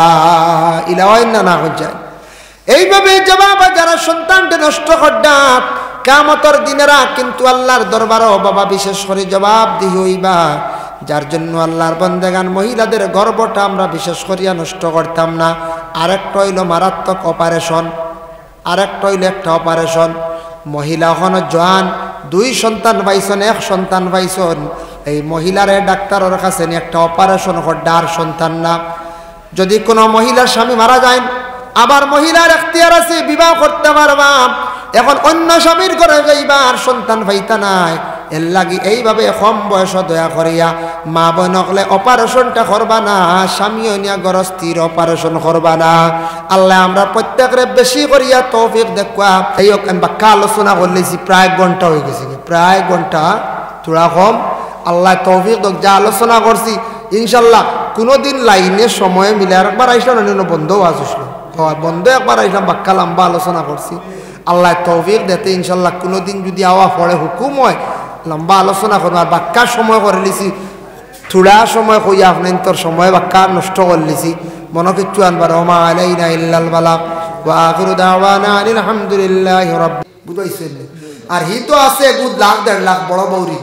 ইলা না হয়ে এইভাবে জবাব যারা সন্তানকে নষ্ট করডা কিয়ামতের দিনেরা কিন্তু আল্লাহর দরবারও বাবা বিশেষ করে জবাব দি হইবা। যার জন্য আল্লাহর বান্দাগান মহিলাদের গর্বটা আমরা বিশেষ করিয়া নষ্ট করতাম না। আরেকটা হইল মারাত্মক অপারেশন, আরেকটা হইল একটা অপারেশন। মহিলা ওখানে জোয়ান, 2 সন্তান পাইছেন, 1 সন্তান পাইছেন, এই মহিলার ডাক্তারের কাছে নিয়ে একটা অপারেশন করডা, আর সন্তান না। যদি কোনো মহিলার স্বামী মারা যায়, আবার মহিলার এখতিয়ার আছে বিবাহ করতে পারবা, এখন অন্য স্বামীর ঘরে যাইবা, আর সন্তান পাইতা নাই। এর লাগি এইভাবে কম বয়স দয়া করিয়া মা বোন হলে অপারেশনটা করবা না, স্বামী অনিয়া গরস্থির অপারেশন করবা না। আল্লাহ আমরা প্রত্যেকরে বেশি করিয়া তৌফিক দেখুয়া। এই বাক্কা আলোচনা করলেছি, প্রায় ঘন্টা হয়ে গেছে, প্রায় ঘন্টা থোড়া কম। আল্লাহ তৌফিক দেখ, যা আলোচনা করছি ইনশাল্লাহ কোনোদিন লাইনে সময় মিলে আর একবার আইসলাম, অন্য বন্ধও আসছিল, বন্ধ একবার আইসলাম, বাক্কা লম্বা আলোচনা করছি। আল্লাহ তৌফিক দেতে ইনশাল্লাহ কোনোদিন যদি আওয়া পড়ে হুকুম হয় লম্বা আলোচনা করবো। আর বাক্কা সময় করে লিছি, থোড়া সময় কইয়া আপনার তোর সময় বাক্কা নষ্ট করে লিছি, মনে কিচ্ছু আনবার। ওমা আলাইনা ইল্লাল বালাগ ওয়া আখিরু দাওয়ানা আনিল হামদুলিল্লাহি রাব্বিল। বুঝাইছেন? আর হি তো আছে 1 লাখ 1.5 লাখ বড় বৌরি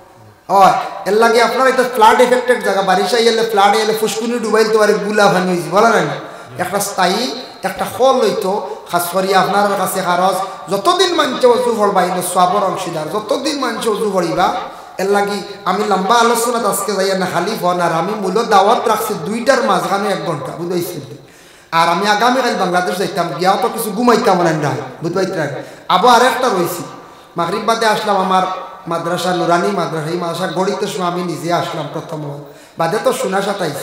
হয়। এর লাগে আপনার এটা ফ্লাড এফেক্টেড জায়গা, বারিশা এলে ফ্লাডে এলে ফুসকুনি ডুবাইতে পারে, গুলা ভানি হয়েছে বলা না। একটা স্থায়ী একটা ফল হইতো, খাস করি আপনার কাছে খরচ যতদিন মানছে অজু করবা, এলো সবর অংশীদার, যতদিন মানছে অজু করিবা। এর লাগি আমি লম্বা আলোচনাত আজকে যাই না, খালি ফোন। আর আমি মূলত দাওয়াত রাখছি 2টার মাঝখানে 1 ঘন্টা, বুঝাইছি। আর আমি আগামীকাল বাংলাদেশ যাইতাম, গিয়াও তো কিছু ঘুমাইতাম না বুঝবাইতে। আবার আরেকটা রয়েছি, মাগরিব বাদে আসলাম আমার মাদ্রাসা নুরানি মাদ্রাসা, এই মাদ্রাসা গড়িতে সময় আমি নিজে আসলাম প্রথম, বাদে তো শোনা সাতাইছি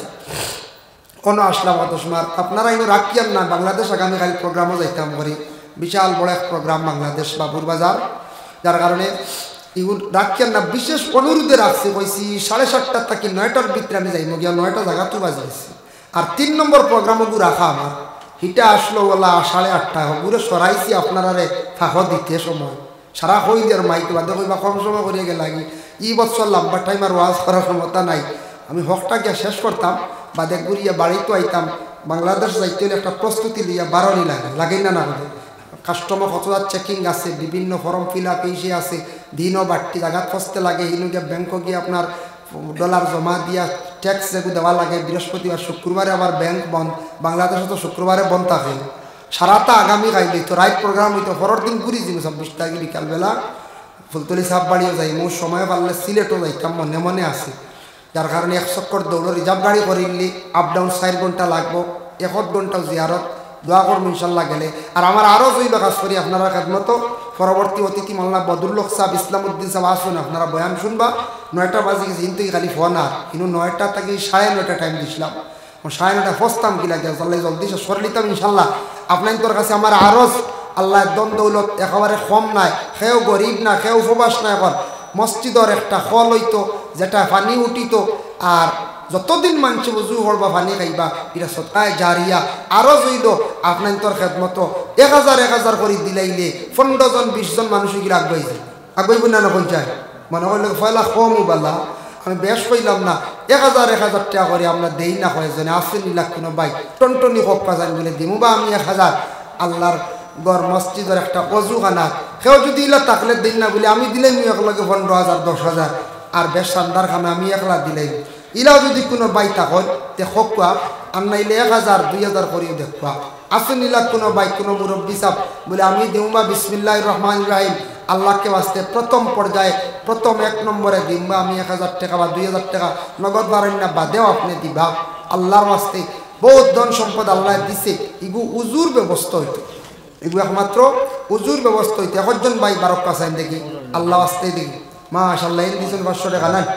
কোনো আসলাম অত সময়। আপনারা এনে রাখিয়ান না, বাংলাদেশ আগামীকাল প্রোগ্রামও যাইতাম করি, বিশাল বড় এক প্রোগ্রাম বাংলাদেশ বাবুর বাজার, যার কারণে এগুলো রাখিয়ান না। বিশেষ অনুরোধে রাখছি, কইছি 7:30 থেকে 9টার ভিতরে আমি যাইব, গিয়া 9টা জায়গা তো বাজিয়েছি। আর 3 নম্বর প্রোগ্রামও রাখা আমার হিটা আসলো বলা 8:30 হগুলো সরাইছি আপনারা ফাঁক দিতে সময় সারা হই দেওয়ার মাইক বাদে কইবা কম সময় করিয়া গেলে লাগি। এই বছর লম্বা টাইম আর ওয়াজ করার ক্ষমতা নাই, আমি হকটা গিয়া শেষ করতাম, বাদে ঘুরিয়া বাড়িতে আইতাম। বাংলাদেশ যাইতে হলে একটা প্রস্তুতি লিয়া বারণই লাগে না বলে কাস্টমার কতটা চেকিং আছে, বিভিন্ন ফর্ম ফিল আপ এসে আছে, দিনও বাড়তি জায়গা ফসতে লাগে, ইনু গিয়া ব্যাংক গিয়ে আপনার ডলার জমা দিয়া ট্যাক্স যেগুলো দেওয়া লাগে। বৃহস্পতিবার শুক্রবারে আবার ব্যাংক বন্ধ, বাংলাদেশে তো শুক্রবারে বন্ধ থাকে। সারাটা আগামী গাইলি তো রাইট প্রোগ্রাম হইতো, পরের দিন ঘুরি যাবো 26 তারিখ বিকালবেলা ফুলতলি সাপ বাড়িও যাই। মোর সময় পারলে সিলেটও যাইতাম, মনে মনে আছে। যার কারণে 1 চক্কর দৌড় রিজার্ভ গাড়ি করিলি আপ ডাউন 4 ঘন্টা লাগবো, 1 ঘন্টাও জিয়ারত দোয়া করবো ইনশাল্লাহ গেলে। আর আমার আরও জৈব কাজ করি আপনারা খেদমতো। পরবর্তী অতিথি মাল্লা বদরুল্লোক সাহেব, ইসলামউদ্দিন সাহেব আসুন, আপনারা বয়ান শুনবা। 9টা বাজে গেছে, কিন্তু খালি ফোন আর কিন্তু 9টা থেকে 9:30 টাইম দিছিলাম, 9:30 ফসতাম কি লাগে জলদি সর লিতাম ইনশাল্লাহ। আপনার কাছে আমার আরজ আল্লাহ দম দৌলত একেবারে কম নাই, সেও গরিব না, সেও উপবাস না। এখন মসজিদর একটা হল হইতো যেটা পানি উঠিত, আর যতদিন মানুষ বুঝু করবা পানি খাইবা, এটা সৎকায় জারিয়া আরও জইল আপনার খেদমতো 1000 করে দিলাইলে 15 জন 20 জন মানুষ কি আগবাইব না নকল চায় মনে করলে ফয়লা কম বালা। আমি বেশ কইলাম না, 1000 টাকা করে আমরা দেই না, কয়েকজনে আসেন লাখ কোনো বাই টনটনি হোক কাজান বলে দিমু, বা আমি 1000 আল্লাহর গড় মসজিদের একটা অজুখানা সেও যদি ইলা তাকলে দিন না বলে আমি দিলাই আমি একলগে 15,000 10,000, আর বেশ শানদার খানা আমি একলা দিলাই। ইলাও যদি কোনো বাই থাকত তে হকুয়া আর নাইলে 1000 2000 করিও দেখবা। আসেন ইলা কোনো বাই কোনো মুরব্বী সাহ বলে আমি দিমবা বিসমিল্লাহির রহমানির রহিম আল্লাহকে বাস্তে প্রথম পর্যায়ে প্রথম 1 নম্বরে দিমবা আমি 1000 টাকা বা 2000 টাকা নগদ বারান্না বাদেও আপনি দিবা। আল্লাহর বাস্তে বহুত ধন সম্পদ আল্লাহ দিছে, ইগু উজুর ব্যবস্থা হইতো, এগুলো একমাত্র উজুর ব্যবস্থা হইতে। একজন ভাই বারক কাছাইন দেখি আল্লাহ আসতে দেখি মাশাআল্লাহ এর দিছেন 500 টাকা না,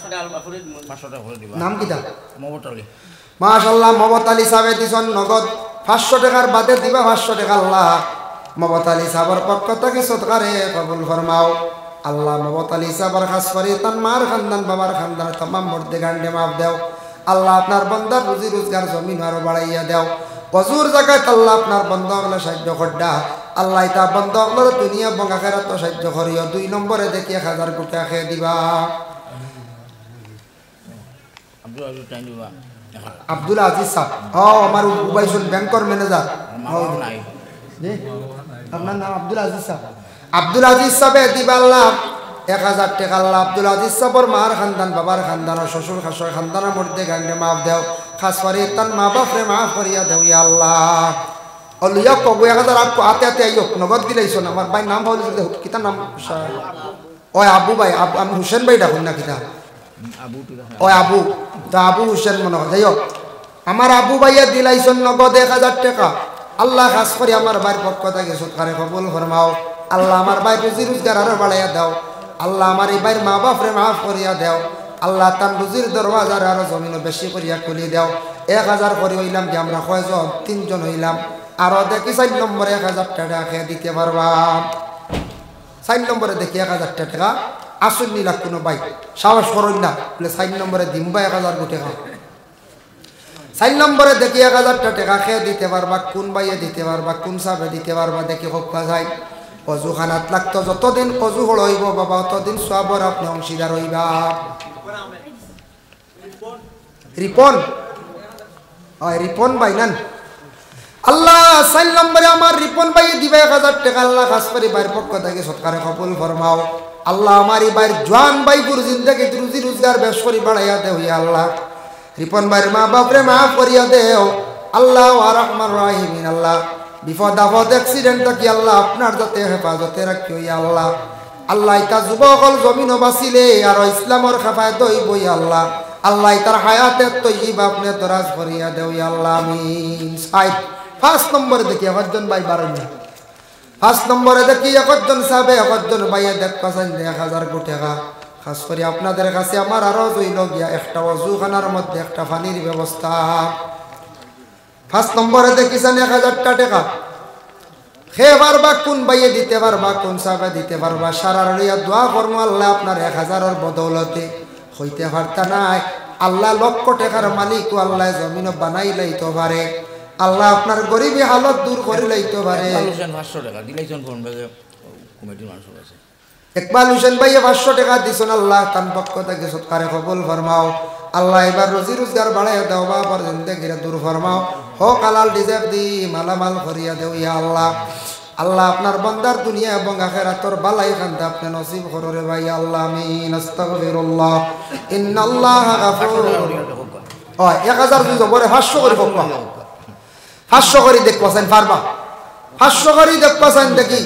নাম কি তা মাশাআল্লাহ মহম্মদ আলী সাহেব দিছেন নগদ 500 টাকার বাদে দিবা 500 টাকা আল্লাহ মহম্মদ আলী সাহেবের পক্ষ থেকে সদকারে কবুল ফরমাও। আল্লাহ মহম্মদ আলী সাহেবের খাস করে তার মার খানদান বাবার খানদান तमाम মর্দে গান্ডে মাফ দাও আল্লাহ। আপনার বান্দার রুজি রোজগার জমিন আরো বাড়াইয়া দাও। হজুর জায়গায় আল্লাহ আপনার বন্ধগুলো সাহায্য করডা আল্লাহ তা বন্ধগুলোর দুনিয়া এবং আখিরাত সাহায্য করিও। 2 নম্বরে দেখি 1000 কোটি খেয়ে দিবা। আব্দুল আজিজ সাহেব আমার উবাইসুল ব্যাংকের ম্যানেজার, আপনার নাম আব্দুল আজিজ সাহেব। আব্দুল আজিজ সাহেব দিবা আল্লাহ 1000 টাকা আল্লাহ। আব্দুল আজিজ সাহেবের মার খানদান বাবার খানদান শ্বশুর শাশুর খানদানের মধ্যে গান্ডে মাফ দেও, খাস করে তার মা বাপরে মাফ করিয়া দেও ইয়া আল্লাহ। অলিয়া কবু 1000 আপকো আতে আতে আইও নগদ দিলাইছো না। আমার ভাই নাম বলে কিতা নাম ওই আবু ভাই, আমি হুসেন ভাই ডাকুন না কিতা ওই আবু তা আবু হুসেন মনে হয়। যাই হোক আমার আবু ভাইয়া দিলাইছো নগদ 1000 টাকা আল্লাহ। খাস করে আমার ভাইয়ের পক্ষ থেকে সৎকারে কবুল ফরমাও আল্লাহ। আমার ভাই রুজি রোজগার আরো বাড়াইয়া দাও আল্লাহ। আমার এই ভাইয়ের মা বাপরে মাফ করিয়া দেও আল্লাহ। তার রুজির দরওয়াজার আরো জমিনও বেশি করিয়া খুলি দেও। 1000 করে হইলাম যে আমরা কয়জন 3 জন হইলাম, আরো দেখি 4 নম্বরে 1000 টাকা খেয়ে দিতে পারবা। 4 নম্বরে দেখি 1000 টাকা আসুন নিলাম কোনো ভাই সাহস করুন না বলে 4 নম্বরে দিমবা 1000 কোটি টাকা। 4 নম্বরে দেখি 1000 টাকা খেয়ে দিতে পারবা। কোন ভাইয়ে দিতে পারবা, কোন সাবে দিতে পারবা দেখি হোক যায়। অজুখানাত লাগতো যতদিন অজু হল হইব বাবা ততদিন সবর আপনি অংশীদার হইবা। রিপন রিপন ভাই নান আল্লাহ 4 নম্বরে আমার রিপন ভাই দিবে 1000 টাকা আল্লাহ। খাস করে ভাইয়ের পক্ষ থেকে সৎকারে কবুল ফরমাও আল্লাহ। আমার এই ভাইয়ের জওয়ান ভাই গুর জিন্দেগি রুজি রোজগার বেশ করে বাড়াইয়া দেও ইয়া আল্লাহ। রিপন ভাইয়ের মা বাপরে মাফ করিয়া দেও আল্লাহ। আর রহমান রহিমিন আল্লাহ। বিপদ আপদ অ্যাক্সিডেন্ট কি আল্লাহ আপনার যাতে হেফাজতে রাখিও ইয়া আল্লাহ। আল্লাহ ইতা যুবকল জমিনও বাঁচিলে আর ইসলামর খেফায়ত হইব ইয়া আল্লাহ। আল্লাহ তার হায়াতে তৈয়বা আপনি দরাজ করিয়া দেও ইয়া আল্লাহ আমিন। 5 নম্বরে দেখি একজন ভাই 12 5 নম্বরে দেখি একজন সাহেব একজন ভাইয়া দেখ পাছেন 1000 কোটি টাকা। খাস করে আপনাদের কাছে আমার আরো জইল গিয়া একটা ওযুখানার মধ্যে একটা পানির ব্যবস্থা। 5 নম্বরে দেখিছেন 1000 টাকা খেয়ে পারবা কোন ভাইয়ে দিতে পারবা কোন সাহেব দিতে পারবা সারা লইয়া দোয়া করবো আল্লাহ আপনার 1000-এর বদৌলতে হইতে পারতা নাই আল্লাহ লক্ষ টাকার মালিক আল্লাহ জমিন বানাই লাইতে পারে আল্লাহ আপনার গরিবী হালত দূর করে লাইতে পারে। ইকবাল হোসেন ভাইয়ে 500 টাকা দিছেন আল্লাহ তার পক্ষ থেকে সৎকারে কবুল ফরমাও। আল্লাহ এবার রুজি রোজগার বাড়াইয়া দাও বাবার জিন্দেগিরে দূর ফরমাও। হক হালাল রিজেক দি মালামাল করিয়া দেও ইয়া আল্লাহ। আল্লাহ আপনার বান্দার দুনিয়া এবং আখিরাতের বালাই খান্তা আপনি নসিব করো রে ভাই আল্লাহ আমিন। আস্তাগফিরুল্লাহ ইন্নাল্লাহা গাফুর। 1000 দুই জবরে 500 করে পক্কা 500 করে দেখবাছেন পারবা 500 করে দেখবাছেন দেখি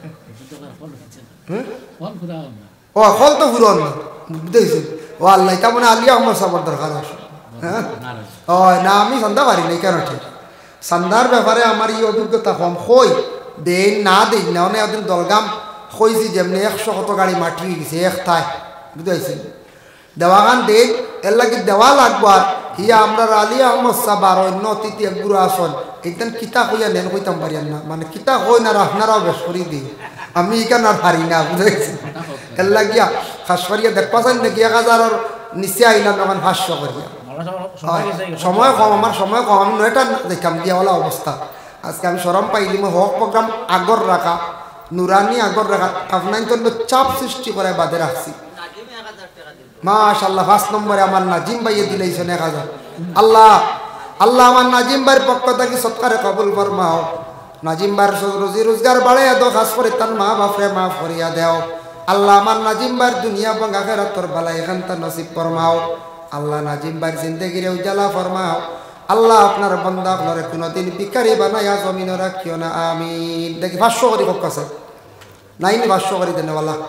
ও ফল তো ফুরন বুঝতেছেন ও আল্লাহ কেমন আলিয়া আমার সবার দরকার আছে হ্যাঁ ও না আমি সন্ধ্যা পারি নাই কেন ঠিক সন্ধ্যার ব্যাপারে আমার এই অভিজ্ঞতা কম হই দেন না দিন না অনেক একদিন দলগাম হয়েছি যেমনি 100 কত গাড়ি মাটি গেছে একটাই বুঝতেছেন দেওয়াগান দেন এর লাগে দেওয়া লাগবো আর হিয়া আমরা আলিয়া আহমদ সাবার অন্য অতিথি একগুলো আসন একদিন কিতা হইয়া নেন কইতাম পারিয়ান না মানে কিতা হই না আপনারাও বেশ করি দিই আমি এখানে আর হারি না বুঝেছি এর লাগিয়া খাস করিয়া দেখবা চাই নাকি 1000-এর নিচে আইলাম এখন 500 করিয়া সময় কম আমার সময় কম আমি নয়টা দেখাম দিয়াওয়ালা অবস্থা আজকে আমি সরম পাইলি হক প্রোগ্রাম আগর রাখা নুরানি আগর রাখা আপনার তো চাপ সৃষ্টি করে বাদে রাখছি মাশাআল্লাহ। 5 নম্বরে আমার নাজিম ভাইয়ে দিলেইছেন 1000 আল্লাহ আল্লাহ আমার নাজিম ভাইয়ের পক্ষ থেকে সৎকারে কবুল ফরমাও। নাজিম ভাইয়ের রুজি রোজগার বাড়াইয়া দাও খাস করে তার মা বাপরে মাফ করিয়া দেও আল্লাহ আমার নাজিম ভাইয়ের দুনিয়া এবং আখিরাতের বালা এখানটা নসিব ফরমাও আল্লাহ নাজিম ভাইয়ের জিন্দেগিরে উজালা ফরমাও আল্লাহ আপনার বান্দা আপনার কোনোদিন ভিখারি বানাইয়া জমিনে রাখিও না আমিন। দেখি 500 করে পক্ষ আছে নাইনি 500 করে দেন ওয়ালা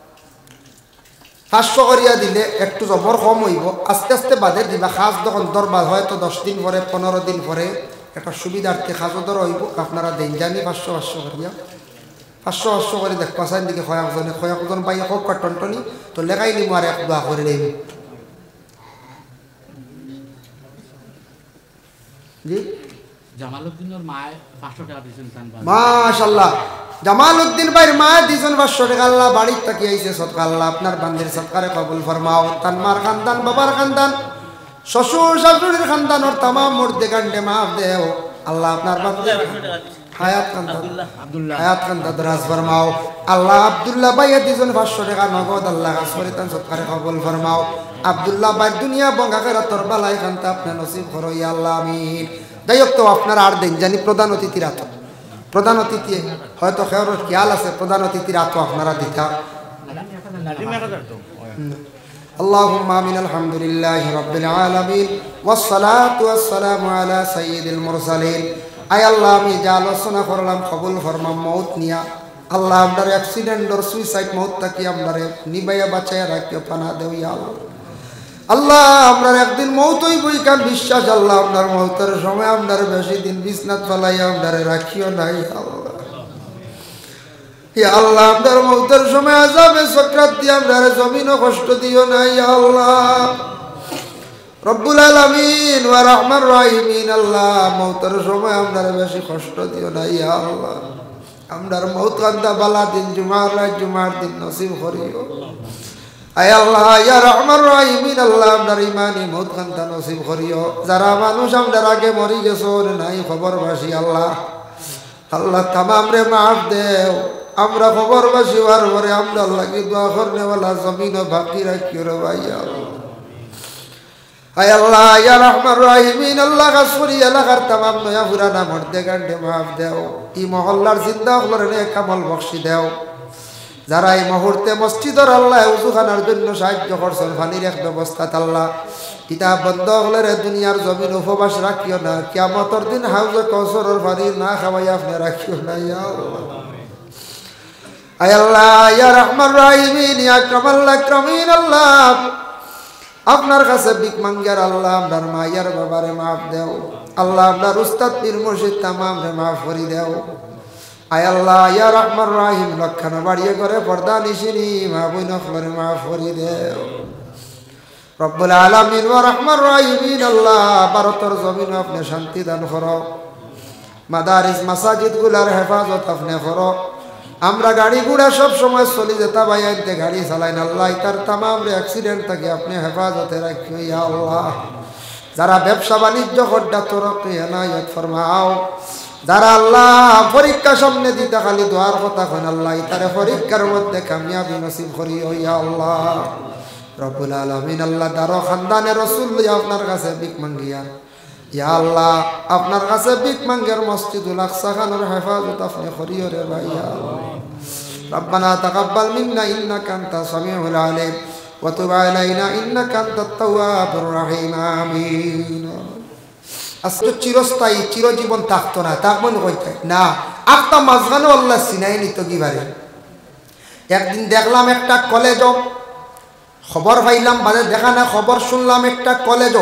500 করিয়া দিলে একটু জবর কম হইব আস্তে আস্তে বাদে দিবা খাস যখন দরবার হয়তো 10 দিন পরে 15 দিন পরে একটা সুবিধার্থে খাজও ধর হইব আপনারা দেন জানি 500 করিয়া 500 করে দেখবা চাই দিকে কয়েকজন পাই হোক টনটনি তো লেখাই নিব আর এক দোয়া করে নেব জি
জামালউদ্দিনের মায়ে 500 টাকা দিয়েছেন
মাশাআল্লাহ। জামালউদ্দিন ভাইয়ের মা দিয়েছেন 500 টাকা আল্লাহ বাড়ির তাকি আইছে সদকা আল্লাহ আপনার বান্দির সদকারে কবুল ফরমাও। তার মার খানদান বাবার খানদান শ্বশুর শাশুড়ির খানদান ওর तमाम মুর্দে গান্ডে মাফ দেও আল্লাহ আপনার বান্দির হায়াত খানদা দরাজ ফরমাও আল্লাহ। আব্দুল্লাহ ভাইয়া দিয়েছেন 500 টাকা নগদ আল্লাহ আসরে তান সদকারে কবুল ফরমাও। আব্দুল্লাহ ভাই দুনিয়া এবং আখিরাতের বালাই খানতা আপনি নসিব করো ইয়া আল্লাহ আমিন। যাই হোক তো আপনারা আর দেন জানি প্রধান অতিথির আতো প্রধান অতিথি হয়তো খেয়ার খেয়াল আছে প্রধান অতিথির আতো আপনারা দিতা আল্লাহুম্মা আমিন। আলহামদুলিল্লাহি রাব্বিল আলামিন ওয়াসসালাতু ওয়াসসালামু আলা সাইয়্যিদিল মুরসালিন। আয় আল্লাহ আমি যা আলোচনা করলাম কবুল ফরমা মউত নিয়া আল্লাহ আপনার অ্যাক্সিডেন্ট আর সুইসাইড মউত তাকি আপনারে নিবাইয়া বাঁচাইয়া রাখিও পানা দেও ইয়া আল্লাহ। আল্লাহ আপনার একদিন মৌত হইবই কার বিশ্বাস আল্লাহ আপনার মৌতের সময় আপনার বেশি দিন বিছনাত ফেলাইয়া আপনারে রাখিও নাই আল্লাহ। ইয়া আল্লাহ আপনার মৌতের সময় আযাবে সাকরাত দিয়ে আপনারে জমিনও কষ্ট দিও না ইয়া আল্লাহ রব্বুল আলামিন ওয়া রাহমান রাহিমিন। আল্লাহ মৌতের সময় আপনারে বেশি কষ্ট দিও না ইয়া আল্লাহ। আপনার মৌত কান্দা বালা দিন জুমার দিন নসিব করিও আয় আল্লাহ ইয়া রহমান রাহিমিন। আল্লাহ আপনার ইমানি মউত খানতা নসিব করিও। যারা মানুষ আপনার আগে মরি গেছোর নাই খবরবাসী আল্লাহ আল্লাহ তামাম রে মাফ দেও। আমরা খবরবাসী হওয়ার পরে আমরা লাগি দোয়া করনেওয়ালা জমিন বাকি রাখিও রে ভাই আল্লাহ। আয় আল্লাহ ইয়া রহমান রাহিমিন। আল্লাহ কাসরি এলাকার তামাম নয়া পুরানা মর্দে গান্ডে মাফ দেও। ই মহল্লার জিন্দা হলরে কামল বখশি দেও। যারা এই মুহূর্তে মসজিদের আল্লাহ উজুখানার জন্য সাহায্য করছেন পানির এক ব্যবস্থা আল্লাহ কিতাব বন্ধ হলে দুনিয়ার জমিন উপবাস রাখিও না কিয়ামতের দিন হাউজে কৌসরের পানি না খাওয়াই আপনি রাখিও না ইয়া আল্লাহ। আয় আল্লাহ ইয়া রহমান রাহিমিন ইয়া আকরামাল আকরামিন। আল্লাহ আপনার কাছে ভিক মাঙ্গার আল্লাহ আপনার মায়ের বাবারে মাফ দেও আল্লাহ আপনার উস্তাদ পীর মুর্শিদ তামাম রে মাফ করি দেও আয় আল্লাহ ইয়া রহমান রাহিম লক্ষণ বাড়িয়ে করে পর্দা নিশিনি মা বই নফলরে মাফ করি দেও রব্বুল আলামিন ওয়া রহমান রাহিমিন আল্লাহ ভারতের জমিন আপনি শান্তি দান করো মাদারিস মাসাজিদ গুলার হেফাজত আপনি করো আমরা গাড়ি ঘোড়া সব সময় চলি যেতা ভাই আনতে গাড়ি চালাইন আল্লাহ তার তামাম অ্যাক্সিডেন্ট থেকে আপনি হেফাজতে রাখিও ইয়া আল্লাহ যারা ব্যবসা বাণিজ্য করডা তরক্কি এনায়েত ফরমাও যারা আল্লাহ পরীক্ষা সামনে দিতে খালি দোয়ার কথা কন আল্লাহ তারে পরীক্ষার মধ্যে কামিয়াবি নসিব করিও ইয়া আল্লাহ রব্বুল আলামিন আল্লাহ দারো খানদানে রাসূল আপনার কাছে ভিক মাঙ্গিয়া ইয়া আল্লাহ আপনার কাছে ভিক মাঙ্গের মসজিদুল আকসা খানের হেফাজত আপনি করিও রে ভাই ইয়া আল্লাহ রব্বানা তাকাব্বাল মিন্না ইন্নাকা আনতাস সামিউল আলিম ওয়া তুব আলাইনা ইন্নাকা আনতাত তাওয়াবুর রহিম আমিন আজকে চিরস্থায়ী চিরজীবন থাকতো না তা মনে করতে না আত্মা মাঝখানে আল্লাহ সিনাই নিত কিবারে একদিন দেখলাম একটা কলেজ খবর পাইলাম বাজে দেখা না খবর শুনলাম একটা কলেজ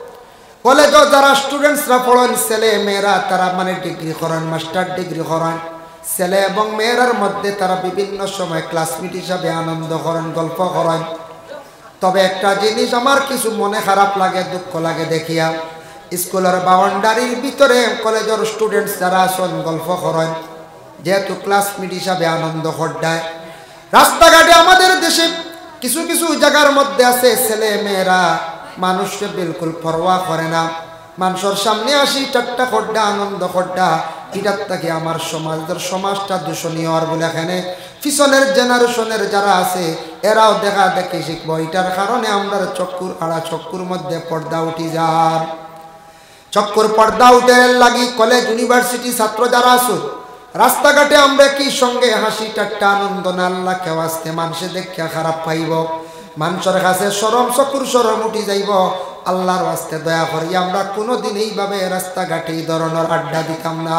যারা স্টুডেন্টসরা পড়েন ছেলে মেয়েরা তারা মানে ডিগ্রি করেন মাস্টার ডিগ্রি করেন ছেলে এবং মেয়েরার মধ্যে তারা বিভিন্ন সময় ক্লাসমেট হিসাবে আনন্দ করেন গল্প করেন তবে একটা জিনিস আমার কিছু মনে খারাপ লাগে দুঃখ লাগে দেখিয়া স্কুলের বাউন্ডারির ভিতরে কলেজের স্টুডেন্টস যারা আসেন গল্প করেন যেহেতু ক্লাসমেট হিসাবে আনন্দ করডায় রাস্তাঘাটে আমাদের দেশে কিছু কিছু জায়গার মধ্যে আছে ছেলে মেয়েরা মানুষকে বিলকুল পরোয়া করে না মানুষের সামনে আসি ঠাট্টা করডা আনন্দ করডা এটার থেকে আমার সমাজটা দূষণীয় আর বলে এখানে পিছনের জেনারেশনের যারা আছে এরাও দেখা দেখি শিখবো এটার কারণে আমরা চক্কুর মধ্যে পর্দা উঠি যান চক্কর পর্দা উঠে লাগি কলেজ ইউনিভার্সিটি ছাত্র যারা আসুন রাস্তাঘাটে আমরা কি সঙ্গে হাসি ঠাট্টা আনন্দ না আল্লাহ কেউ আসতে মানুষে দেখিয়া খারাপ পাইব মানুষের কাছে সরম চকুর সরম উঠি যাইব আল্লাহর রাস্তে দয়া করি আমরা কোনোদিন এইভাবে রাস্তাঘাটে এই ধরনের আড্ডা দিতাম না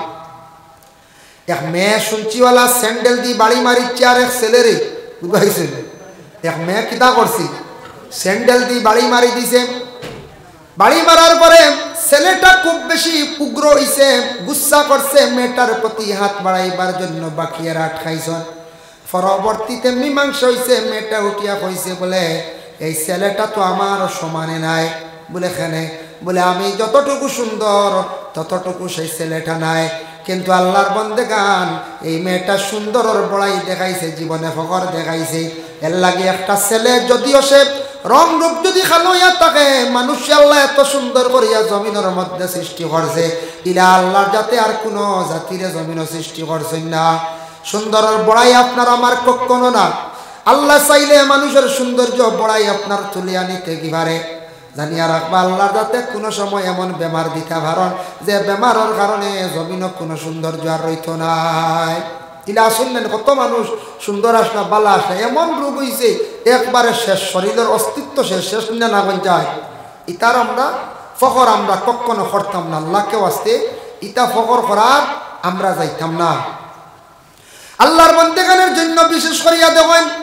এক মেয়ে শুনছিওয়ালা স্যান্ডেল দিয়ে বাড়ি মারিচ্ছে আর এক ছেলেরে বুঝাইছেন এক মেয়ে কিতা করছি স্যান্ডেল দিয়ে বাড়ি মারি দিছে বাড়ি মারার পরে ছেলেটা খুব বেশি উগ্র হইছে গুসা করছে মেয়েটার প্রতি হাত বাড়াইবার জন্য বাকিয়ার আটকাইছেন পরবর্তীতে মীমাংসা হইছে মেয়েটা উঠিয়া কইছে বলে এই ছেলেটা তো আমার সমানে নাই বলে এখানে বলে আমি যতটুকু সুন্দর ততটুকু সেই ছেলেটা নাই কিন্তু আল্লাহর বন্দেগান এই মেয়েটা সুন্দরের বড়াই দেখাইছে জীবনে ফখর দেখাইছে এর লাগে একটা ছেলে যদিও সে রং রূপ যদি খালো ইয়া থাকে মানুষ আল্লাহ এত সুন্দর করিয়া জমিনের মধ্যে সৃষ্টি করছে ইলা আল্লাহর যাতে আর কোনো জাতিরে জমিনও সৃষ্টি করছেন না সুন্দরের বড়াই আপনার আমার কখনো না আল্লাহ চাইলে মানুষের সৌন্দর্য বড়াই আপনার তুলিয়া নিতে কিভাবে জানিয়া রাখবা আল্লাহর যাতে কোনো সময় এমন বেমার দিতে পারেন যে বেমারের কারণে জমিনও কোনো সৌন্দর্য আর রইত নাই ইলা শুনলেন কত মানুষ সুন্দর আসলা বালা আসলা এমন রোগ হয়েছে একবারে শেষ শরীরের অস্তিত্ব শেষ না বন যায় ইতার আমরা ফখর আমরা কখনো করতাম না আল্লাহকেও আসতে ইতা ফখর করার আমরা যাইতাম না আল্লাহর বন্দেগানের জন্য বিশেষ করিয়া দেখেন